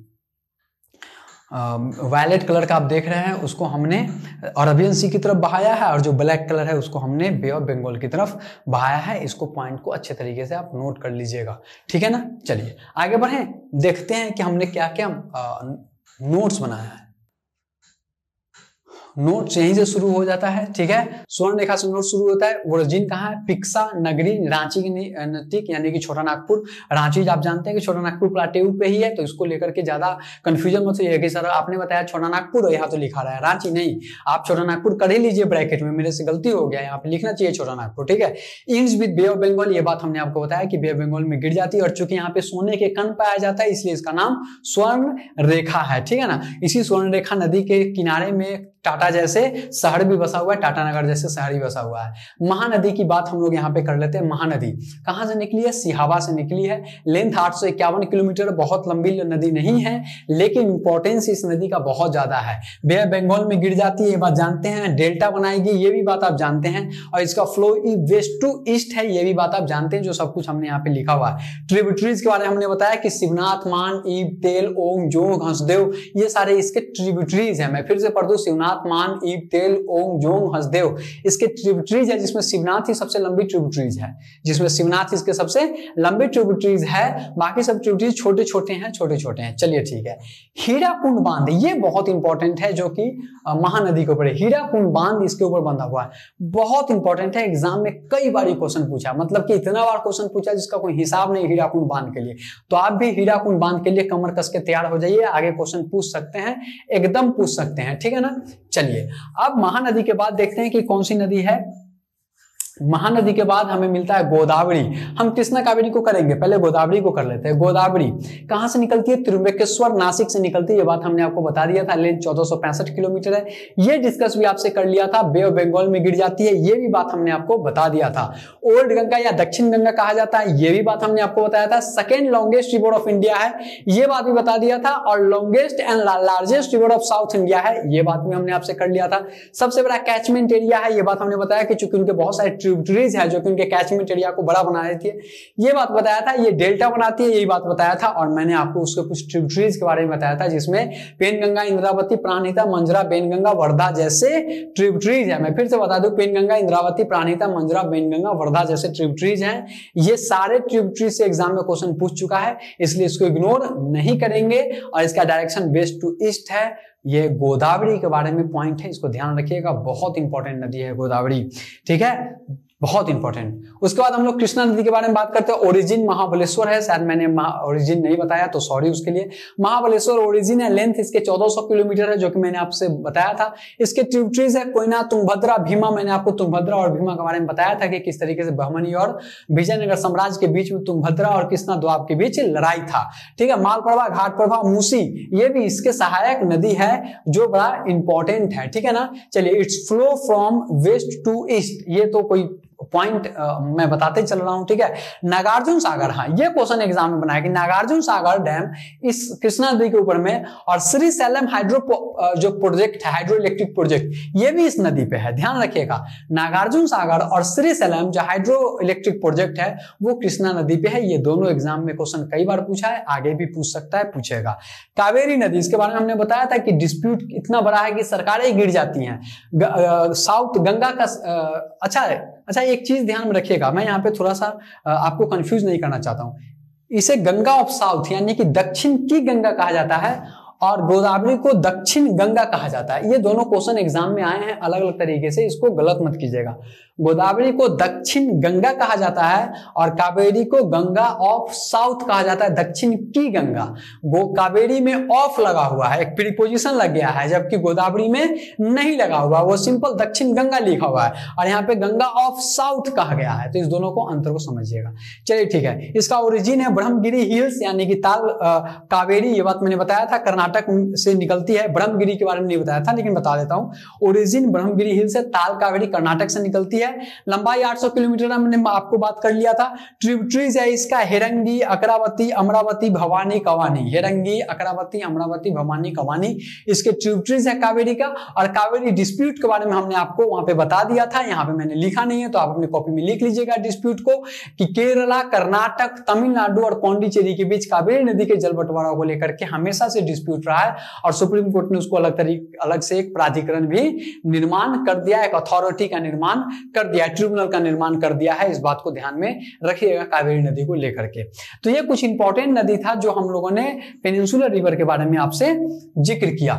वायलेट कलर का आप देख रहे हैं, उसको हमने अरबियन सी की तरफ बहाया है, और जो ब्लैक कलर है उसको हमने बे ऑफ बंगाल की तरफ बहाया है। इसको पॉइंट को अच्छे तरीके से आप नोट कर लीजिएगा, ठीक है ना। चलिए आगे बढ़ें, देखते हैं कि हमने क्या क्या नोट्स बनाया है। नोट यहीं से शुरू हो जाता है, ठीक है। स्वर्ण रेखा से नोट शुरू होता है। ओरिजिन कहाँ है? पिक्सा नगरी, रांची के नजदीक, यानी कि छोटा नागपुर। रांची आप जानते हैं कि छोटा नागपुर प्लाटेऊ पे ही है, तो इसको लेकर के ज्यादा कंफ्यूजन मत होइए कि सर आपने बताया छोटा नागपुर और यहाँ तो लिखा रहा है रांची। नहीं, आप छोटा नागपुर कर ही लीजिए ब्रैकेट में, मेरे से गलती हो गया, यहाँ पे लिखना चाहिए छोटा नागपुर, ठीक है। Ends with Bay of Bengal, ये बात हमने आपको बताया कि बे ऑफ बंगाल में गिर जाती है, और चूंकि यहाँ पे सोने के कण पाया जाता है इसलिए इसका नाम स्वर्ण रेखा है, ठीक है ना। इसी स्वर्ण रेखा नदी के किनारे में टाटा जैसे शहर भी बसा हुआ है, टाटा नगर जैसे शहर भी बसा हुआ है। महानदी की बात हम लोग यहाँ पे कर लेते हैं। महानदी कहाँ से निकली है? सिहावा से निकली है। लेंथ 851 किलोमीटर, बहुत लंबी नदी नहीं है, लेकिन इंपॉर्टेंस इस नदी का बहुत ज्यादा है। बे ऑफ बंगाल में गिर जाती है, ये बात जानते हैं। डेल्टा बनाएगी, ये भी बात आप जानते हैं, और इसका फ्लो वेस्ट टू ईस्ट है, ये भी बात आप जानते हैं, जो सब कुछ हमने यहाँ पे लिखा हुआ है। ट्रिब्यूटरीज के बारे में हमने बताया कि शिवनाथ, मान, ईब, तेल, ओम, जोंग, हंसदेव, ये सारे इसके ट्रिब्यूटरीज है। मैं फिर से पढ़ दूं, शिवनाथ, मान, ईब, तेल, ओम, जोंग, हंसदेव इसके ट्रिब्यूटरीज है, जिसमें शिवनाथ ही सबसे लंबी ट्रिब्यूटरीज है, जिसमें शिवनाथ इसके सबसे लंबी ट्रिब्यूटरीज है। बाकी सब ट्रिब्यूटरीज छोटे छोटे हैं, छोटे छोटे हैं। चलिए ठीक है। हीराकुंड बांध, ये बहुत इंपॉर्टेंट है, जो कि महानदी के ऊपर है। हीराकुंड बांध इसके ऊपर बंधा हुआ है, बहुत इंपॉर्टेंट है। एग्जाम में कई बार क्वेश्चन पूछा, मतलब कि इतना बार क्वेश्चन पूछा जिसका कोई हिसाब नहीं हीराकुंड बांध के लिए। तो आप भी हीराकुंड बांध के लिए कमर कस के तैयार हो जाइए, आगे क्वेश्चन पूछ सकते हैं, एकदम पूछ सकते हैं, ठीक है ना। चलिए अब महानदी के बाद देखते हैं कि कौन सी नदी है। महानदी के बाद हमें मिलता है गोदावरी। हम कृष्णा कावेरी को करेंगे, पहले गोदावरी को कर लेते हैं। गोदावरी कहां से निकलती है? त्रिम्बकेश्वर, नासिक से निकलती है, ये बात हमने आपको बता दिया था। लेंथ 1465 किलोमीटर है, ये डिस्कस भी आपसे कर लिया था। बे ऑफ बंगाल में गिर जाती है, ये भी बात हमने आपको बता दिया था। ओल्ड गंगा या दक्षिण गंगा कहा जाता है, ये भी बात हमने आपको बताया था। Second longest river of India है, ये बात भी बता दिया था। और longest and largest river of south India है, ये बात भी हमने आपसे कर लिया था। सबसे बड़ा कैचमेंट एरिया है, ये बात हमने बताया कि चूंकि उनके बहुत सारे ट्रिब्यूटरीज है जो कि उनके कैचमेंट एरिया को बड़ा बना देती है, ये बात बताया था। ये डेल्टा बनाती है, यही बात बताया था। और मैंने आपको उसके कुछ ट्रिब्यूटरीज के बारे में बताया था, जिसमें पेनगंगा, इंद्रावती, प्राणहिता, मंजरा, बेनगंगा, वर्धा जैसे ट्रिब्यूटरीज है। मैं फिर से बता दूं, पेनगंगा, इंद्रावती, प्राणहिता, मंजरा, बेनगंगा, वर्धा जैसे ट्रिब्यूटरीज हैं। ये सारे ट्रिब्यूटरीज से एग्जाम में क्वेश्चन पूछ चुका है, इसलिए इसको इग्नोर नहीं करेंगे। और इसका डायरेक्शन वेस्ट टू ईस्ट है। ये गोदावरी के बारे में पॉइंट है, इसको ध्यान रखिएगा, बहुत इंपॉर्टेंट नदी है गोदावरी, ठीक है। बहुत इंपॉर्टेंट। उसके बाद हम लोग कृष्णा नदी के बारे में बात करते हैं। ओरिजिन महाबलेश्वर है, शायद मैंने ओरिजिन नहीं बताया तो सॉरी उसके लिए। महाबलेश्वर ओरिजिन है, लेंथ इसके 1400 किलोमीटर है जो कि मैंने आपसे बताया था। इसके ट्रिब्यूटरीज है कोयना, तुंगभद्रा, भीमा। मैंने आपको तुंगभद्रा और भीमा के बारे में बताया था कि किस तरीके से बहमनी और विजयनगर साम्राज्य के बीच में तुंगभद्रा और कृष्णा द्वाब के बीच लड़ाई था। ठीक है, मालप्रभा, घाटप्रभा, मूसी, ये भी इसके सहायक नदी है जो बड़ा इंपॉर्टेंट है। ठीक है ना। चलिए, it's flow from west to east, ये तो कोई पॉइंट मैं बताते चल रहा हूं। ठीक है, नागार्जुन सागर, हाँ ये क्वेश्चन एग्जाम में बनाया कि नागार्जुन सागर डैम इस कृष्णा नदी के ऊपर में, और श्रीशैलम जो प्रोजेक्ट है, हाइड्रो इलेक्ट्रिक प्रोजेक्ट, ये भी इस नदी पे है। ध्यान रखिएगा, नागार्जुन सागर और श्रीशैलम जो हाइड्रो इलेक्ट्रिक प्रोजेक्ट है वो कृष्णा नदी पे है। ये दोनों एग्जाम में क्वेश्चन कई बार पूछा है, आगे भी पूछ सकता है, पूछेगा। कावेरी नदी, इसके बारे में हमने बताया था कि डिस्प्यूट इतना बड़ा है कि सरकारें गिर जाती हैं। साउथ गंगा का अच्छा एक चीज ध्यान में रखिएगा, मैं यहाँ पे थोड़ा सा आपको कंफ्यूज नहीं करना चाहता हूँ। इसे गंगा ऑफ साउथ यानी कि दक्षिण की गंगा कहा जाता है, और गोदावरी को दक्षिण गंगा कहा जाता है। ये दोनों क्वेश्चन एग्जाम में आए हैं अलग अलग तरीके से, इसको गलत मत कीजिएगा। गोदावरी को दक्षिण गंगा कहा जाता है और कावेरी को गंगा ऑफ साउथ कहा जाता है, दक्षिण की गंगा। कावेरी में ऑफ लगा हुआ है, एक प्रीपोजिशन लग गया है, जबकि गोदावरी में नहीं लगा हुआ, वो सिंपल दक्षिण गंगा लिखा हुआ है, और यहाँ पे गंगा ऑफ साउथ कहा गया है। तो इस दोनों को अंतर को समझिएगा। चलिए ठीक है, इसका ओरिजिन है ब्रह्मगिरी हिल्स यानी कि ताल कावेरी, ये बात मैंने बताया था, कर्नाटक से निकलती है। ब्रह्मगिरी के बारे में नहीं बताया था लेकिन बता देता हूं। ओरिजिन ब्रह्मगिरी हिल्स है, ताल कावेरी कर्नाटक से निकलती है। लंबाई 800 किलोमीटर हमने आपको बात कर लिया था। ट्रिब्यूटरीज है इसका हेरंगी, अकरावती, अमरावती, भवानी, कवानी। हेरंगी, अकरावती, अमरावती, भवानी, कवानी इसके ट्रिब्यूटरीज है कावेरी का। और कावेरी डिस्प्यूट के बारे में हमने आपको वहां पे बता दिया था, यहाँ पे मैंने लिखा नहीं है तो आप अपनी कॉपी में लिख लीजिएगा डिस्प्यूट को, कि केरला, कर्नाटक, तमिलनाडु और पौंडीचेरी के बीच कावेरी नदी के जल बंटवारा को लेकर के हमेशा से डिस्प्यूट रहा है, और सुप्रीम कोर्ट ने उसको अलग से एक प्राधिकरण भी निर्माण कर दिया, एक अथॉरिटी का निर्माण कर दिया, ट्रिब्यूनल का निर्माण कर दिया है। इस बात को ध्यान में रखिएगा कावेरी नदी को लेकर के। तो ये कुछ इंपॉर्टेंट नदी था जो हम लोगों ने पेनिनसुलर रिवर के बारे में आपसे जिक्र किया।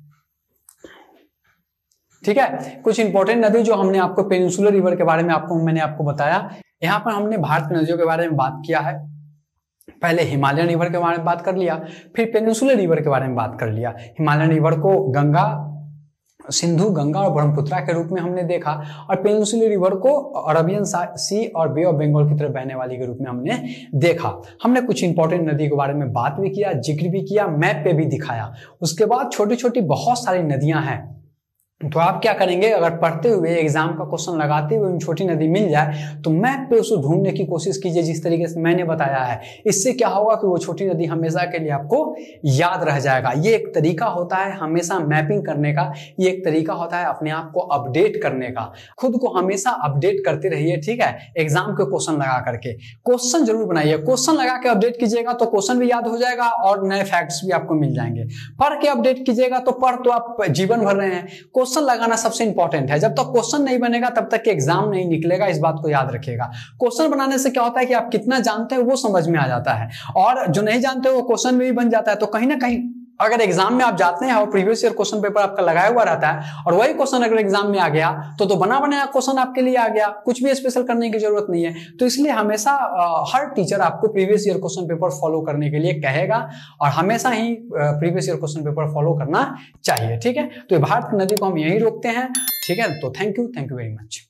ठीक है, कुछ इंपॉर्टेंट नदी जो हमने आपको पेनिनसुलर रिवर के बारे में मैंने आपको बताया। यहां पर हमने भारत की नदियों के बारे में बात किया है। पहले हिमालयन रिवर के बारे में बात कर लिया, फिर पेनिनसुलर रिवर के बारे में बात कर लिया। हिमालयन रिवर को गंगा, सिंधु, गंगा और ब्रह्मपुत्रा के रूप में हमने देखा, और पेनिनसुलर रिवर को अरबियन सी और बे ऑफ बंगाल की तरफ बहने वाली के रूप में हमने देखा। हमने कुछ इंपॉर्टेंट नदी के बारे में बात भी किया, जिक्र भी किया, मैप पे भी दिखाया। उसके बाद छोटी छोटी बहुत सारी नदियां हैं, तो आप क्या करेंगे, अगर पढ़ते हुए एग्जाम का क्वेश्चन लगाते हुए छोटी नदी मिल जाए तो मैप पे उसको ढूंढने की कोशिश कीजिए जिस तरीके से मैंने बताया है। इससे क्या होगा कि वो छोटी नदी हमेशा के लिए आपको याद रह जाएगा। ये एक तरीका होता है हमेशा मैपिंग करने का, ये एक तरीका होता है अपने आप को अपडेट करने का। खुद को हमेशा अपडेट करते रहिए, ठीक है। एग्जाम के क्वेश्चन लगा करके क्वेश्चन जरूर बनाइए, क्वेश्चन लगा के अपडेट कीजिएगा तो क्वेश्चन भी याद हो जाएगा और नए फैक्ट्स भी आपको मिल जाएंगे। पढ़ के अपडेट कीजिएगा तो पढ़ तो आप जीवन भर रहे हैं, क्वेश्चन लगाना सबसे इंपॉर्टेंट है। जब तक क्वेश्चन नहीं बनेगा तब तक एग्जाम नहीं निकलेगा, इस बात को याद रखिएगा। क्वेश्चन बनाने से क्या होता है कि आप कितना जानते हैं वो समझ में आ जाता है, और जो नहीं जानते वो क्वेश्चन में भी बन जाता है। तो कहीं ना कहीं अगर एग्जाम में आप जाते हैं और प्रीवियस ईयर क्वेश्चन पेपर आपका लगाया हुआ रहता है और वही क्वेश्चन अगर एग्जाम में आ गया तो बना बनाया क्वेश्चन आपके लिए आ गया, कुछ भी स्पेशल करने की जरूरत नहीं है। तो इसलिए हमेशा हर टीचर आपको previous year question paper follow करने के लिए कहेगा, और हमेशा ही previous year question paper follow करना चाहिए, ठीक है। तो भारत नदी को हम यही रोकते हैं, ठीक है। तो थैंक यू वेरी मच।